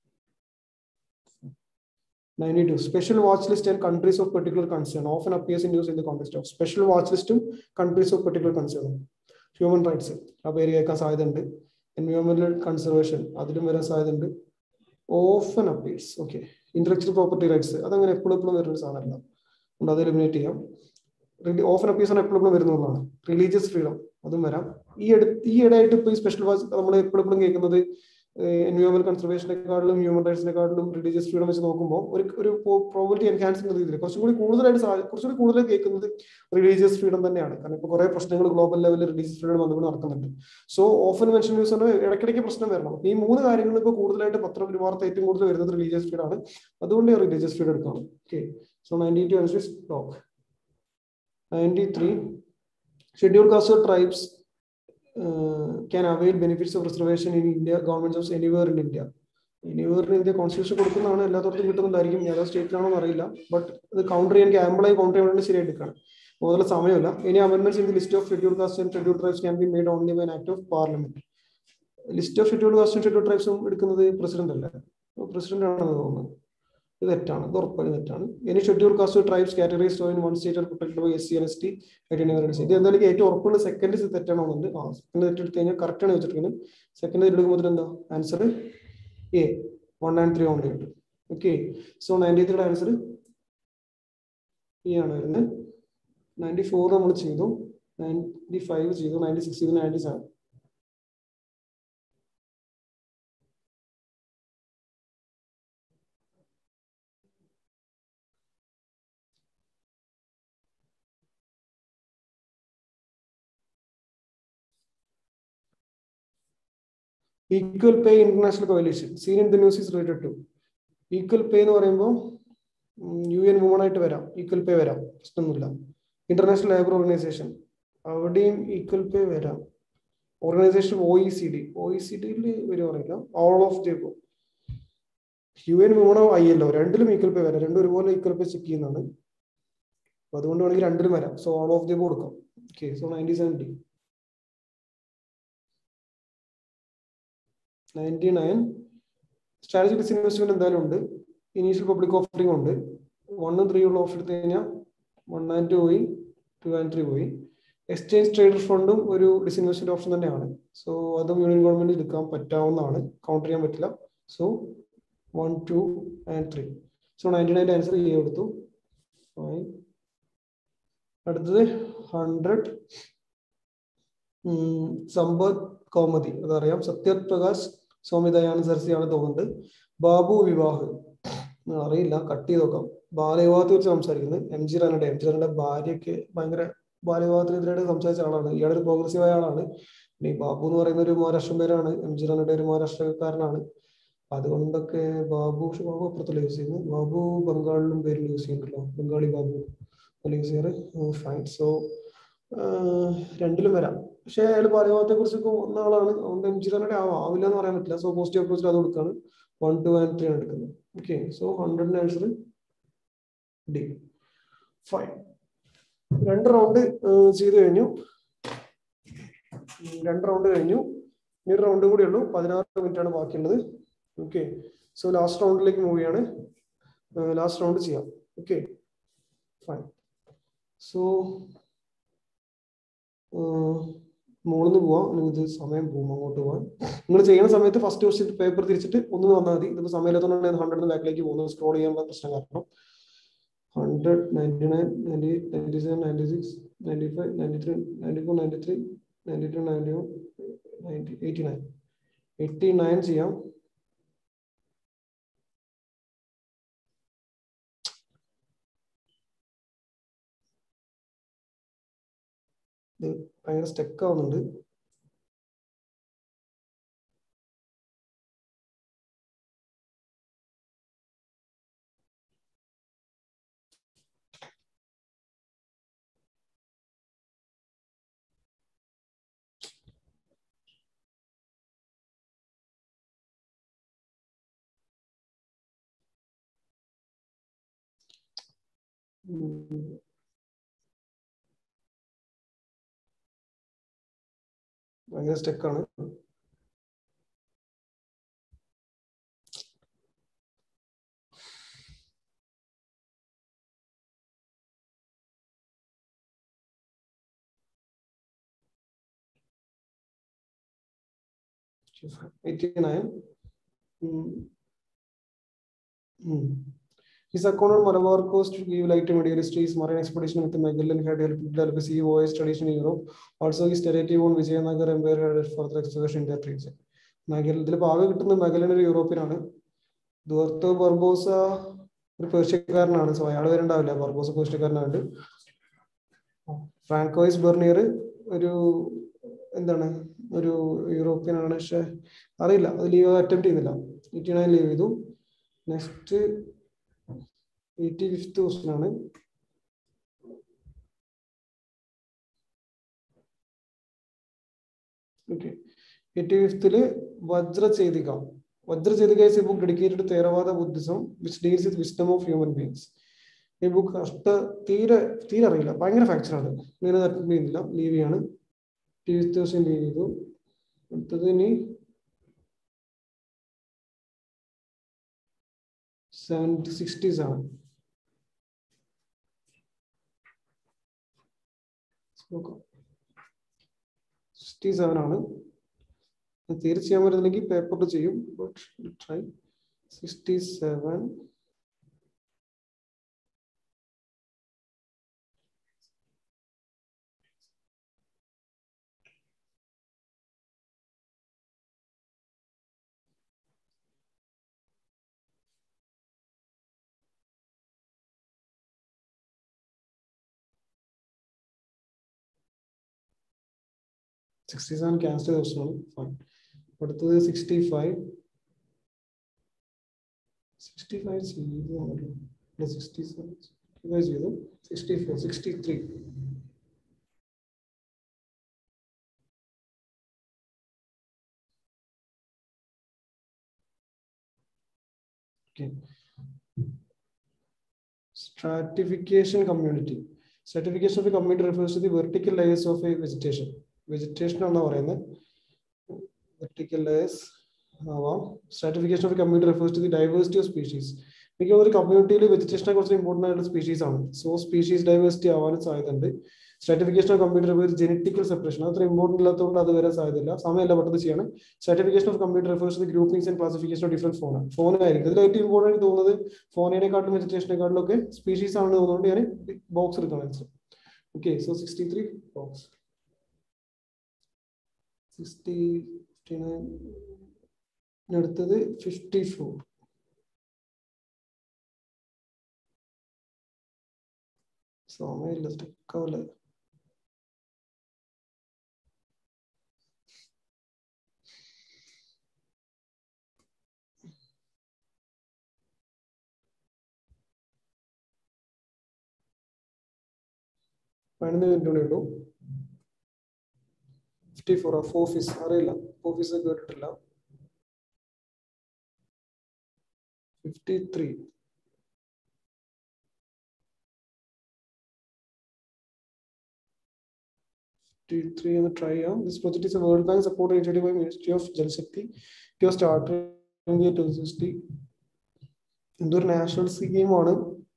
ninety-two. Special watch list and countries of particular concern often appears in news in the context of special watch list and countries of particular concern. Human rights ആ പേര് കേൾക്കാൻ സാധ്യതയുണ്ട്. എൻവയോൺമെന്റൽ conservation അതിലും വരാൻ സാധ്യതയുണ്ട്. Often appears. Okay. Intellectual property rights അതങ്ങനെ എപ്പോഴും എപ്പോഴും വരുന്ന സാധനമല്ല, അതുകൊണ്ട് അത് എലിമിനേറ്റ് ചെയ്യാം. ഓഫൻ അപ്പീഴ്സ് ആണ് എപ്പോഴും എപ്പോഴും വരുന്നതാണ്. റിലീജിയസ് ഫ്രീഡം അതും വരാം. ഈ അടുത്ത് ഈ ഇടയായിട്ട് ഇപ്പൊ ഈ സ്പെഷ്യൽ വാച്ച് നമ്മൾ എപ്പോഴും എപ്പോഴും കേൾക്കുന്നത് എൻവയോൺമെന്റൽ കൺസർവേഷനെക്കാളും ഹ്യൂമൻ റൈറ്റ്സിനെക്കാളും റിലീജിയസ് ഫ്രീഡം വെച്ച് നോക്കുമ്പോൾ ഒരു ഒരു പ്രോബിലിറ്റി എൻഹാൻസ് ചെയ്യുന്ന രീതിയിൽ കുറച്ചും കൂടി കൂടുതലായിട്ട് കുറച്ചുകൂടി കൂടുതൽ കേൾക്കുന്നത് റിലീജിയസ് ഫ്രീഡം തന്നെയാണ്. കാരണം ഇപ്പൊ കുറെ പ്രശ്നങ്ങൾ ഗ്ലോബൽ ലെവലിൽ റിലീജിയസ് ഫ്രീഡം വന്നുകൊണ്ട് നടക്കുന്നുണ്ട്. സോ ഓഫൻ മെൻഷൻ ന്യൂസ് ആണ് ഇടയ്ക്കിടയ്ക്ക് പ്രശ്നം വരണം. ഈ മൂന്ന് കാര്യങ്ങൾ ഇപ്പോൾ കൂടുതലായിട്ട് പത്രം വാർത്ത ഏറ്റവും കൂടുതൽ വരുന്നത് റിലീജിയസ് ഫ്രീഡം ആണ്. അതുകൊണ്ട് റിലീജിയസ് ഫ്രീഡം എടുക്കണം. Okay. So ninety two answer is top. Ninety three schedule caste tribes Uh, can avail benefits of reservation in India, government jobs anywhere in India. Anywhere in India constitution കൊടുക്കുന്നതാണ്, എല്ലാത്തോടത്തും കിട്ടുന്നുണ്ടായിരിക്കും. ഏതാ സ്റ്റേറ്റിലാണോ അറിയില്ല. But ഇത് counter ചെയ്യാൻ ആമ്പിളായി counter ചെയ്യാൻ വേണ്ടി ശരിയായിട്ട് എടുക്കണം. അതുപോലെ സമയമില്ല. Any amendments in the list of scheduled castes and scheduled tribes can be made only by an act of parliament. List of scheduled caste and scheduled ട്രൈബ്സും എടുക്കുന്നത് പ്രസിഡന്റ് അല്ലേ? പ്രസിഡന്റ് ആണെന്ന് തോന്നുന്നു. ഇത് തെറ്റാണ്. ഇത് ഉറപ്പായും തെറ്റാണ്. ഇനി schedule caste tribes categorised in one state are protected by S C and S T. ഇത് എന്തായാലും ഏറ്റവും ഉറപ്പുള്ള സെക്കൻഡ് തെറ്റാണെന്നുണ്ട്. ആ സെക്കൻഡ് തെറ്റെടുത്ത് കഴിഞ്ഞാൽ കറക്റ്റ് ആണ് വെച്ചിരിക്കുന്നത്. സെക്കൻഡ് തെറ്റെടുക്കുമ്പോൾ എന്താ answer? A. One and three only കിട്ടും. ഓക്കെ. സോ നയൻറ്റി ത്രീയുടെ ആൻസർ ഇ ആണ് വരുന്നത്. നയൻറ്റി ഫോർ നമ്മൾ ചെയ്തു, നയൻറ്റി ഫൈവ് ചെയ്തു, നയൻറ്റി സിക്സ് ചെയ്തു, ninety seven. Equal pay international coalition seen in the news is related to. Equal pay എന്ന് പറയുമ്പോൾ യു എൻ വുമൺ ആയിട്ട് വരാം, ഈക്വൽ പേ വരാം, പ്രശ്നമൊന്നുമില്ല. ഇന്റർനാഷണൽ ലേബർ ഓർഗനൈസേഷൻ അവിടെയും ഈക്വൽ പേ വരാം. Organisation O E C D O E C ഡിയിൽ വരും അറിയില്ല. All of the U N വുമണോ ഐ എൽ ഒ രണ്ടിലും ഈക്വൽ പേ വരാം. രണ്ടും ഒരുപോലെ ഈക്വൽ പേ ചെക്ക് ചെയ്യുന്നതാണ്. അപ്പൊ അതുകൊണ്ട് വേണമെങ്കിൽ രണ്ടിലും വരാം. സോ ഓൾ ഓഫ് ദി കൊടുക്കാം. Okay. So ninety seven D. Ninety nine strategic disinvestment എന്തായാലും ഉണ്ട്. ഇനീഷ്യൽ പബ്ലിക് ഓഫറിംഗ് ഉണ്ട്. വണ്ണും ത്രീ ഉള്ള ഓഫർ എടുത്തു കഴിഞ്ഞാൽ വൺ ആൻഡ് ടു പോയി, ടു ആൻഡ് ത്രീ പോയി. എക്സ്ചേഞ്ച് ട്രേഡർ ഫണ്ടും ഒരു ഡിസ്ഇൻവെസ്റ്റ്മെന്റ് ഓപ്ഷൻ തന്നെയാണ്. സോ അതും യൂണിയൻ ഗവൺമെന്റ് എടുക്കാൻ പറ്റാവുന്നതാണ്, കൗണ്ടർ ചെയ്യാൻ പറ്റില്ല. So one two and three. So ninety നയൻ്റെ ആൻസർ ഈ എടുത്തു. അടുത്തത് ഹൺഡ്രഡ് സമ്പത്ത് കൗമുദി അതറിയാം. സത്യപ്രകാശ് സ്വാമി ദയാനന്ദ സരസ്വതിയാണ് തോന്നുന്നുണ്ട്. ബാബു വിവാഹ് അറിയില്ല, കട്ട് ചെയ്ത് നോക്കാം. ബാലവിവാഹത്തെ കുറിച്ച് സംസാരിക്കുന്നത് എം ജി റാനയുടെ എം ജി റാനയുടെ ഭാര്യയ്ക്ക് ഭയങ്കര ബാലവിവാഹത്തിനെതിരായിട്ട് സംസാരിച്ച ആളാണ്. ഇയാളൊരു പ്രോഗ്രസീവായ ആളാണ്. ഈ ബാബു എന്ന് പറയുന്ന ഒരു മഹാരാഷ്ട്രൻ പേരാണ്. എം ജി റാനയുടെ ഒരു മഹാരാഷ്ട്രക്കാരനാണ്. അതുകൊണ്ടൊക്കെ ബാബു ബാബു അപ്പുറത്തല്ല യൂസ് ചെയ്യുന്നത്. ബാബു ബംഗാളിലും പേരിൽ യൂസ് ചെയ്യുന്നുണ്ടല്ലോ, ബംഗാളി ബാബു യൂസ് ചെയ്യാറ്. ഫൈൻ. സോ രണ്ടിലും വരാം. പക്ഷെ അയാൾ ബാലവിവാഹത്തെ കുറിച്ചൊക്കെ വന്ന ആളാണ്. അതുകൊണ്ട് എം ജി റാനയുടെ ആവാം, ആവില്ല എന്ന് പറയാൻ പറ്റില്ല. സോ പോസിറ്റീവ് അപ്രോച്ചിൽ അത് കൊടുക്കാണ്. വൺ ടു ആൻഡ് ത്രീ ആണ് എടുക്കുന്നത്. ഓക്കെ. സോ ഹൺഡ്രഡിന്റെ ആൻസർ ഡി. ഫൈൻ. രണ്ട് റൗണ്ട് ചെയ്ത് കഴിഞ്ഞു. രണ്ട് റൗണ്ട് കഴിഞ്ഞു. ഇനി ഒരു റൗണ്ട് കൂടി ഉള്ളൂ. പതിനാറ് മിനിറ്റ് ആണ് ബാക്കിയുള്ളത്. ഓക്കെ. സോ ലാസ്റ്റ് റൗണ്ടിലേക്ക് മൂവ് ചെയ്യാണ്. ലാസ്റ്റ് റൗണ്ട് ചെയ്യാം. ഓക്കെ. ഫൈൻ. സോ മുകളിൽ നിന്ന് പോവാം, അല്ലെങ്കിൽ ഇത് സമയം പോകും അങ്ങോട്ട് പോകാൻ. നിങ്ങൾ ചെയ്യുന്ന സമയത്ത് ഫസ്റ്റ് ക്വസ്റ്റ്യൻ പേപ്പർ തിരിച്ചിട്ട് ഒന്ന് വന്നാൽ മതി. ഇതിപ്പോൾ സമയമില്ലാത്തതുകൊണ്ട് ഹൺഡ്രഡ് ബാക്കിലേക്ക് പോകുന്നത് സ്ക്രോൾ ചെയ്യാൻ പ്രശ്നം കാരണം. Hundred ninety nine ninety eight ninety seven ninety six ninety five ninety three ninety four ninety three ninety two ninety one ninety eighty nine eighty nine ചെയ്യാം. ഇത് ഭയങ്കര സ്റ്റക്ക് ആവുന്നുണ്ട്. ഭയങ്കര സ്റ്റക്കാണ്. eighty-nine. Mm. Mm. His account on Malabar coast to give light to Medieval histories, marine expedition with Magellan had helped develop a sea voyage tradition in Europe. Also, his narrative on Vijayanagar Empire had further excavation in that region. Magellan, the power to the Magellan European. Duarto Barbosa, the Persian Karnan, so I had a Barbosa Persian Karnan. Francois Bernier, എന്താണ് ഒരു European ആണ്, പക്ഷെ അറിയില്ല, അത് leave attempt ചെയ്യുന്നില്ല. Eighty nine leave ചെയ്തു. Next eighty fifth question ആണ്. Okay, eighty ഫിഫ്ത്തില് Vajracchedika. Vajracchedika is a book dedicated to Theravada Buddhism which deals with wisdom of human beings. ഈ ബുക്ക് അഷ്ട തീരെ തീരെ അറിയില്ല, ഭയങ്കര ഫാക്ചർ ആണ്. ഇങ്ങനെ അറ്റംപ്റ്റ് ചെയ്യുന്നില്ല, ലീവ് ചെയ്യാണ്. ദിവസം ലീവ് ചെയ്തു. അടുത്തത് ഇനി സെവൻറ്റി സിക്സ്റ്റീസ് ആണ്. സിക്സ്റ്റി സെവൻ ആണ്. തീരെ ചെയ്യാൻ പറ്റുന്നില്ലെങ്കിൽ പേപ്പറിൽ ചെയ്യും. But try sixty seven. sixty-seven cancel optional. Fine. But to the sixty-five. sixty-five is zero. Plus sixty-seven. zero. sixty-four. sixty-three. Okay. Stratification community. Stratification of a community refers to the vertical layers of a vegetation. Vegetation ആണ് പറയുന്നത്. Vertical layers. Stratification of a community refers to the diversity of species. മിക്കവാറും ഒരു കമ്മ്യൂണിറ്റിയിൽ വെജിറ്റേഷനെ കുറച്ച് important ആയിട്ടുള്ള species ആണ്. So species diversity ആവാനും സാധ്യതയുണ്ട്. Stratification of community genetical separation അത്ര ഇമ്പോർട്ടൻ്റ് ഇല്ലാത്തതുകൊണ്ട് അത് വരാൻ സാധ്യതയില്ല. സമയമല്ല പെട്ടെന്ന് ചെയ്യാണ്. Stratification of community refers to groupings and classification of different phone. Phone ആയിരിക്കും ഇതിൽ ഏറ്റവും ഇമ്പോർട്ടൻ്റ് തോന്നുന്നത്. ഫോണിനെക്കാട്ടും വെജിറ്റേഷനെക്കാട്ടിലും ഒക്കെ സ്പീഷീസ് ആണെന്ന് തോന്നുന്നുകൊണ്ട് ഞാൻ ബോക്സ് എടുക്കണം answer. Okay, so sixty three box. Sixty fifty nine. അടുത്തത് ഫിഫ്റ്റി ഫോർ. സമയമില്ല, സ്റ്റക്കാവില്ല. പതിനൊന്ന് മിനിറ്റ് കൂടെ ഉള്ളൂ. ഫിഫ്റ്റി ഫോർ ഫോഫീസ് അറിയില്ല, ഫോഫീസ് കേട്ടിട്ടില്ല. Fifty three. fifty-three എന്ന് try ചെയ്യാം. This project is a World Bank supported initiative by Ministry of Jal Shakti. It was started in the twenty sixty. ഇതൊരു നാഷണൽ സ്കീമാണ്.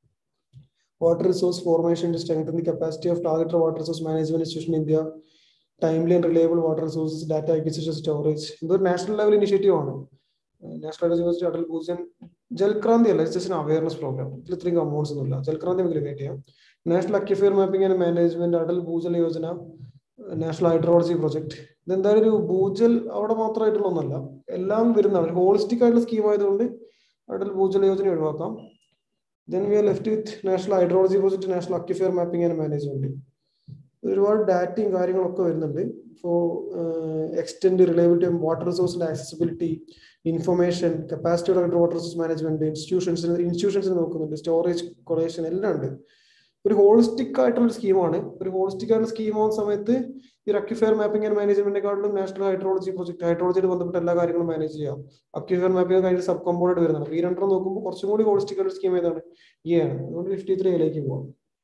Water resource formation to strengthen the capacity of targeted water resource management institution in India. Timely and reliable water resources data acquisition storage. ഇതൊരു national level initiative ആണ്. National university Atal Bhujal Jalkranti അല്ല, just awareness programme. ഇതിൽ ഇത്രയും compounds ഒന്നുമില്ല. ജൽക്രാന്തി നമുക്ക് relate ചെയ്യാം. National aquifer mapping and management Atal Bhujal Yojana, national hydrology project. ഇതെന്തായാലും ഒരു ഭൂജൽ അവിടെ മാത്രമായിട്ടുള്ള ഒന്നല്ല, എല്ലാം വരുന്നതാണ്. ഹോളിസ്റ്റിക് ആയിട്ടുള്ള സ്കീം ആയതുകൊണ്ട് അടൽ ഭൂജൽ യോജന ഒഴിവാക്കാം. Then we are left with national hydrology project, national aquifer mapping and management. ഒരുപാട് ഡാറ്റയും കാര്യങ്ങളൊക്കെ വരുന്നുണ്ട്. Four extend reliability of water റിസോഴ്സിന്റെ accessibility, information, capacity of water resource management, institutions ഇൻസ്റ്റിറ്റ്യൂഷൻസിന് നോക്കുന്നുണ്ട്, സ്റ്റോറേജ് കൊളേഷൻ എല്ലാം ഉണ്ട്. ഒരു ഹോളിസ്റ്റിക് ആയിട്ടുള്ള സ്കീമാണ്. ഒരു ഹോളിസ്റ്റിക് ആയിട്ടുള്ള സ്കീം ആവുന്ന സമയത്ത് ഈ അക്വിഫയർ മാപ്പിംഗ് ആൻഡ് മാനേജ്മെന്റിനെക്കാളും നാഷണൽ ഹൈഡ്രോളജി പ്രൊജക്ട് ഹൈഡ്രോളജിയായിട്ട് ബന്ധപ്പെട്ട എല്ലാ കാര്യങ്ങളും മാനേജ് ചെയ്യാം. അക്വിഫയർ മാപ്പിംഗ് കഴിഞ്ഞ സബ് കമ്പോണന്റ് വരുന്നുണ്ട്. ഈ രണ്ടെണ്ണം നോക്കുമ്പോൾ കുറച്ചും കൂടി ഹോളിസ്റ്റിക് ആയിട്ടുള്ള സ്കീം ഏതാണ്? ഈ ആണ്. അതുകൊണ്ട് ഫിഫ്റ്റി ത്രീ ലേക്ക് പോവാം.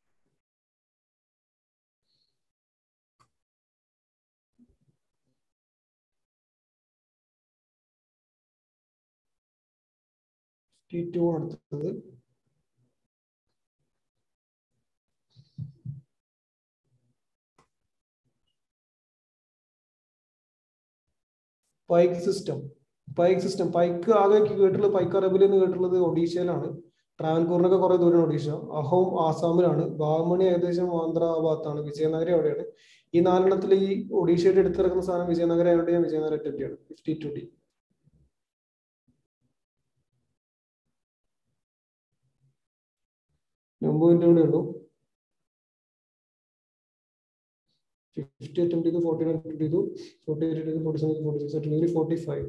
ടി ടു അടുത്തത് പൈക്ക് സിസ്റ്റം. പൈക്ക് സിസ്റ്റം പൈക്ക് ആകെ കേട്ടിട്ടുള്ളത് പൈക്ക് അറബിൽ എന്ന് കേട്ടിട്ടുള്ളത് ഒഡീഷയിലാണ്. ട്രാവൻകൂറിനൊക്കെ കുറെ ദൂരം ഒഡീഷ. അഹോം ആസാമിലാണ്. ബാഹ്മണി ഏകദേശം ആന്ധ്ര ആ ഭാഗത്താണ്. വിജയനഗരം എവിടെയാണ്? ഈ നാലെണ്ണത്തിൽ ഈ ഒഡീഷയുടെ എടുത്തിറക്കുന്ന സാധനം വിജയനഗരം ആയതുകൊണ്ട് ഞാൻ വിജയനഗരം അറ്റൻഡ് ചെയ്യണം. Fifty two D. ഒമ്പത് മിനിറ്റ് കൂടെ ഉള്ളൂ. ഫിഫ്റ്റി അറ്റംപ്റ്റ് ചെയ്തു, ഫോർട്ടി നയൻ അറ്റംപ്റ്റ് ചെയ്തു, ഫോർട്ടി എയ്റ്റ് ചെയ്തു, forty seven forty six attempt, forty five.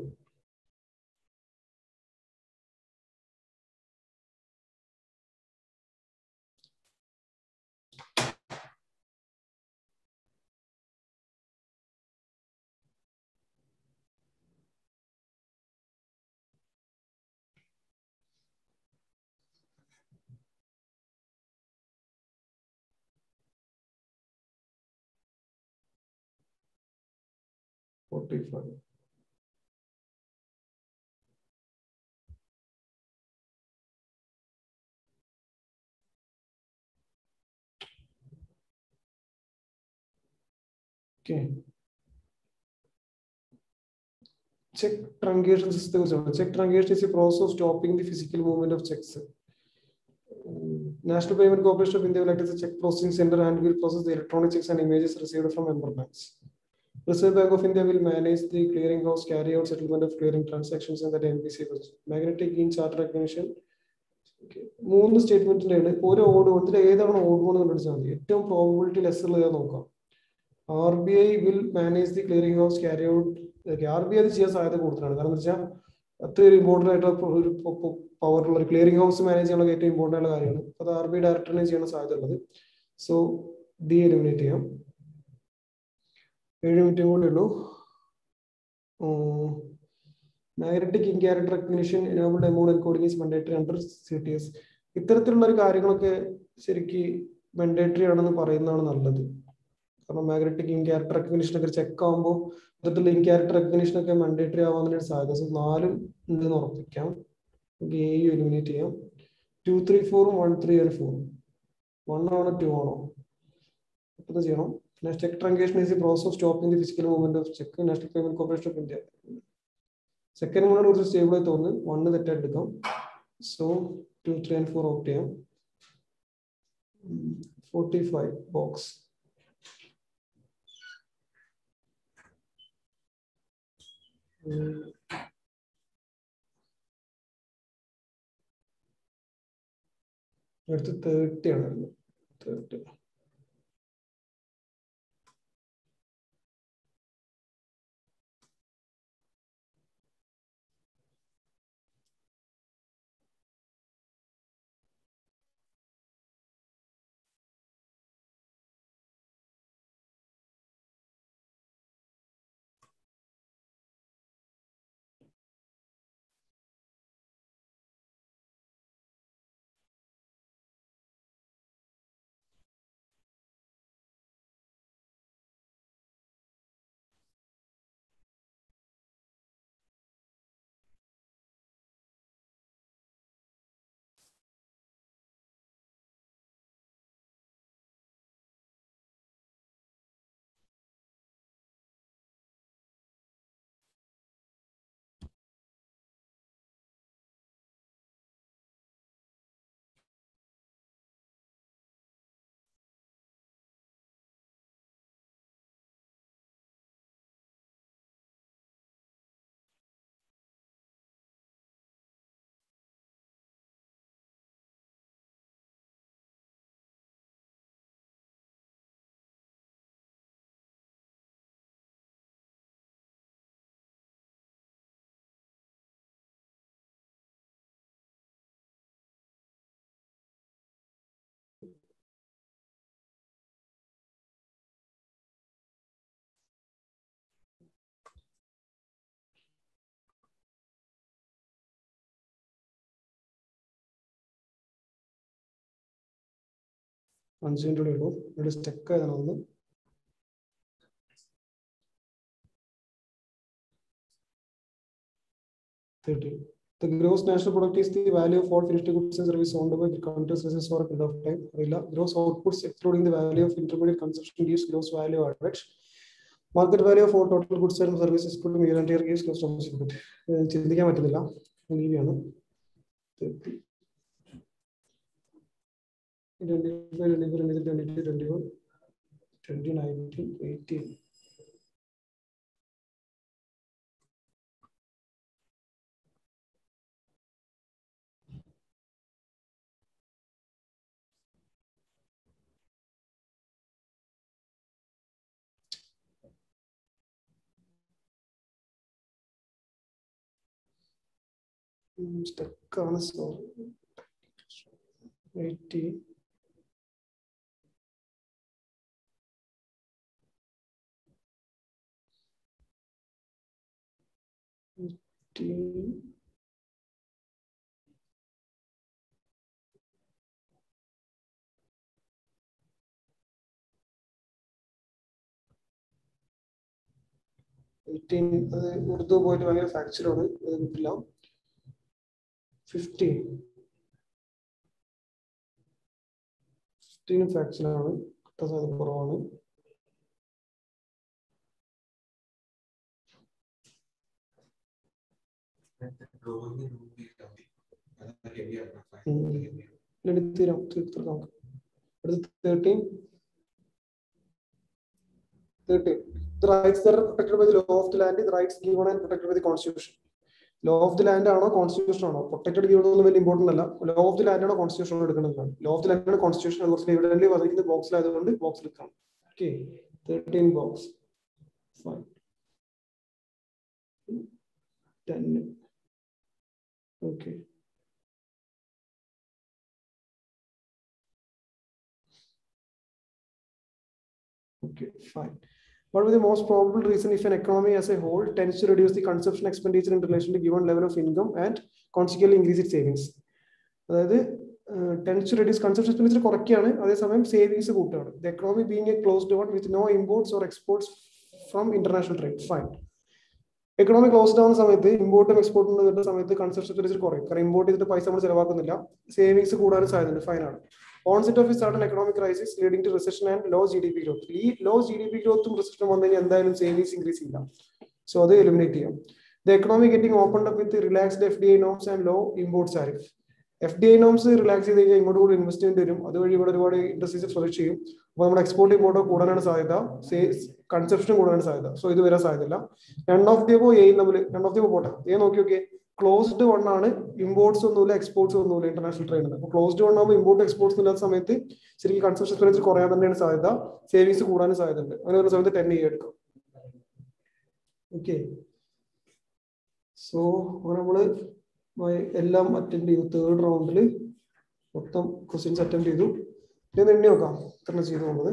forty-five. Okay. Check truncation system. Check truncation is a process of stopping the physical movement of checks. National Payment Corporation of India will act as a check processing center and will process the electronic checks and images received from member banks. Reserve Bank of India will manage the clearing house, carry out settlement of clearing transactions in the N B C. Magnetic in charter recognition. മൂന്ന് സ്റ്റേറ്റ്മെന്റിന്റെ ഓരോ odd കൊടുത്തിട്ട് ഏതാണ് odd കൊണ്ട് കണ്ടുപിടിച്ചാൽ മതി. ഏറ്റവും probability less ഉള്ളത് നോക്കാം. R B I will manage the clearing house, carry out. R B I അത് ചെയ്യാൻ സാധ്യത കൂടുതലാണ്. കാരണം എന്താ വെച്ചാൽ അത്രയും ഇമ്പോർട്ടൻ്റ് ആയിട്ടുള്ള ഒരു പവറുള്ള ഒരു ക്ലിയറിംഗ് ഹൗസ് മാനേജ് ചെയ്യാനുള്ള ഏറ്റവും ഇമ്പോർട്ടൻ്റ് ആയിട്ടുള്ള കാര്യമാണ്. അത് ആർ ബി ഐ ഡയറക്ടറിനെ ചെയ്യാൻ സാധ്യത ഉള്ളത്. സോ ഡി എലിമിനേറ്റ് ചെയ്യാം. ഏഴ് മിനിറ്റും കൂടെ ഉള്ളൂ. Magnetic in character recognition enabled amount encoding is mandatory under C T S. ഇത്തരത്തിലുള്ള ഒരു കാര്യങ്ങളൊക്കെ ശരിക്ക് മാൻഡേറ്ററി ആണെന്ന് പറയുന്നതാണ് നല്ലത്. കാരണം മാഗ്നറ്റിക് ഇൻ ക്യാരക്ടർ റെക്കഗ്നിഷൻ ഒക്കെ ചെക്ക് ആകുമ്പോൾ ഇത്തരത്തിലുള്ള ഇൻ ക്യാരക്ടർ റെക്കഗ്നിഷൻ ഒക്കെ മാൻഡേറ്ററി ആവാനുള്ള സാധ്യത. സോ നാലും ഉണ്ടെന്ന് ഉറപ്പിക്കാം. നമുക്ക് എ എലിമിനേറ്റ് ചെയ്യാം. ടു ത്രീ ഫോറും വൺ ത്രീ ആൻഡ് ഫോറും. വൺ ആണോ ടു ആണോ അത് ചെയ്യണം. Check truncation is the process of stopping the physical movement of check. National Payment Corporation of India. Second one is stable തോന്നുന്നു. one തെറ്റായിട്ട് എടുക്കാം. So two, three and four out ചെയ്യാം. forty-five box. അടുത്ത് thirty ആണ്. Thirty അഞ്ച് minute ഉള്ളൂ. ഇവിടെ stuck ആയതാണ് ഒന്ന്. thirty. The gross national product is the value of all finished goods and services owned by the country's resources for a period of time. Gross outputs excluding the value of intermediate consumption gives gross value added. Market value of all total goods and services excluding year and year gives gross domestic product. ചിന്തിക്കാൻ പറ്റുന്നില്ല. അങ്ങനെയാണ്. twenty-five, twenty-four, twenty-two, twenty-one, twenty nineteen, eighteen. Stuck on so eighty. eighty. eighteen Urdu പോയിട്ട് ഭയങ്കര ഫാക്ചറാണ്, അത് കിട്ടില്ല. fifteen fifteen ഫാക്ചറാണ്, കിട്ടാൻ സാധ്യത കുറവാണ്. എടുത്തരാം തീർത്തരാം. അടുത്ത thirteen. thirteen. The rights that are protected by the law of the land, the rights given and protected by the constitution. Law of the land ആണോ constitution ആണോ? പ്രൊട്ടക്റ്റഡ് given ഒന്നും വലിയ ഇമ്പോർട്ടന്റ് അല്ല. Law of the land ആണോ constitution ആണോ എടുക്കുന്നത്? Law of the land ആണ് constitution. അത് കുറച്ച് എവിഡന്റ് വന്നിരിക്കുന്നത് ബോക്സിലായതുകൊണ്ട് ബോക്സിൽ എടുക്കാം. Okay, thirteen box. Fine. ten. Okay. Okay, fine. What would be the most probable reason if an economy as a whole tends to reduce the consumption expenditure in relation to given level of income and consequently increase its savings? അതായത് tends to reduce consumption expenditure കുറയ്ക്കുകയാണ്, അതേസമയം savings കൂട്ടുകയാണ്. The economy being a closed one with no imports or exports from international trade. Fine. Economy closed ആവുന്ന സമയത്ത് ഇമ്പോർട്ടും എക്സ്പോർട്ടും വരുന്ന സമയത്ത് consumption expenditure കുറയും. കാരണം ഇമ്പോർട്ട് ചെയ്തിട്ട് പൈസ നമ്മൾ ചെലവാക്കുന്നില്ല, സേവിങ്സ് കൂടാനും സാധ്യതയുണ്ട്. ഫൈൻ ആണ്. Onset of sudden economic crisis leading to recession and low G D P growth. ഈ ലോ ജി ഡി പി ഗ്രോത്തും റിസഷനും വന്നു കഴിഞ്ഞാൽ എന്തായാലും സേവിങ്സ് ഇൻക്രീസ് ചെയ്യില്ല. സോ അത് എലിമിനേറ്റ് ചെയ്യാം. The economy getting open up with relaxed F D I norms and low import tariff. F D I norms relax ചെയ്ത് കഴിഞ്ഞാൽ ഇങ്ങോട്ട് കൂടി ഇൻവെസ്റ്റ്മെന്റ് വരും, അതുവഴി ഇവിടെ ഒരുപാട് ഇൻഡസ്ട്രീസ് ഫ്ലറിഷ് ചെയ്യും. അപ്പോൾ നമ്മുടെ എക്സ്പോർട്ട് ഇമ്പോർട്ടോ കൂടാനാണ് സാധ്യത, കൺസപ്ഷൻ കൂടാനാണ് സാധ്യത. സോ ഇത് വരാൻ സാധ്യതയില്ല. രണ്ട് ഓഫ് ദി അബോ എയും തമ്മിൽ രണ്ട് ഓഫ് ദി അബോ പോട്ടെ, ഏ നോക്കി നോക്കിയേ. ക്ലോസ്ഡ് വൺ ആണ്, ഇമ്പോർട്ട്സ് ഒന്നുമില്ല എക്സ്പോർട്സ് ഒന്നുമില്ല ഇന്റർനാഷണൽ ട്രേഡിൽ. അപ്പോൾ ക്ലോസ്ഡ് വൺ ആകുമ്പോൾ ഇമ്പോർട്ട് എക്സ്പോർട്സ് ഇല്ലാത്ത സമയത്ത് ശരിക്കും കൺസപ്ഷൻ എക്സ്പെൻഡിച്ചർ കുറയാൻ തന്നെയാണ് സാധ്യത, സേവിങ്സ് കൂടാനും സാധ്യത ഉണ്ട്. അങ്ങനെ വരുന്ന സമയത്ത് ടെൻ ഇയർ എടുക്കും. ഓക്കെ, സോ നമ്മള് എല്ലാം അറ്റൻഡ് ചെയ്തു. തേർഡ് റൗണ്ടിൽ മൊത്തം ക്വസ്റ്റ്യൻസ് അറ്റൻഡ് ചെയ്തു. ഇനി എണ്ണി നോക്കാം എത്ര ചെയ്തു പോകുന്നത്.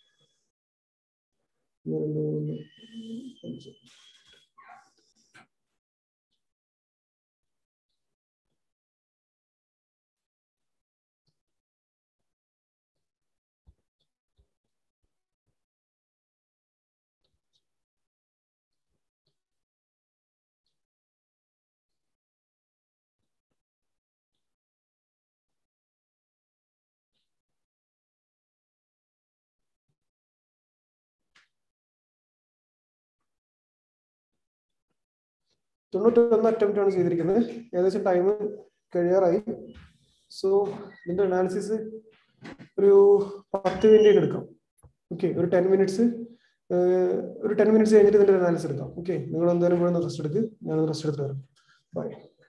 തൊണ്ണൂറ്റൊന്ന് അറ്റംപ്റ്റ് ആണ് ചെയ്തിരിക്കുന്നത്. ഏകദേശം ടൈം കഴിയാറായി. സോ ഇതിന്റെ അനാലിസിസ് ഒരു പത്ത് മിനിറ്റ് എടുക്കാം. ഓക്കെ, ഒരു ടെൻ മിനിറ്റ്സ് ഒരു ടെൻ മിനിറ്റ്സ് കഴിഞ്ഞിട്ട് ഇതിന്റെ അനാലിസിസ് എടുക്കാം. ഓക്കെ, നിങ്ങൾ എന്തായാലും കൂടെ ഒന്ന് റെസ്റ്റ് എടുക്ക്, ഞാനൊന്ന് റെസ്റ്റ് എടുത്ത് വരാം. ബൈ.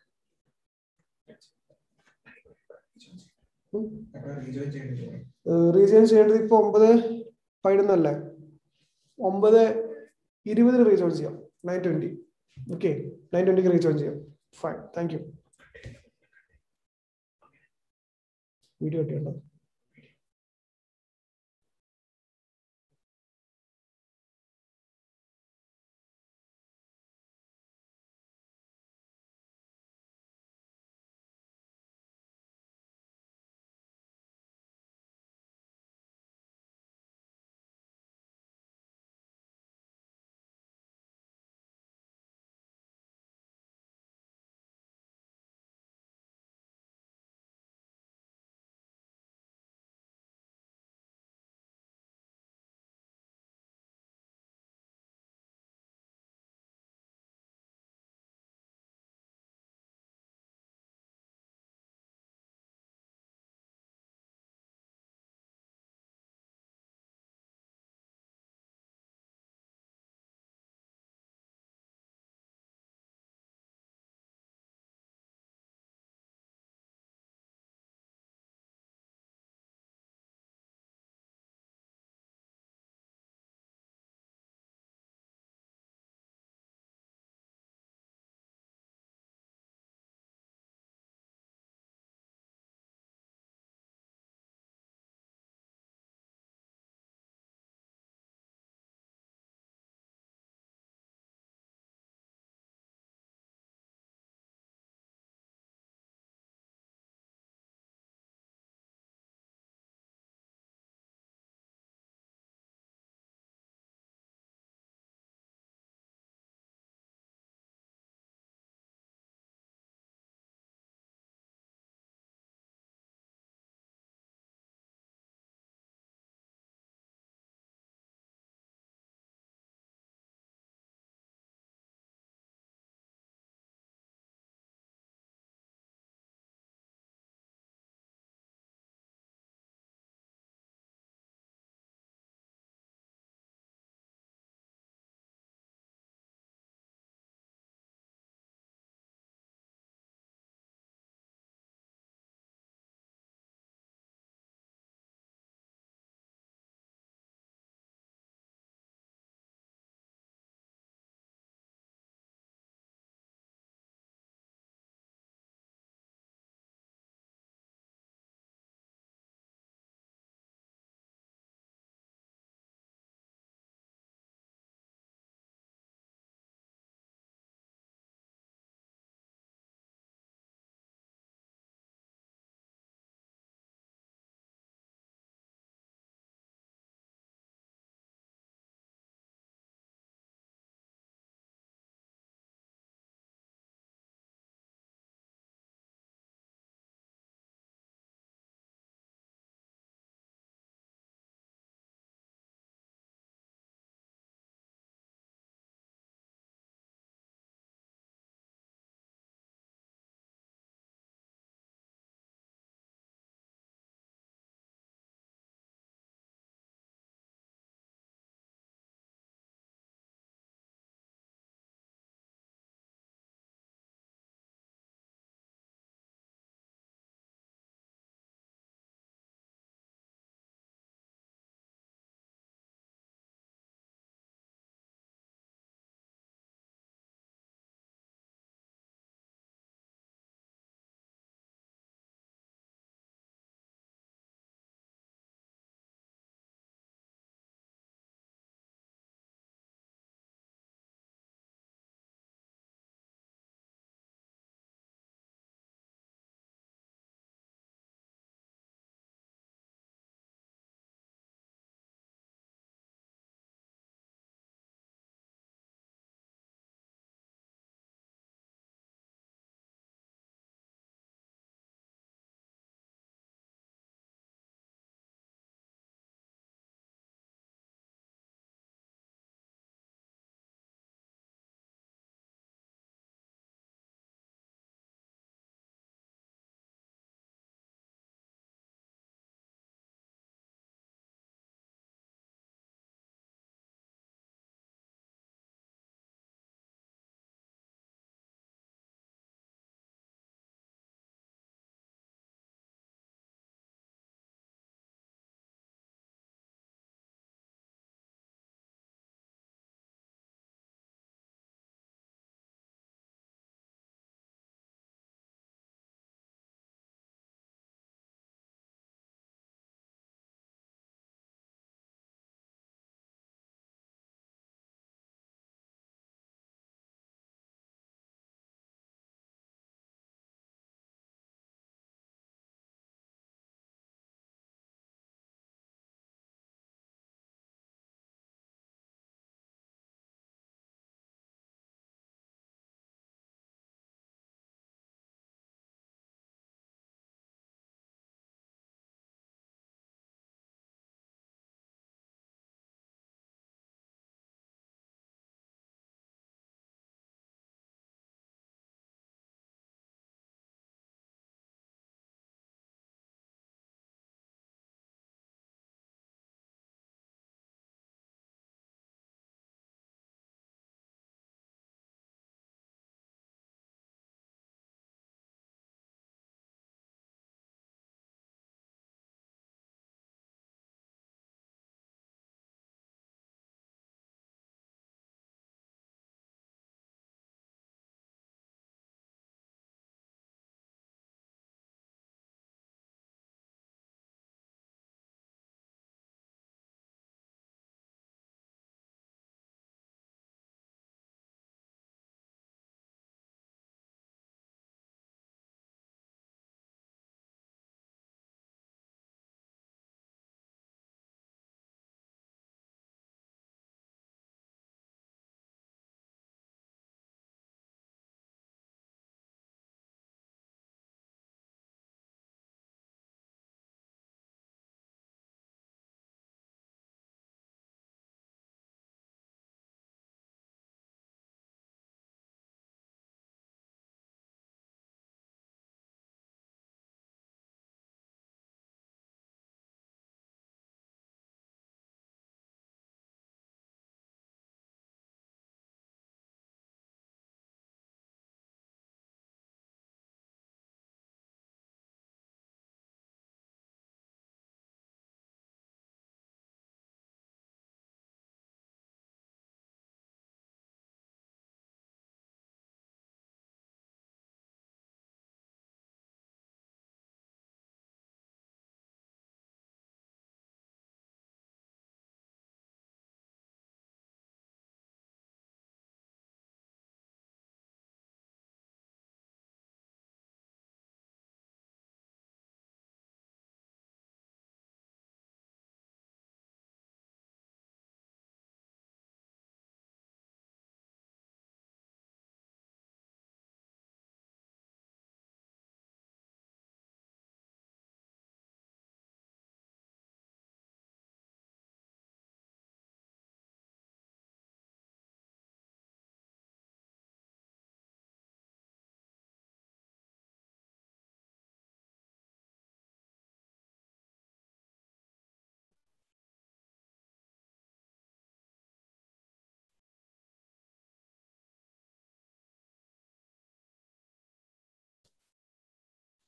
റീജോയിൻ ചെയ്യേണ്ടത് ഇപ്പൊ ഒമ്പത് പതിനൊന്നല്ലേ, ഒമ്പത് ഇരുപതിന് റീജോയിൻ ചെയ്യാം. Nine twenty. ഓക്കെ, നയൻ ട്വന്റിക്ക് റീജോയിൻ ചെയ്യാം. Fine, thank you. വീഡിയോ കിട്ടിയുണ്ടോ?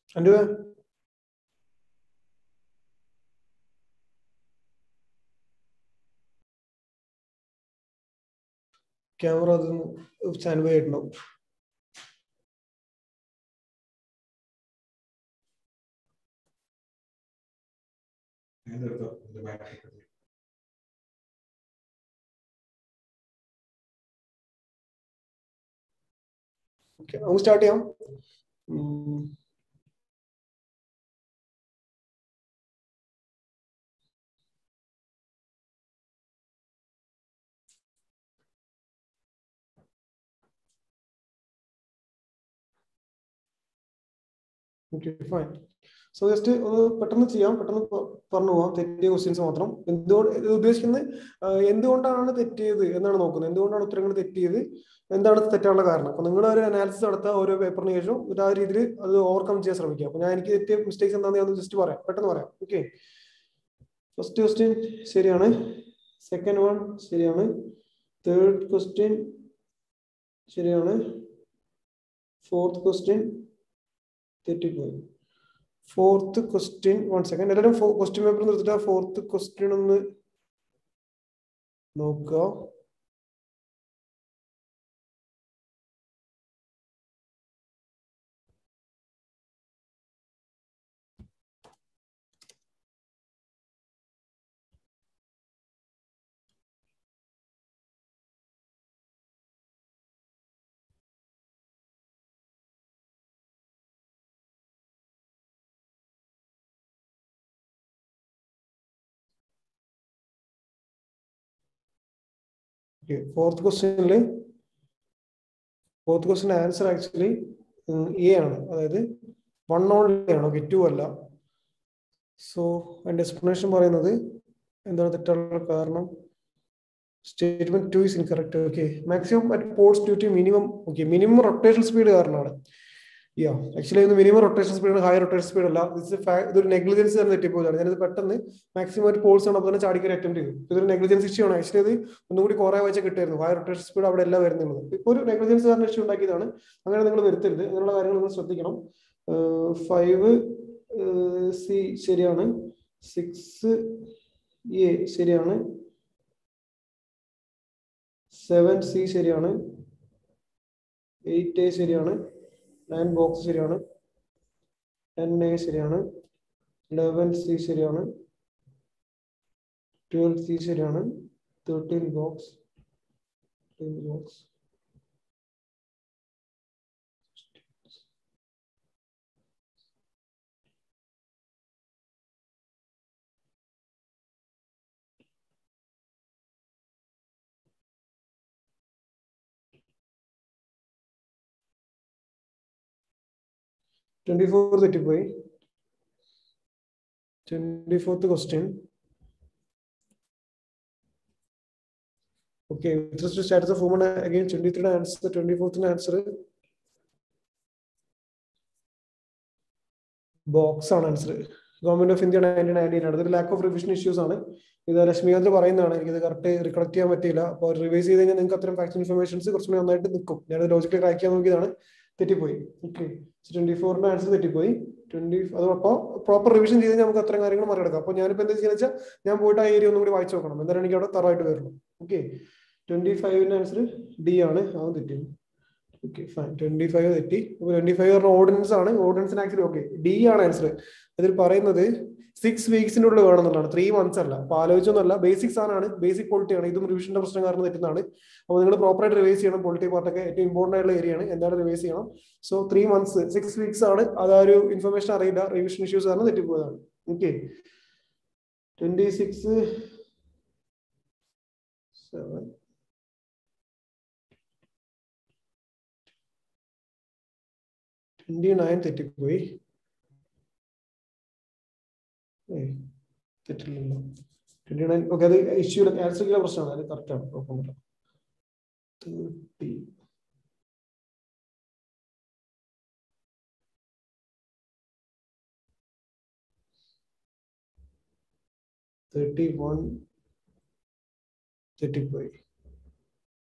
And camera stand by it now. Okay, I'm start here. Mm. Okay, fine. So just പെട്ടെന്ന് ചെയ്യാം പെട്ടെന്ന് പറഞ്ഞു പോവാം തെറ്റിയ ക്വസ്റ്റ്യൻസ് മാത്രം എന്തുകൊണ്ട് ഉദ്ദേശിക്കുന്നത് എന്തുകൊണ്ടാണ് തെറ്റിയത് എന്നാണ് നോക്കുന്നത് എന്തുകൊണ്ടാണ് ഉത്തരങ്ങൾ തെറ്റിയത് എന്താണ് തെറ്റാനുള്ള കാരണം അപ്പൊ നിങ്ങൾ ഒരു അനാലിസിസ് നടത്തുക ഓരോ പേപ്പറിന് ശേഷം ഒരു ആ രീതിയിൽ അത് ഓവർകം ചെയ്യാൻ ശ്രമിക്കുക അപ്പൊ ഞാൻ എനിക്ക് തെറ്റിയ മിസ്റ്റേക്സ് എന്താണെന്ന് ഞാൻ ജസ്റ്റ് പറയാം പെട്ടെന്ന് പറയാം ഓക്കെ ഫസ്റ്റ് ക്വസ്റ്റ്യൻ ശരിയാണ് സെക്കൻഡ് വൺ ശരിയാണ് തേർഡ് ക്വസ്റ്റ്യൻ ശരിയാണ് ഫോർത്ത് ക്വസ്റ്റ്യൻ തെറ്റിപ്പോയി ഫോർത്ത് ക്വസ്റ്റ്യൻ വൺ സെക്കൻഡ് എല്ലാവരും ക്വസ്റ്റ്യൻ പേപ്പർ നിർത്തിട്ട് ഫോർത്ത് ക്വസ്റ്റ്യൻ ഒന്ന് നോക്കുക ഫോർത്ത് ക്വസ്റ്റ്യനിൽ fourth question answer actually A ആണ് അതായത് വൺ ഓൺലി ആണ് ഓക്കെ ടു അല്ല സോ അതിന്റെ എക്സ്പ്ലനേഷൻ പറയുന്നത് എന്താണ് തെറ്റുള്ള കാരണം statement two is incorrect okay maximum at poles due to minimum okay minimum rotation speed കാരണമാണ് യാ ആക്ച്വലി ഇത് minimum rotation speed high rotation speed അല്ല ഇതൊരു നെഗ്ലിജൻസ് തന്നെ തെറ്റിപ്പോയതാണ് ഞാനിത് പെട്ടെന്ന് മാക്സിമം ഒരു പോൾസ് ആണ് അപ്പോൾ തന്നെ ചാടിക്കാൻ അറ്റംപ്റ്റ് ചെയ്തു ഇതൊരു നെഗ്ലിജൻസ് ഇഷ്യൂ ആണ് ആക്ച്വലി അത് ഒന്നുകൂടി കുറെ വെച്ച് കിട്ടായിരുന്നു ഹൈ റൊട്ടേഷൻ സ്പീഡ് അവിടെ എല്ലാം വരുന്നുള്ളത് ഇപ്പോൾ ഒരു നെഗ്ലിജൻസ് കാരണം ഇഷ്യൂ ഉണ്ടാക്കിയതാണ് അങ്ങനെ നിങ്ങൾ വരുത്തരുത് അങ്ങനെയുള്ള കാര്യങ്ങൾ നിങ്ങൾ ശ്രദ്ധിക്കണം ഫൈവ് സി ശരിയാണ് സിക്സ് എ ശരിയാണ് സെവൻ സി ശരിയാണ് എയ്റ്റ് എ ശരിയാണ് നയൻ ബോക്സ് ശരിയാണ് ടെൻ എ ശരിയാണ് ലെവൻ സി ശരിയാണ് ട്വൽവ് സി ശരിയാണ് തേർട്ടീൻ ബോക്സ് ബോക്സ് twenty-four തെറ്റിപ്പോയി twenty-fourth question okay with respect to status of women again twenty-third answer twenty-fourth answer box ആണ് answer government of India nineteen nineteen ആണ് ഇതൊരു lack of revision issues ആണ് ഇത് ലക്ഷ്മികാന്ത് പറയുന്നതാണ് എനിക്കിത് correct recollect ചെയ്യാൻ പറ്റിയില്ല അപ്പോൾ റിവൈസ് ചെയ്ത് കഴിഞ്ഞാൽ നിങ്ങൾക്ക് അത്തരം ഫാക്ട് ഇൻഫർമേഷൻസ് കുറച്ചുകൂടി നന്നായിട്ട് നിൽക്കും ഞാനത് ലോജിക്കലി ട്രാക്ക് ചെയ്യാൻ നോക്കിയതാണ് തെറ്റിപ്പോയി ഓക്കെ ട്വന്റി ഫോറിന്റെ ആൻസർ തെറ്റിപ്പോയി ട്വന്റി അത് അപ്പോൾ പ്രോപ്പർ റിവിഷൻ ചെയ്ത് നമുക്ക് അത്തരം കാര്യങ്ങൾ മറികടക്കാം അപ്പോൾ ഞാനിപ്പോൾ എന്താ ചെയ്യുന്നത് വെച്ചാൽ ഞാൻ പോയിട്ട് ആ ഏരിയ ഒന്നും കൂടി വായിച്ചു നോക്കണം എന്തായാലും എനിക്ക് അവിടെ തറവായിട്ട് വരണം ഓക്കെ ട്വന്റി ഫൈവിന്റെ ആൻസർ ഡി ആണ് അതും തെറ്റി ഓക്കെ ഫൈൻ ട്വന്റി ഫൈവ് തെറ്റി ട്വന്റി ഫൈവ് പറഞ്ഞ ഓർഡിനൻസ് ആണ് ഓർഡിനൻസിന് ആക്ച്വലി ഓക്കെ ഡി ആണ് ആൻസർ അതിൽ പറയുന്നത് സിക്സ് വീക്സിന്റെ ഉള്ളിൽ വേണമെന്നുള്ളതാണ് ത്രീ മന്ത്സ് അല്ല അപ്പൊ ആലോചിച്ചൊന്നുമല്ല ബേസിക്സ് ആണ് ബേസിക് ക്വാളിറ്റി ആണ് ഇതും റിവിഷന്റെ പ്രശ്നം കാരണം തെറ്റുന്നതാണ് അപ്പോൾ നിങ്ങൾ പ്രോപ്പറായിട്ട് റിവൈസ് ചെയ്യണം പൊളിറ്റി പാർട്ടൊക്കെ ഏറ്റവും ഇമ്പോർട്ടന്റ് ആയിട്ടുള്ള ഏരിയ ആണ് എന്തായാലും റിവൈസ് ചെയ്യണം so three months six weeks ആണ് അതാ ഒരു ഇൻഫർമേഷൻ അറിയില്ല റിവിഷൻ ഇഷ്യൂസ് കാരണം തെറ്റിപ്പോയതാണ് okay twenty six seven twenty nine തെറ്റിപ്പോയി തെറ്റില്ലല്ലോ ട്വന്റി നയൻ ഓക്കെ അത് ഇഷ്യൂ ആൻസറിലെ പ്രശ്നമാണ് അത് കറക്റ്റ് ആണ് കുഴപ്പമില്ല തേർട്ടി തേർട്ടി വൺ തെറ്റിപ്പോയി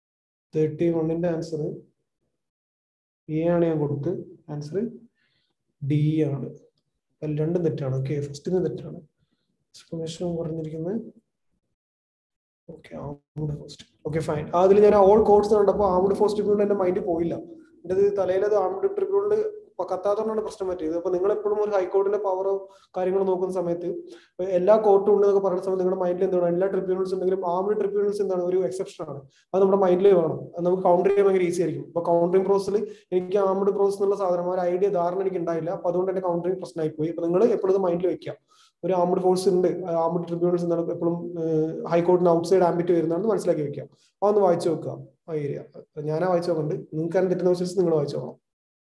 തേർട്ടി വണ്ണിന്റെ ആൻസർ എ ആണ് ഞാൻ കൊടുത്ത് ആൻസർ ഡി ആണ്. രണ്ടും തെറ്റാണ്. ഓക്കെ, ഫസ്റ്റിന് തെറ്റാണ്. എക്സ്പ്ലനേഷൻ പറഞ്ഞിരിക്കുന്നത് okay armed force. Okay fine. അതിൽ ഞാൻ ഓൾ കോഡ്സ് കണ്ടപ്പോൾ ആംഡ് ഫോഴ്സ് ട്രിബ്യൂണൽ എന്റെ മൈൻഡ് പോയില്ല. എന്റെ തലയിലത് ആംഡ് ട്രിബ്യൂണൽ കത്താത്തതുകൊണ്ടാണ് പ്രശ്നം പറ്റിയത്. അപ്പൊ നിങ്ങൾ എപ്പോഴും ഒരു ഹൈക്കോർട്ടിന്റെ പവറോ കാര്യങ്ങളോ നോക്കുന്ന സമയത്ത് എല്ലാ കോർട്ടും ഉണ്ട് എന്നൊക്കെ പറയുന്ന സമയത്ത് നിങ്ങളുടെ മൈൻഡിൽ എന്താണ് എല്ലാ ട്രിബ്യൂണൽസ് ഉണ്ടെങ്കിലും ആംഡ് ട്രിബ്യൂണൽസ് എന്താണ് ഒരു എക്സെപ്ഷൻ ആണ്. അത് നമ്മുടെ മൈൻഡിൽ വേണം. അത് നമുക്ക് കൗണ്ടർ ചെയ്യാൻ ഭയങ്കര ഈസി ആയിരിക്കും. അപ്പൊ കൗണ്ടറിംഗ് പ്രോസസ്സിൽ എനിക്ക് ആംഡ് പ്രോസസ് എന്നുള്ള സാധനം ഒരു ഐഡിയ ധാരണ എനിക്ക് ഉണ്ടായില്ല. അപ്പൊ അതുകൊണ്ട് എന്റെ കൗണ്ടറിംഗ് പ്രശ്നമായി പോയി. അപ്പൊ നിങ്ങൾ എപ്പോഴും മൈൻഡിൽ വെക്കുക, ഒരു ആംഡ് ഫോഴ്സ് ഉണ്ട്, ആംഡ് ട്രിബ്യൂണൽസ് എന്താണ് എപ്പോഴും ഹൈക്കോർട്ടിന് ഔട്ട്സൈഡ് ആംബിറ്റ് വരുന്നതാണെന്ന് മനസ്സിലാക്കി വെക്കുക. അതൊന്ന് വായിച്ചു നോക്കുക ആ ഏരിയ. ഞാനാ വായിച്ചു നോക്കുന്നുണ്ട്, നിങ്ങൾക്ക് അതിന് തെറ്റുന്ന വെച്ചാൽ നിങ്ങൾ വായിച്ചു നോക്കണം.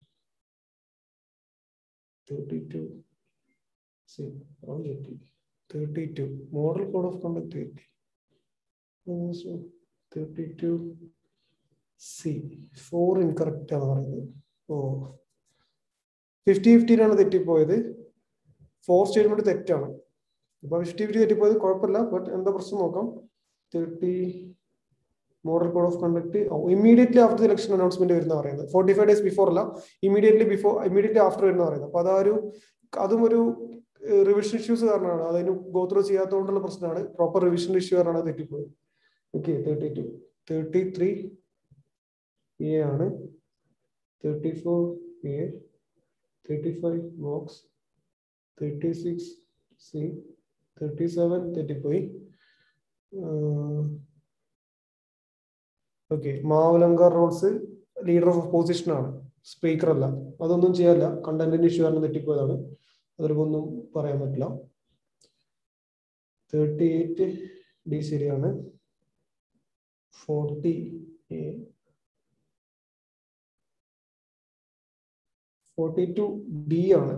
thirty-two. See, around eighty. thirty-two. Model code of conduct eighty. Uh, so thirty-two. C. four incorrect ആണ് പറയുന്നത്. ഓ ഫിഫ്റ്റി ഫിഫ്റ്റീനാണ് തെറ്റിപ്പോയത്. ഫോർ സ്റ്റേറ്റ്മെന്റ് തെറ്റാണ്. അപ്പൊ ഫിഫ്റ്റി ഫിഫ്റ്റി തെറ്റിപ്പോയത് കുഴപ്പമില്ല. ബട്ട് എന്താ പ്രശ്നം നോക്കാം. Thirty model code of conduct immediately after election announcement വരുന്ന പറയുന്നത്. ഫോർട്ടി ഫൈവ് ഡേയ്സ് ബിഫോർ അല്ല, ഇമ്മീഡിയറ്റ്ലി ബിഫോർ ഇമ്മീഡിയറ്റ്ലി ആഫ്റ്റർ വരുന്ന പറയുന്നത്. അപ്പൊ അതൊരു അതും ഒരു റിവിഷൻ ഇഷ്യൂസ് കാരണമാണ്. അതിന് ഗോ ത്രൂ ചെയ്യാത്തതുകൊണ്ടുള്ള പ്രശ്നമാണ്. പ്രോപ്പർ റിവിഷൻ ഇഷ്യൂ കാരണമാണ് തെറ്റിപ്പോയത്. Okay, thirty two thirty three A ആണ്. Thirty four A, thirty five box, thirty six C, thirty seven തെറ്റിപ്പോയി. ഓക്കെ, മാവലങ്കർ റോഡ്സ് ലീഡർ ഓഫ് ഒപ്പോസിഷൻ ആണ്, സ്പീക്കർ അല്ല. അതൊന്നും ചെയ്യാല്ല, കണ്ടന്റിന്റെ ഇഷ്യൂ കാരണം തെറ്റിപ്പോയതാണ്. അതിലൊന്നും പറയാൻ പറ്റില്ല. തേർട്ടി എയ്റ്റ് ഡി ശരിയാണ്. Forty A, forty two D ആണ്.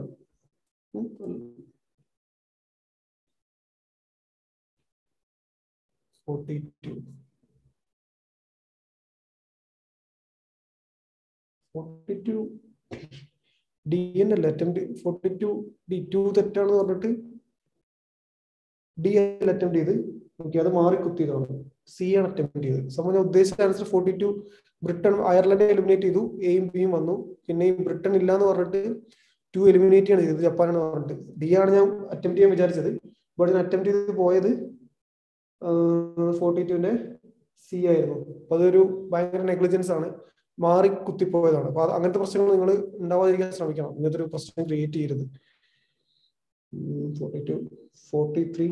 Forty two forty two D എന്നല്ല attempt. Forty two D two തെറ്റാണെന്ന് പറഞ്ഞിട്ട് ഡി അറ്റംപ്റ്റ് ചെയ്ത് ഓക്കെ, അത് മാറി കുത്തിയതാണ്. സി ആണ് അറ്റംപ്റ്റ് ചെയ്തത്. സംബന്ധം ഞാൻ ഉദ്ദേശിച്ച answer forty two Britain Ireland eliminate ചെയ്തു, എയും ബിയും വന്നു. പിന്നെ ഈ ബ്രിട്ടൻ ഇല്ല എന്ന് പറഞ്ഞിട്ട് ടു എലിമിനേറ്റ് ആണ് ചെയ്തത്, ജപ്പാനാണ് പറഞ്ഞിട്ട്. ഡി ആണ് ഞാൻ അറ്റംപ്റ്റ് ചെയ്യാൻ വിചാരിച്ചത്. ബട്ട് ഞാൻ അറ്റംപ്റ്റ് ചെയ്ത് പോയത് ഫോർട്ടി ടുവിന്റെ സി ആയിരുന്നു. അപ്പൊ അതൊരു ഭയങ്കര നെഗ്ലിജൻസ് ആണ്, മാറി കുത്തിപ്പോയതാണ്. അപ്പൊ അങ്ങനത്തെ പ്രശ്നങ്ങൾ നിങ്ങൾ ഉണ്ടാവാതിരിക്കാൻ ശ്രമിക്കണം. ഇങ്ങനത്തെ ഒരു പ്രശ്നം ക്രിയേറ്റ് ചെയ്യരുത്. Forty two forty three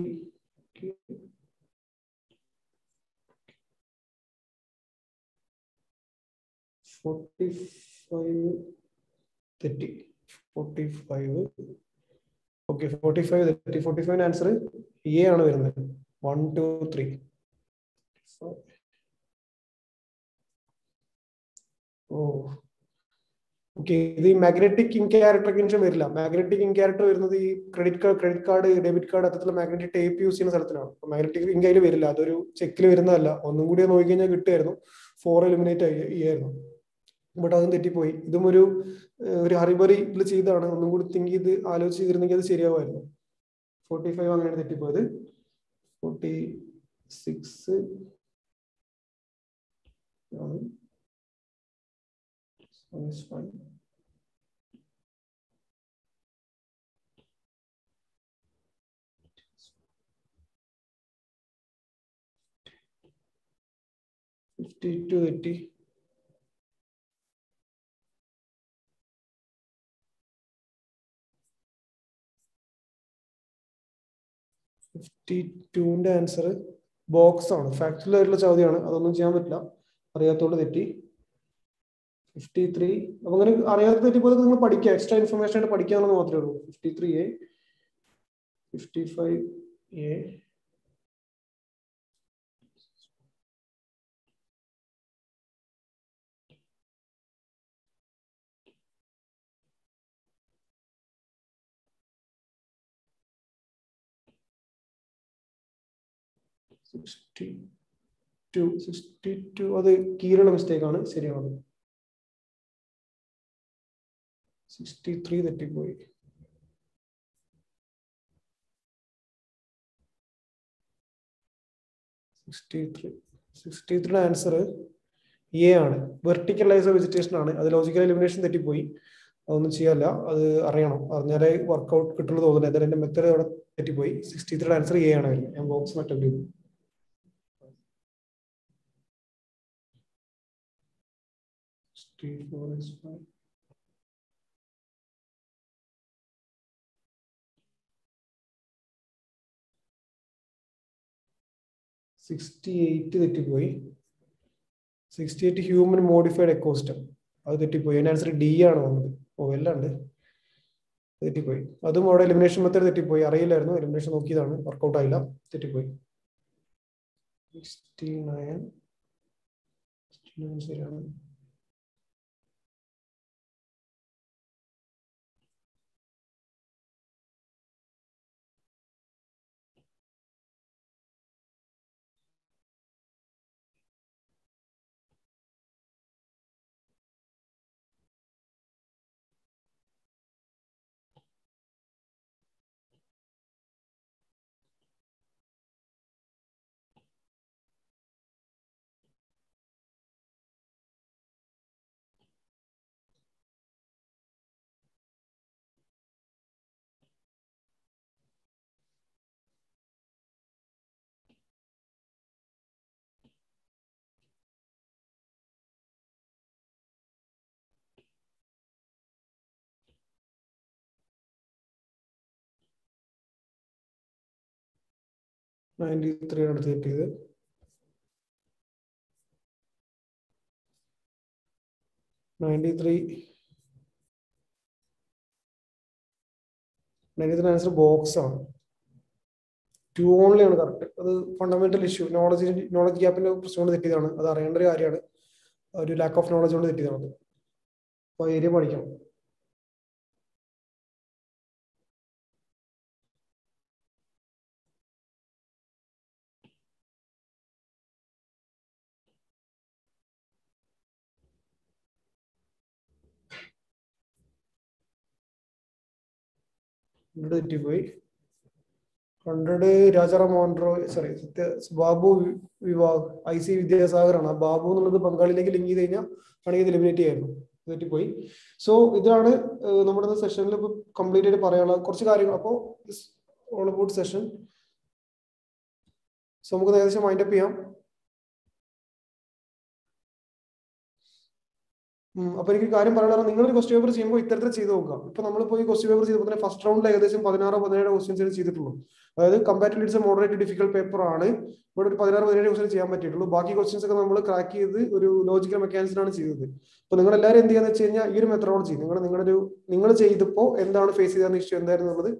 forty five തെറ്റി. Forty five okay, forty five തെറ്റി. ഫോർട്ടി ഫൈവിന് ആൻസർ എ ആണ് വരുന്നത്. One two three. ഓ ഓക്കെ, ഇത് ഈ മാഗ്നറ്റിക് ഇൻ ക്യാരക്ടർ കൺഷൻ വരില്ല. മാഗ്നറ്റിക് ഇൻ ക്യാരക്ടർ വരുന്നത് ഈ credit card credit card debit card അത്തരത്തിലുള്ള മാഗ്നറ്റിക് ടേപ്പ് യൂസ് ചെയ്യുന്ന സ്ഥലത്തിലാണ്. അപ്പൊ മാഗ്നറ്റിക് ഇങ്ക് അതിൽ വരില്ല, അതൊരു ചെക്കിൽ വരുന്നതല്ല. ഒന്നും കൂടി നോക്കി കഴിഞ്ഞാൽ കിട്ടുമായിരുന്നു, ഫോർ എലിമിനേറ്റ് ആയിരുന്നു. ബട്ട് അതും തെറ്റിപ്പോയി. ഇതും ഒരു ഒരു ഹറിബറി ഇതിൽ ചെയ്താണ്. ഒന്നും കൂടി തിങ്ക് ചെയ്ത് ആലോചിച്ച് ചെയ്തിരുന്നെങ്കിൽ അത് ശരിയാവുമായിരുന്നു. ഫോർട്ടി ഫൈവ് അങ്ങനെയാണ് തെറ്റിപ്പോയത്. ഫോർട്ടി സിക്സ് ഫിഫ്റ്റി ടു തെറ്റി. ഫിഫ്റ്റി ടുവിന്റെ ആൻസർ ബോക്സ് ആണ്. ഫാക്ച്വൽ ആയിട്ടുള്ള ചോദ്യമാണ്, അതൊന്നും ചെയ്യാൻ പറ്റില്ല. അറിയാത്തോണ്ട് തെറ്റി. ഫിഫ്റ്റി ത്രീ അപ്പൊ അങ്ങനെ അറിയാത്ത തെറ്റിപ്പോൾ നിങ്ങൾ പഠിക്കുക, എക്സ്ട്രാ ഇൻഫർമേഷൻ ആയിട്ട് പഠിക്കാന്നുള്ളത് മാത്രമേ ഉള്ളൂ. Fifty three A, fifty five A, sixty two sixty two അത് കീലുള്ള മിസ്റ്റേക്ക് ആണ്, ശരിയാണ്. സിക്സ്റ്റി ത്രീ തെറ്റിപ്പോയി. സിക്സ്റ്റി ത്രീ സിക്സ്റ്റി ത്രീയുടെ ആൻസർ എ ആണ്. വെർട്ടിക്കൽ ലൈസ് വെജിറ്റേഷൻ ആണ്. അത് ലോജിക്കൽ എലിമിനേഷൻ തെറ്റിപ്പോയി. അതൊന്നും ചെയ്യാല്ല, അത് അറിയണം, അറിഞ്ഞാലേ വർക്ക്ഔട്ട് കിട്ടുന്നത് തോന്നുന്നത്. എന്തായാലും എന്റെ മെത്തേഡ് അവിടെ തെറ്റിപ്പോയി. സിക്സ്റ്റി ത്രീ ആൻസർ എ ആണ് വരുന്നത്. ഞാൻ ബോക്സ് അറ്റൻഡ് ചെയ്തു. സിക്സ്റ്റി എയ്റ്റ് തെറ്റിപ്പോയി. Sixty eight human modified ecosystem, അത് തെറ്റിപ്പോയി. അതിന്റെ ആൻസർ ഡി ആണ് വന്നത്. ഓ എല്ലാം ഉണ്ട്, തെറ്റിപ്പോയി. അതും അവിടെ എലിമിനേഷൻ മെത്തേഡ് തെറ്റിപ്പോയി, അറിയില്ലായിരുന്നു. എലിമിനേഷൻ നോക്കിയതാണ്, വർക്ക്ഔട്ട് ആയില്ല, തെറ്റിപ്പോയി. സിക്സ്റ്റി നയൻ ശരിയാണ്. നയൻറ്റി ത്രീ ആണ് അടുത്ത് തെറ്റിയത്. Ninety three ninety three answer box ആണ്. ടു ഓൺലി ആണ് കറക്റ്റ്. അത് ഫണ്ടമെന്റൽ ഇഷ്യൂ, നോളജ് നോളജ് ഗ്യാപ്പിന്റെ പ്രശ്നം കൊണ്ട് തെറ്റിയതാണ്. അത് അറിയേണ്ട ഒരു കാര്യമാണ്. ഒരു ലാക്ക് ഓഫ് നോളജ് കൊണ്ട് തെറ്റിയതാണ്. അപ്പൊ ഏരിയ പഠിക്കണം. ഇവിടെ തെറ്റിപ്പോയി. ഹൺഡ്രഡ് രാജാറാം മോഹൻ റോയ്, സോറി സത്യ ബാബു വിവാഹ്, ഐ സി വിദ്യാസാഗറാണ്. ആ ബാബു എന്നുള്ളത് ബംഗാളിലേക്ക് ലിങ്ക് ചെയ്ത് കഴിഞ്ഞാൽ ആണെങ്കിൽ ഇത് എലിമിനേറ്റ് ചെയ്യായിരുന്നു. തെറ്റിപ്പോയി. സോ ഇതാണ് നമ്മുടെ സെഷനിൽ ഇപ്പൊ കംപ്ലീറ്റ് ആയിട്ട് പറയാനുള്ള കുറച്ച് കാര്യങ്ങൾ. അപ്പോൾ ഓൾ അബൌട്ട് സെഷൻ. സോ നമുക്ക് ഏകദേശം വൈൻഡ് അപ്പ് ചെയ്യാം. അപ്പൊ എനിക്ക് കാര്യം പറയാനുള്ള, നിങ്ങൾ ഒരു ക്വസ്റ്റ്യൻ പേപ്പർ ചെയ്യുമ്പോൾ ഇത്തരത്തിൽ ചെയ്ത് നോക്കുക. ഇപ്പൊ നമ്മളിപ്പോ ഈ ക്വസ്റ്റ്യൻ പേപ്പർ ചെയ്തപ്പോൾ തന്നെ ഫസ്റ്റ് റൗണ്ടിൽ ഏകദേശം പതിനാറോ പതിനേഴോ ക്വസ്റ്റ്യൻസ് ചെയ്തിട്ടുള്ളൂ. അതായത് comparatively it's a moderate difficult paper ആണ്. ഇവിടെ ഒരു പതിനാറ് പതിനേഴ് ക്വസ്റ്റ്യൻ ചെയ്യാൻ പറ്റിയിട്ടുള്ളൂ. ബാക്കി ക്വസ്റ്റ്യൻസ് ഒക്കെ നമ്മൾ ക്രാക്ക് ചെയ്ത് ഒരു ലോജിക്കൽ മെക്കാനിക്സിലാണ് ചെയ്തത്. അപ്പൊ നിങ്ങൾ എല്ലാവരും എന്ത് ചെയ്യാന്ന് വെച്ച് കഴിഞ്ഞാൽ ഈ ഒരു മെത്തഡോളജി നിങ്ങൾ നിങ്ങളുടെ ഒരു നിങ്ങൾ ചെയ്തപ്പോൾ എന്താണ് ഫേസ് ചെയ്തെന്ന് ഇഷ്യൂ എന്തായിരുന്നു എന്നുള്ളത്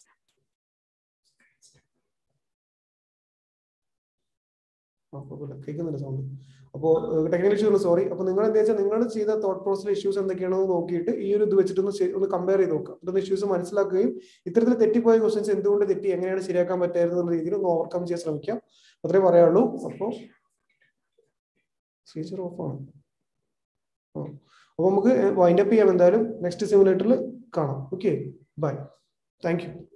കേൾക്കുന്നില്ല സൗണ്ട്. അപ്പോൾ ടെക്നിക്കൽ ഇഷ്യൂസ് സോറി. അപ്പൊ നിങ്ങൾ എന്താ വെച്ചാൽ നിങ്ങൾ ചെയ്ത തോട്ട് പ്രോസസ് ഇഷ്യൂസ് എന്തൊക്കെയാണെന്ന് നോക്കിയിട്ട് ഈ ഒരു ഇത് വെച്ചിട്ടൊന്ന് ഒന്ന് കമ്പയർ ചെയ്ത് നോക്കുക. ഇതൊന്ന് ഇഷ്യൂസ് മനസ്സിലാക്കുകയും ഇത്തരത്തിൽ തെറ്റിപ്പോയ ക്വസ്റ്റ്യൻസ് എന്തുകൊണ്ട് തെറ്റി, എങ്ങനെയാണ് ശരിയാക്കാൻ പറ്റായിരുന്നു എന്നുള്ള രീതിയിൽ ഒന്ന് ഓവർകം ചെയ്യാൻ ശ്രമിക്കാം. അത്രേ പറയാനുള്ളൂ. അപ്പോൾ ഫീച്ചർ ഓഫ് ആണ്. അപ്പൊ നമുക്ക് വൈൻഡ് അപ്പ് ചെയ്യാം. എന്തായാലും നെക്സ്റ്റ് സിമുലേറ്ററിൽ കാണാം. Okay, bye, thank U.